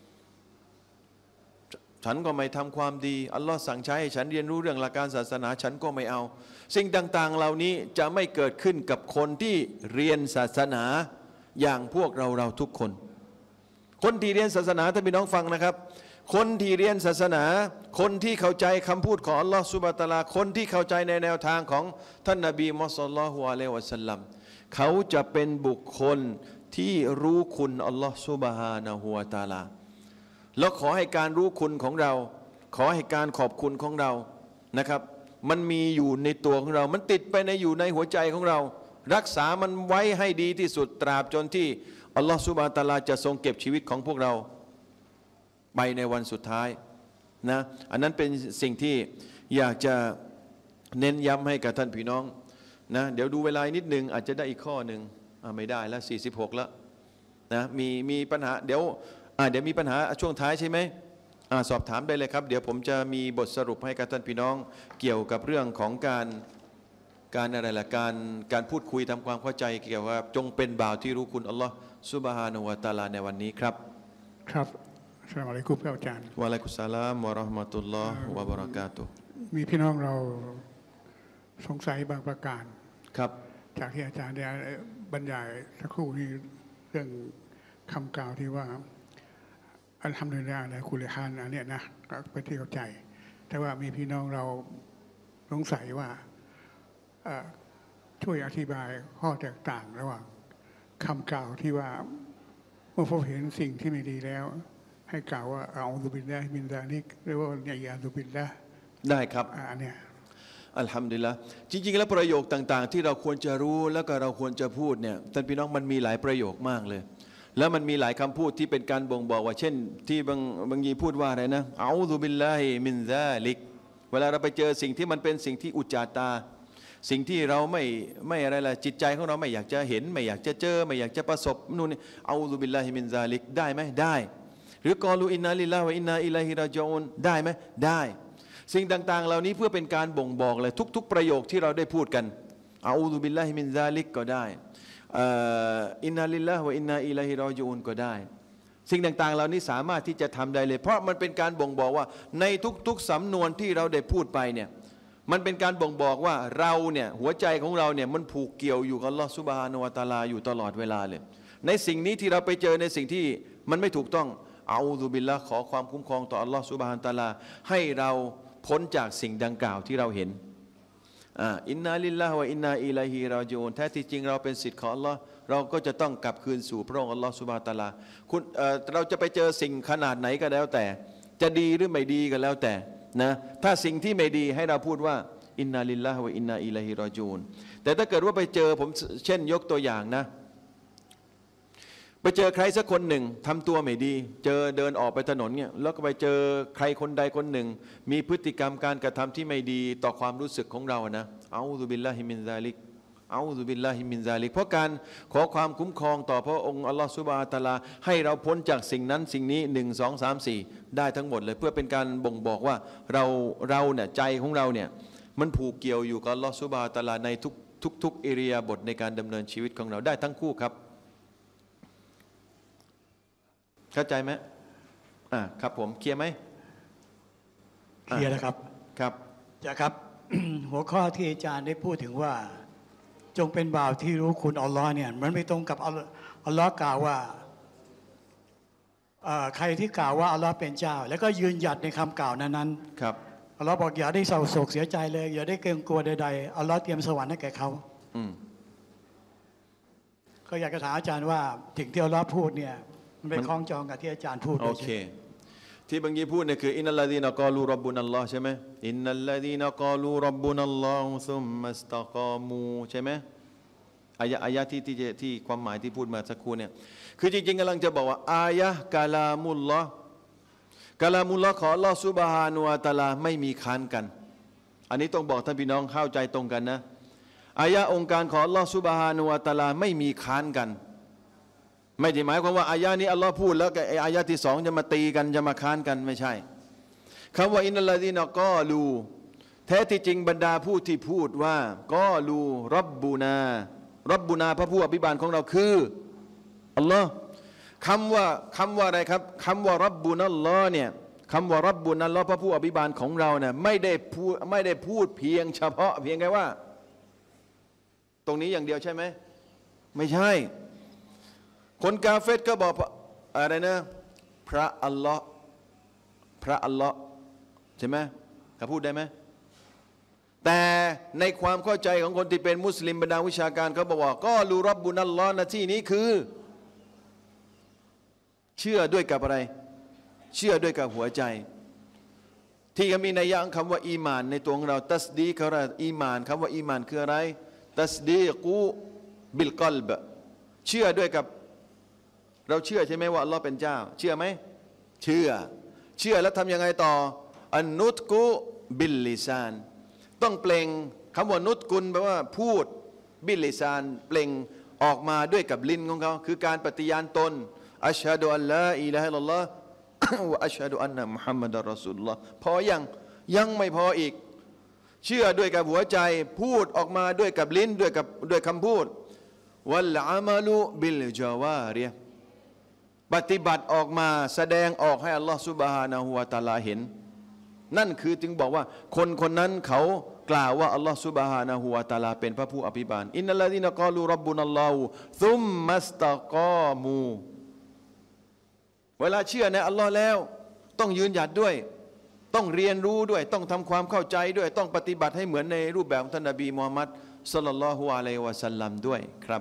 ฉันก็ไม่ทำความดีอัลลอฮ์สั่งใช้ให้ฉันเรียนรู้เรื่องหลักการศาสนาฉันก็ไม่เอาสิ่งต่างๆเหล่านี้จะไม่เกิดขึ้นกับคนที่เรียนศาสนาอย่างพวกเราเราทุกคนคนที่เรียนศาสนาท่านพี่น้องฟังนะครับคนที่เรียนศาสนาคนที่เข้าใจคำพูดของอัลลอฮ์ซุบฮานะฮูวะตะอาลาคนที่เข้าใจในแนวทางของท่านนบีมุฮัมมัดศ็อลลัลลอฮุอะลัยฮิวะซัลลัมเขาจะเป็นบุคคลที่รู้คุณอัลลอฮ์ซุบฮานะฮูวะตะอาลาแล้วขอให้การรู้คุณของเราขอให้การขอบคุณของเรานะครับมันมีอยู่ในตัวของเรามันติดไปในอยู่ในหัวใจของเรารักษามันไว้ให้ดีที่สุดตราบจนที่อัลลอฮฺซุบฮานะฮูวะตะอาลาจะทรงเก็บชีวิตของพวกเราไปในวันสุดท้ายนะอันนั้นเป็นสิ่งที่อยากจะเน้นย้ำให้กับท่านพี่น้องนะเดี๋ยวดูเวลานิดนึงอาจจะได้อีกข้อหนึ่งไม่ได้แล้วสี่สิบหกแล้วนะมีมีปัญหาเดี๋ยวเดี๋ยวมีปัญหาช่วงท้ายใช่ไหมสอบถามได้เลยครับเดี๋ยวผมจะมีบทสรุปให้กับท่านพี่น้องเกี่ยวกับเรื่องของการการอะไรล่ะการการพูดคุยทำความเข้าใจเกี่ยวกับจงเป็นบ่าวที่รู้คุณอัลลอฮ์ซุบฮานะฮูวะตะอาลาในวันนี้ครับครับอัสสลามุอะลัยกุมครับอาจารย์วะอะลัยกุสสลามวะเราะห์มะตุลลอฮ์วะบะเราะกาตุฮ์มีพี่น้องเราสงสัยบางประการครับจากที่อาจารย์ได้บรรยายสักครู่นี้เรื่องคำกล่าวที่ว่าอัลฮัมดุลิลลาห์ละกุลิฮาลอันเนี้ยนะก็เป็นที่เข้าใจแต่ว่ามีพี่น้องเราสงสัยว่าช่วยอธิบายข้อแตกต่างระหว่างคำกล่าวที่ว่าเมื่อพบเห็นสิ่งที่ไม่ดีแล้วให้กล่าวว่าเอาซุบิลลาฮิมินซาลิกหรือว่าเนี่ยยาซุบิลลาห์ได้ครับอันเนี้ยอัลฮัมดุลิลละห์จริงๆแล้วประโยคต่างๆที่เราควรจะรู้แล้วก็เราควรจะพูดเนี่ยท่านพี่น้องมันมีหลายประโยคมากเลยแล้วมันมีหลายคำพูดที่เป็นการบ่งบอกว่าเช่นที่บางบางทีพูดว่าอะไรนะเอาซุบิลลาฮิมินซาลิกเวลาเราไปเจอสิ่งที่มันเป็นสิ่งที่อุจจาตาสิ่งที่เราไม่ไม่อะไรล่ะจิตใจของเราไม่อยากจะเห็นไม่อยากจะเจอไม่อยากจะประสบนู่นนี่เอาซุบิลลาฮิมินซาลิกได้ไหมได้หรือกอลูอินนาลิลลาฮิวะอินนาอิลัยฮิรอญิอูนได้ไหมได้สิ่งต่างๆเหล่านี้เพื่อเป็นการบ่งบอกเลยทุกๆประโยคที่เราได้พูดกันอาอูซุบิลลาฮิมินซาลิกก็ได้อินนาลิลลาฮิวะอินนาอิลัยฮิรอญิอูนก็ได้สิ่งต่างๆเหล่านี้สามารถที่จะทำได้เลยเพราะมันเป็นการบ่งบอกว่าในทุกๆสำนวนที่เราได้พูดไปเนี่ยมันเป็นการบ่งบอกว่าเราเนี่ยหัวใจของเราเนี่ยมันผูกเกี่ยวอยู่กับอัลลอฮฺซุบฮานะฮูวะตะอาลาอยู่ตลอดเวลาเลยในสิ่งนี้ที่เราไปเจอในสิ่งที่มันไม่ถูกต้องอาอูซุบิลละขอความคุ้มครองต่ออัลลอฮฺซุบฮานะฮูวะตะอาลาให้เราพ้นจากสิ่งดังกล่าวที่เราเห็นอินนาลิลลาฮิวะอินนาอิลัยฮิรอญิอูนแท้ที่จริงเราเป็นศิษย์ของอัลลอฮ์เราก็จะต้องกลับคืนสู่พระองค์อัลลอฮ์ซุบฮานะฮูวะตะอาลาคุณเอ่อเราจะไปเจอสิ่งขนาดไหนก็แล้วแต่จะดีหรือไม่ดีก็แล้วแต่นะถ้าสิ่งที่ไม่ดีให้เราพูดว่าอินนาลิลลาฮิวะอินนาอิลัยฮิรอญิอูนแต่ถ้าเกิดว่าไปเจอผมเช่นยกตัวอย่างนะไปเจอใครสักคนหนึ่งทำตัวไม่ดีเจอเดินออกไปถนนเนี่ยแล้วก็ไปเจอใครคนใดคนหนึ่งมีพฤติกรรมการกระทำที่ไม่ดีต่อความรู้สึกของเรานะเอาซุบิลลาฮิมินซาลิกเอาซุบิลลาฮิมินซาลิกเพราะการขอความคุ้มครองต่อพระองค์อัลลอฮฺซุบฮานะฮูวะตะอาลาให้เราพ้นจากสิ่งนั้นสิ่งนี้หนึ่งสองสามสี่ได้ทั้งหมดเลยเพื่อเป็นการบ่งบอกว่าเราเราเนี่ยใจของเราเนี่ยมันผูกเกี่ยวอยู่กับอัลลอฮฺซุบฮานะฮูวะตะอาลาในทุกทุกทุกอิริยาบถในการดำเนินชีวิตของเราได้ทั้งคู่ครับเข้าใจไหมอ่าครับผมเคลียร์ไหมเคลียร์แล้วครับครับจ้ะครับ หัวข้อที่อาจารย์ได้พูดถึงว่าจงเป็นบ่าวที่รู้คุณอัลลอฮ์เนี่ยมันไม่ตรงกับอัลลอฮ์กล่าวว่าใครที่กล่าวว่าอัลลอฮ์เป็นเจ้าแล้วก็ยืนหยัดในคำกล่าวนั้นๆครับอัลลอฮ์บอกอย่าได้เศร้าโศกเสียใจเลยอย่าได้เกรงกลัวใดๆอัลลอฮ์เตรียมสวรรค์ให้แก่เขาก็อยากจะถามอาจารย์ว่าถึงที่อัลลอฮ์พูดเนี่ยมันไปคล้องจองกับที่อาจารย์พูดโอเคที่บางทีพูดเนี่ยคืออินนัลลาดีนกอลูร็อบบุนัลลอฮ์ใช่ไหมอินนัลลาดีนกอลูร็อบบุนัลลอฮ์ซุมมัสตะกอมูใช่ไหมอายะอายะที่ที่ที่ความหมายที่พูดมาสักครู่เนี่ยคือจริงๆกำลังจะบอกว่าอายะกาลามุลลอฮ์กาลามุลลอฮ์ของอัลลอฮ์ซุบฮานะฮูวะตะอาลาไม่มีค้านกันอันนี้ต้องบอกท่านพี่น้องเข้าใจตรงกันนะอายะองค์การของอัลลอฮ์ซุบฮานะฮูวะตะอาลาไม่มีค้านกันไม่ได้หมายความว่าอายะนี้อัลลอฮ์พูดแล้วกับอายะที่สองจะมาตีกันจะมาค้านกันไม่ใช่คำว่าอินนัลลาดีนกอลูแท้ที่จริงบรรดาผู้ที่พูดว่ากอลูรับบูนารับบูนาพระผู้อภิบาลของเราคืออัลลอฮ์คำว่าคำว่าอะไรครับคำว่ารับบูนัลลอฮ์เนี่ยคำว่ารับบูนัลลอฮ์พระผู้อภิบาลของเราเนี่ยไม่ได้พูดไม่ได้พูดเพียงเฉพาะเพียงแค่ว่าตรงนี้อย่างเดียวใช่ไหมไม่ใช่คนกาเฟรก็บอกอะไรนะพระอัลลอฮ์พระอัลลอฮ์ใช่ไหมเขาพูดได้ไหมแต่ในความเข้าใจของคนที่เป็นมุสลิมบรรดาวิชาการเขาบอกว่าก็รูรับบุนัลลอฮ์นะที่นี้คือเชื่อด้วยกับอะไรเชื่อด้วยกับหัวใจที่มีนัยยะคำว่าอีมานในตัวของเราตัสดีเขาว่าอีมานคำว่าอีมานคืออะไรตัสดีกูบิลกอลบเชื่อด้วยกับเราเชื่อใช่ไหมว่าอัลลอฮ์เป็นเจ้าเชื่อไหมเชื่อเชื่อแล้วทำยังไงต่ออันนุตกุบิลลิซานต้องเปล่งคำว่านุตกุลแปลว่าพูดบิลิซานเปล่งออกมาด้วยกับลิ้นของเขาคือการปฏิญาณตนอัชฮะดุอัลลอฮ์อิลาฮะอิลลัลลอฮ์วะอัชฮะดุอันนะมุฮัมมัดอัรรอซูลุลลอฮ์พอยังยังไม่พออีกเชื่อด้วยกับหัวใจพูดออกมาด้วยกับลิ้นด้วยกับด้วยคำพูดวัลอามัลุบิลจาวาริยะปฏิบัติออกมาแสดงออกให้อัลลอฮฺซุบฮานะฮูวะตะอาลาเห็นนั่นคือจึงบอกว่าคนคนนั้นเขากล่าวว่าอัลลอฮฺซุบฮานะฮูวะตะอาลาเป็นพระผู้อภิบาลอินนัลลซีนะกอลูร็อบบุนัลลอฮุซุมมัสตะกอมูเวลาเชื่อในอัลลอฮ์แล้วต้องยืนหยัดด้วยต้องเรียนรู้ด้วยต้องทำความเข้าใจด้วยต้องปฏิบัติให้เหมือนในรูปแบบของท่านนบีมูฮัมมัดศ็อลลัลลอฮุอะลัยฮิวะซัลลัมด้วยครับ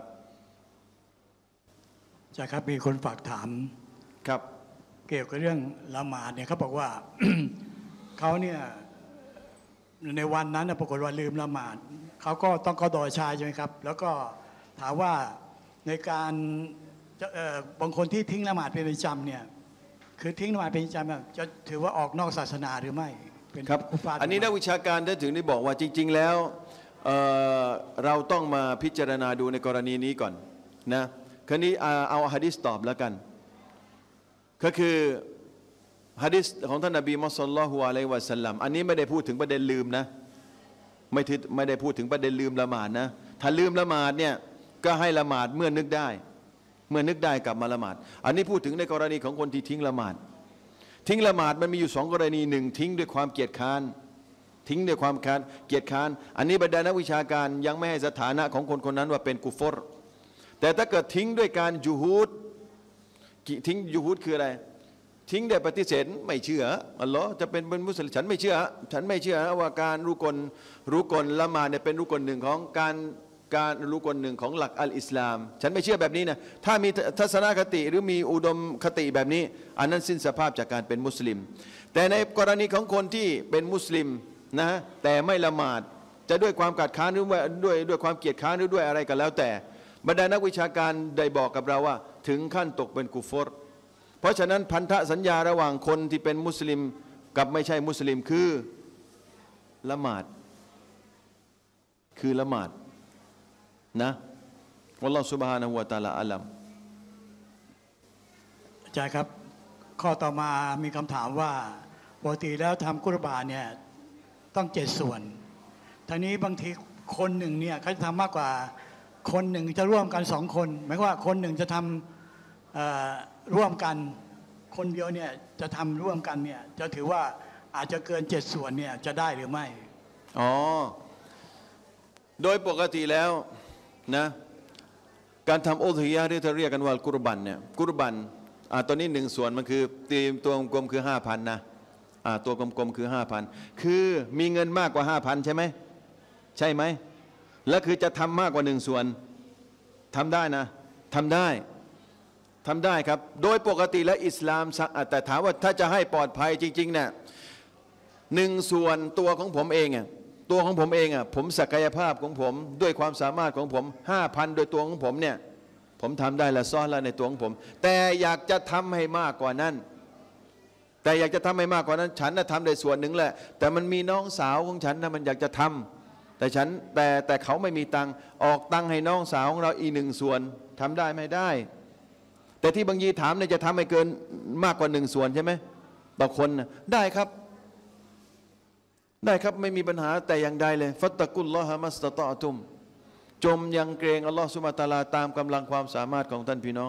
ใช่ครับมีคนฝากถามครับเกี่ยวกับเรื่องละหมาดเนี่ยเขาบอกว่า เขาเนี่ยในวันนั้นปรากฏว่าลืมละหมาดเขาก็ต้องกอฎอชาใช่ไหมครับแล้วก็ถามว่าในการบางคนที่ทิ้งละหมาดเป็นประจำเนี่ยคือทิ้งละหมาดเป็นประจำจะถือว่าออกนอกศาสนาหรือไม่เป็นครับอันนี้นักวิชาการได้ถึงได้บอกว่าจริงๆแล้วเเราต้องมาพิจารณาดูในกรณีนี้ก่อนนะคราวนี้เอาหะดีษตอบแล้วกันก็คือหะดีษของท่านนบีมุฮัมมัดศ็อลลัลลอฮุอะลัยฮิวะซัลลัมอันนี้ไม่ได้พูดถึงประเด็นลืมนะไม่ถึงไม่ได้พูดถึงประเด็นลืมละหมาดนะถ้าลืมละหมาดเนี่ยก็ให้ละหมาดเมื่อนึกได้เมื่อนึกได้กลับมาละหมาดอันนี้พูดถึงในกรณีของคนที่ทิ้งละหมาดทิ้งละหมาดมันมีอยู่สองกรณีหนึ่งทิ้งด้วยความเกียจค้านทิ้งด้วยความเกียจค้านอันนี้บรรดานักวิชาการยังไม่ให้สถานะของคนคนนั้นว่าเป็นกุฟรแต่ถ้าเกิดทิ้งด้วยการยูฮูดทิ้งยูฮูดคืออะไรทิ้งได้ปฏิเสธไม่เชื่ออัลลอฮ์จะเป็นเป็นมุสลิมฉันไม่เชื่อฉันไม่เชื่อว่าการรุกลรุกลละหมาดเนี่ยเป็นรุกลหนึ่งของการการรุกลหนึ่งของหลักอัลอิสลามฉันไม่เชื่อแบบนี้นะถ้ามีทัศนคติหรือมีอุดมคติแบบนี้อันนั้นสิ้นสภาพจากการเป็นมุสลิมแต่ในกรณีของคนที่เป็นมุสลิมนะแต่ไม่ละหมาดจะด้วยความกัดค้านหรือว่าด้วยด้วยความเกียจค้านหรือด้วยอะไรก็แล้วแต่บรรดานักวิชาการได้บอกกับเราว่าถึงขั้นตกเป็นกุฟรเพราะฉะนั้นพันธสัญญาระหว่างคนที่เป็นมุสลิมกับไม่ใช่มุสลิมคือละหมาดคือละหมาดนะอัลลอฮฺ سبحانه และ تعالى อัลลัมอาจารย์ครับข้อต่อมามีคำถามว่าปกติแล้วทำกุรบานเนี่ยต้องเจ็ดส่วนทีนี้บางทีคนหนึ่งเนี่ยเขาจะทำมากกว่าคนหนึ่งจะร่วมกันสองคนหมายว่าคนหนึ่งจะทำร่วมกันคนเดียวเนี่ยจะทำร่วมกันเนี่ยจะถือว่าอาจจะเกินเจ็ดส่วนเนี่ยจะได้หรือไม่อ๋อโดยปกติแล้วนะการทำอุทิยะที่เราเรียกกันว่ากุรบันเนี่ยกุรบันอ่าตอนนี้หนึ่งส่วนมันคือตีมตัวกลมคือห้าพันนะอ่าตัวกลมๆคือห้าพันคือมีเงินมากกว่าห้าพันใช่ไหมใช่ไหมและคือจะทำมากกว่าหนึ่งส่วนทำได้นะทำได้ทำได้ครับโดยปกติแล้วอิสลามแต่ถามว่าถ้าจะให้ปลอดภัยจริงๆเนี่ยหนึ่งส่วนตัวของผมเองอ่ะตัวของผมเองอ่ะผมศักยภาพของผมด้วยความสามารถของผมห้าพันโดยตัวของผมเนี่ยผมทำได้ละซ้อนละในตัวของผมแต่อยากจะทำให้มากกว่านั้นแต่อยากจะทำให้มากกว่านั้นฉันน่ะทำได้ส่วนหนึ่งแหละแต่มันมีน้องสาวของฉันนะมันอยากจะทำแต่ฉันแต่แต่เขาไม่มีตังค์ออกตังค์ให้น้องสาวของเราอีกหนึ่งส่วนทำได้ไม่ได้แต่ที่บางยีถามเนี่ยจะทำให้เกินมากกว่าหนึ่งส่วนใช่ไหมต่อคนนะได้ครับได้ครับไม่มีปัญหาแต่อย่างใดเลยฟัตตะกุลลอฮะมัสตะตอตุมจมยังเกรงอัลลอฮฺซุบฮานะฮูวะตะอาลาตามกำลังความสามารถของท่านพี่น้อง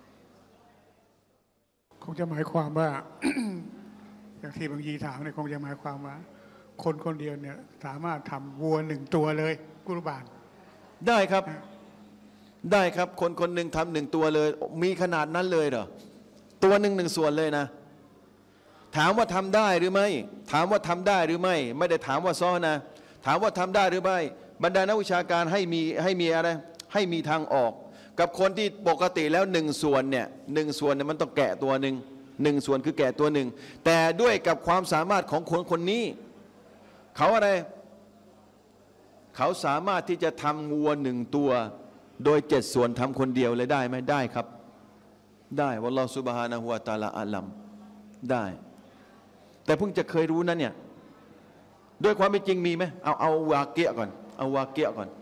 คงจะหมายความว่า อย่างที่บางยีถามเนี่ยคงจะหมายความว่าคนคนเดียวเนี่ยสามารถทำวัวหนึ่งตัวเลยกุรบานได้ครับได้ครับคนคนหนึ่งทำหนึ่งตัวเลยมีขนาดนั้นเลยเหรอตัวหนึ่งหนึ่งส่วนเลยนะถามว่าทำได้หรือไม่ถามว่าทำได้หรือไม่ไม่ได้ถามว่าซ้อนะถามว่าทำได้หรือไม่บรรดานักวิชาการให้มีให้มีอะไรให้มีทางออกกับคนที่ปกติแล้วหนึ่งส่วนเนี่ยหนึ่งส่วนเนี่ยมันต้องแกะตัวหนึ่งหนึ่งส่วนคือแกะตัวหนึ่งแต่ด้วยกับความสามารถของคนคนนี้เขาอะไรเขาสามารถที่จะทำงัวหนึ่งตัวโดยเจ็ดส่วนทำคนเดียวเลยได้ไหมได้ครับได้วัลลอฮฺซุบฮานะฮูวะตะอาลาอัลลัมได้แต่เพิ่งจะเคยรู้นะเนี่ยด้วยความเป็นจริงมีไหมเอาเอาวาเกียก่อนเอาวาเกียก่อน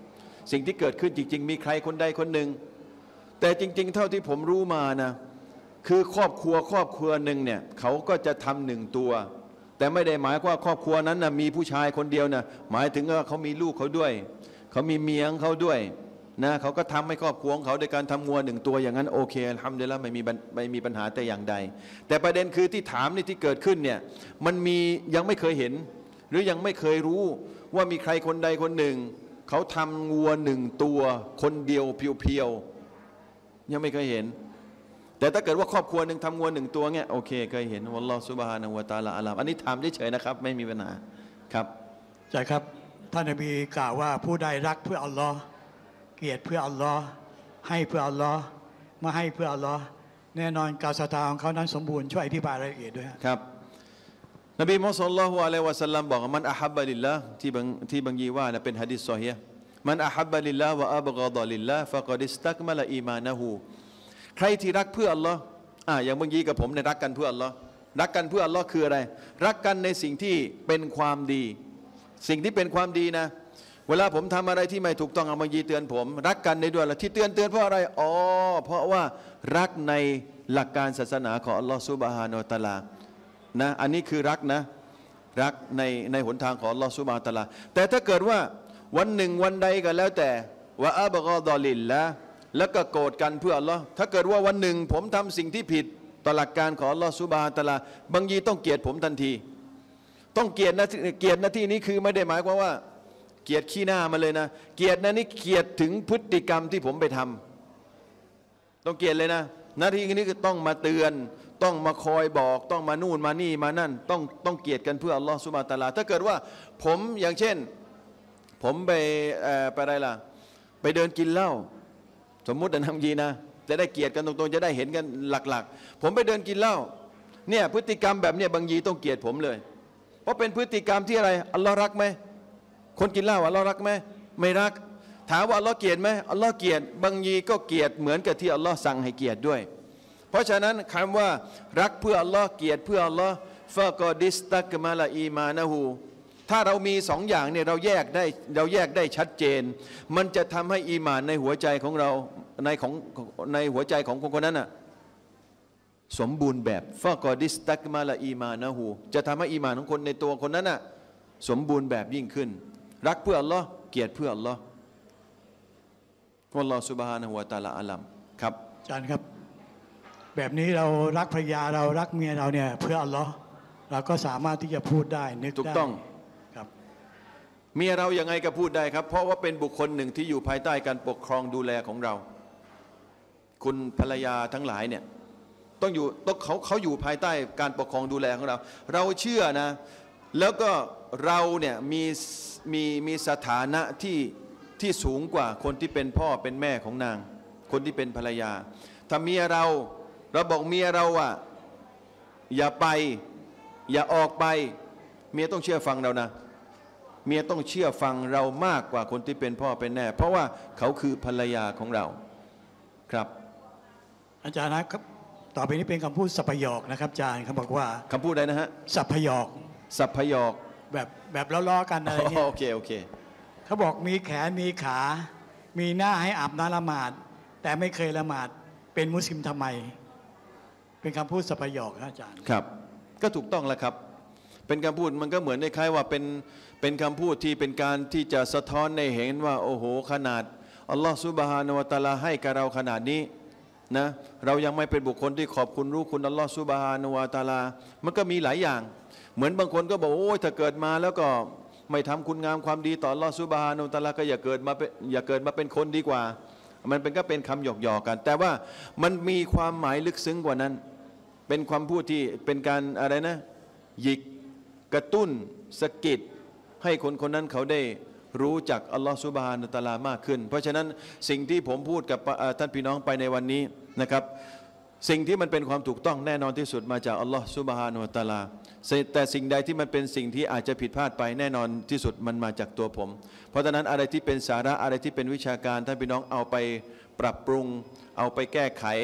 สิ่งที่เกิดขึ้นจริงๆมีใครคนใดคนหนึ่งแต่จริงๆเท่าที่ผมรู้มานะคือครอบครัวครอบครัวหนึ่งเนี่ยเขาก็จะทำหนึ่งตัวแต่ไม่ได้หมายว่าครอบครัวนั้นนะมีผู้ชายคนเดียวนะหมายถึงว่าเขามีลูกเขาด้วยเขามีเมียของเขาด้วยนะเขาก็ทำให้ครอบครัวของเขาโดยการทำงัวหนึ่งตัวอย่างนั้นโอเคอัลฮัมดุลิลละห์ไม่มีไม่มีปัญหาแต่อย่างใดแต่ประเด็นคือที่ถามนี่ที่เกิดขึ้นเนี่ยมันมียังไม่เคยเห็นหรือยังไม่เคยรู้ว่ามีใครคนใดคนหนึ่งเขาทำงัวหนึ่งตัวคนเดียวเพียวๆยังไม่เคยเห็นแต่ถ้าเกิดว่าครอบครัวหนึ่งทำงัวหนึ่งตัวเนี่ยโอเคเคยเห็นวัลลอฮฺซุบฮานะฮูวะตะอาลาอัลลัมอันนี้ถามเฉยๆนะครับไม่มีปัญหาครับใช่ครับท่านนบีกล่าวว่าผู้ใดรักเพื่ออัลลอฮ์เกลียดเพื่ออัลลอฮ์ให้เพื่ออัลลอฮ์มาให้เพื่ออัลลอฮ์แน่นอนการศรัทธาของเขานั้นสมบูรณ์ช่วยอธิบายรายละเอียดด้วยครับนบีมุฮัมมัดศ็อลลัลลอฮุอะลัยฮิวะซัลลัมบอกว่ามันอะฮับบะลิลลาห์ที่บางที่บางยีว่านะเป็นหะดีษซอฮีฮ์มันอะฮับบะลิลลาห์วะอับฆอฎอลิลลาห์ฟะกอดิสตักมะละอีมานะฮูใครที่รักเพื่ออัลลอฮ์อ่าอย่างบางยีกับผมเนี่ยรักกันเพื่ออัลลอฮ์รักกันเพื่ออัลลอฮ์คืออะไรรักกันในสิ่งที่เป็นความดีสิ่งที่เป็นความดีนะเวลาผมทำอะไรที่ไม่ถูกต้องบางยีเตือนผมรักกันในด้วยละที่เตือนเตือนเพราะอะไรอ๋อเพราะว่ารักในหลักการศาสนาของอัลลอฮ์ซุบฮานะฮูวะตะอาลานะอันนี้คือรักนะรักในในหนทางของอัลลอฮ์ซุบฮานะฮูวะตะอาลาแต่ถ้าเกิดว่าวันหนึ่งวันใดก็แล้วแต่ว่าอับฆอฎอลิลละแล้วก็โกรธกันเพื่ออัลลอฮ์ถ้าเกิดว่าวันหนึ่งผมทำสิ่งที่ผิดต่อหลักการของอัลลอฮ์ซุบฮานะฮูวะตะอาลาบางยีต้องเกลียดผมทันทีต้องเกลียดนะเกลียดนะที่นี้คือไม่ได้หมายความว่าเกลียดขี้หน้ามาเลยนะเกลียดนะนี่เกลียดถึงพฤติกรรมที่ผมไปทำต้องเกลียดเลยนะหน้าที่นี้คือต้องมาเตือนต้องมาคอยบอกต้องมานู่นมานี่มานั่นต้องต้องเกลียดกันเพื่ออัลลอฮ์ซุบฮานะฮูวะตะอาลาถ้าเกิดว่าผมอย่างเช่นผมไปเอ่อไปอะไรล่ะไปเดินกินเหล้าสมมุตินะบางทีนะจะได้เกลียดกันตรงๆจะได้เห็นกันหลักๆผมไปเดินกินเหล้าเนี่ยพฤติกรรมแบบเนี้ยบางยีต้องเกลียดผมเลยเพราะเป็นพฤติกรรมที่อะไรอัลลอฮ์รักไหมคนกินเหล้าอัลลอฮ์รักไหมไม่รักถามว่าอัลลอฮ์เกลียดไหมอัลลอฮ์เกลียดบางยีก็เกลียดเหมือนกับที่อัลลอฮ์สั่งให้เกลียดด้วยเพราะฉะนั้นคำว่ารักเพื่ออัลลอฮ์เกลียดเพื่ออัลลอฮ์ฟะกอดิสตักมาละอีมานะฮูถ้าเรามีสองอย่างเนี่ยเราแยกได้เราแยกได้ชัดเจนมันจะทำให้อีหม่านในหัวใจของเราในของในหัวใจของคนคนนั้นน่ะสมบูรณ์แบบฟะกอดิสตักมาละอีมานะฮูจะทำให้อีหม่านของคนในตัวคนนั้นน่ะสมบูรณ์แบบยิ่งขึ้นรักเพื่ออัลลอฮ์เกลียดเพื่ออัลลอฮ์วัลลอฮ์ซุบฮานะฮูวะตะอาลาอัลลัมครับอาจารย์ครับแบบนี้เรารักภรรยาเรารักเมียเราเนี่ยเพื่ออัลลอฮ์เราก็สามารถที่จะพูดได้นึกได้ถูกต้องครับเมียเรายังไงก็พูดได้ครับเพราะว่าเป็นบุคคลหนึ่งที่อยู่ภายใต้การปกครองดูแลของเราคุณภรรยาทั้งหลายเนี่ยต้องอยู่ต้องเขาเขาอยู่ภายใต้การปกครองดูแลของเราเราเชื่อนะแล้วก็เราเนี่ยมีมีมีสถานะที่ที่สูงกว่าคนที่เป็นพ่อเป็นแม่ของนางคนที่เป็นภรรยาถ้าเมียเราเราบอกเมียเราว่าอย่าไปอย่าออกไปเมียต้องเชื่อฟังเรานะเมียต้องเชื่อฟังเรามากกว่าคนที่เป็นพ่อเป็นแม่เพราะว่าเขาคือภรรยาของเราครับอาจารย์นะครับต่อไปนี้เป็นคำพูดสัพพยอกนะครับอาจารย์เขาบอกว่าคำพูดอะไรนะฮะสัพพยอกสัพพยอกแบบแบบล้อๆกันอะไรเนี่ยโอเคโอเคเขาบอกมีแขนมีขา มีหน้าให้อาบน้ำละหมาดแต่ไม่เคยละหมาดเป็นมุสลิมทำไมเป็นคำพูดสัพพยอกครับอาจารย์ครับก็ถูกต้องแล้วครับเป็นคำพูดมันก็เหมือนคล้ายๆว่าเป็นเป็นคำพูดที่เป็นการที่จะสะท้อนในเห็นว่าโอ้โหขนาดอัลลอฮฺซุบฮานะฮูวะตะอาลาให้กับเราขนาดนี้นะเรายังไม่เป็นบุคคลที่ขอบคุณรู้คุณอัลลอฮฺซุบฮานะฮูวะตะอาลามันก็มีหลายอย่างเหมือนบางคนก็บอกโอ้ยถ้าเกิดมาแล้วก็ไม่ทำคุณงามความดีต่ออัลลอฮฺซุบฮานะฮูวะตะอาลาก็อย่าเกิดมาเป็นอย่าเกิดมาเป็นคนดีกว่ามันเป็นก็เป็นคำหยอกๆกันแต่ว่ามันมีความหมายลึกซึ้งกว่านั้นเป็นความพูดที่เป็นการอะไรนะหยิกกระตุ้นสะกิดให้คนคนนั้นเขาได้รู้จักอัลลอฮฺซุบฮานะฮูวะตะอาลามากขึ้นเพราะฉะนั้นสิ่งที่ผมพูดกับท่านพี่น้องไปในวันนี้นะครับสิ่งที่มันเป็นความถูกต้องแน่นอนที่สุดมาจากอัลลอฮฺซุบฮานะฮูวะตะอาลาแต่สิ่งใดที่มันเป็นสิ่งที่อาจจะผิดพลาดไปแน่นอนที่สุดมันมาจากตัวผมเพราะฉะนั้นอะไรที่เป็นสาระอะไรที่เป็นวิชาการท่านพี่น้องเอาไปปรับปรุงเอาไปแก้ไข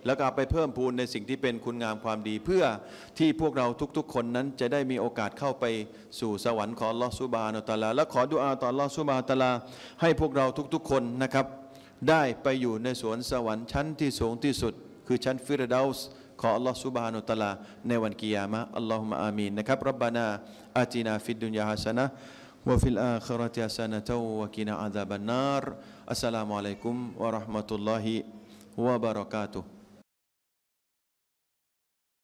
แล้วก็เอาไปเพิ่มพูนในสิ่งที่เป็นคุณงามความดี เพื่อที่พวกเราทุกๆคนนั้นจะได้มีโอกาสเข้าไปสู่สวรรค์ของอัลลอฮฺซุบฮานะฮูวะตะอาลาและขอดุอาต่ออัลลอฮฺซุบฮานะฮูวะตะอาลาให้พวกเราทุกๆคนนะครับได้ไปอยู่ในสวนสวรรค์ชั้นที่สูงที่สุดคือชั้นฟิรเดาส์ของอัลลอฮฺซุบฮานะฮูวะตะอาลาในวันกิยามะฮ์อัลลอฮุมะอามีนนะครับรับบานาอาตินาฟิดดุนยาฮะซะนะห์วะฟิลอาคิเราะติฮะซะนะตัวะกินาอะซาบันนารอัสสลามุอะลัยกุมวะเราะห์มะตุลลอฮิวะบะเราะกาตุฮ์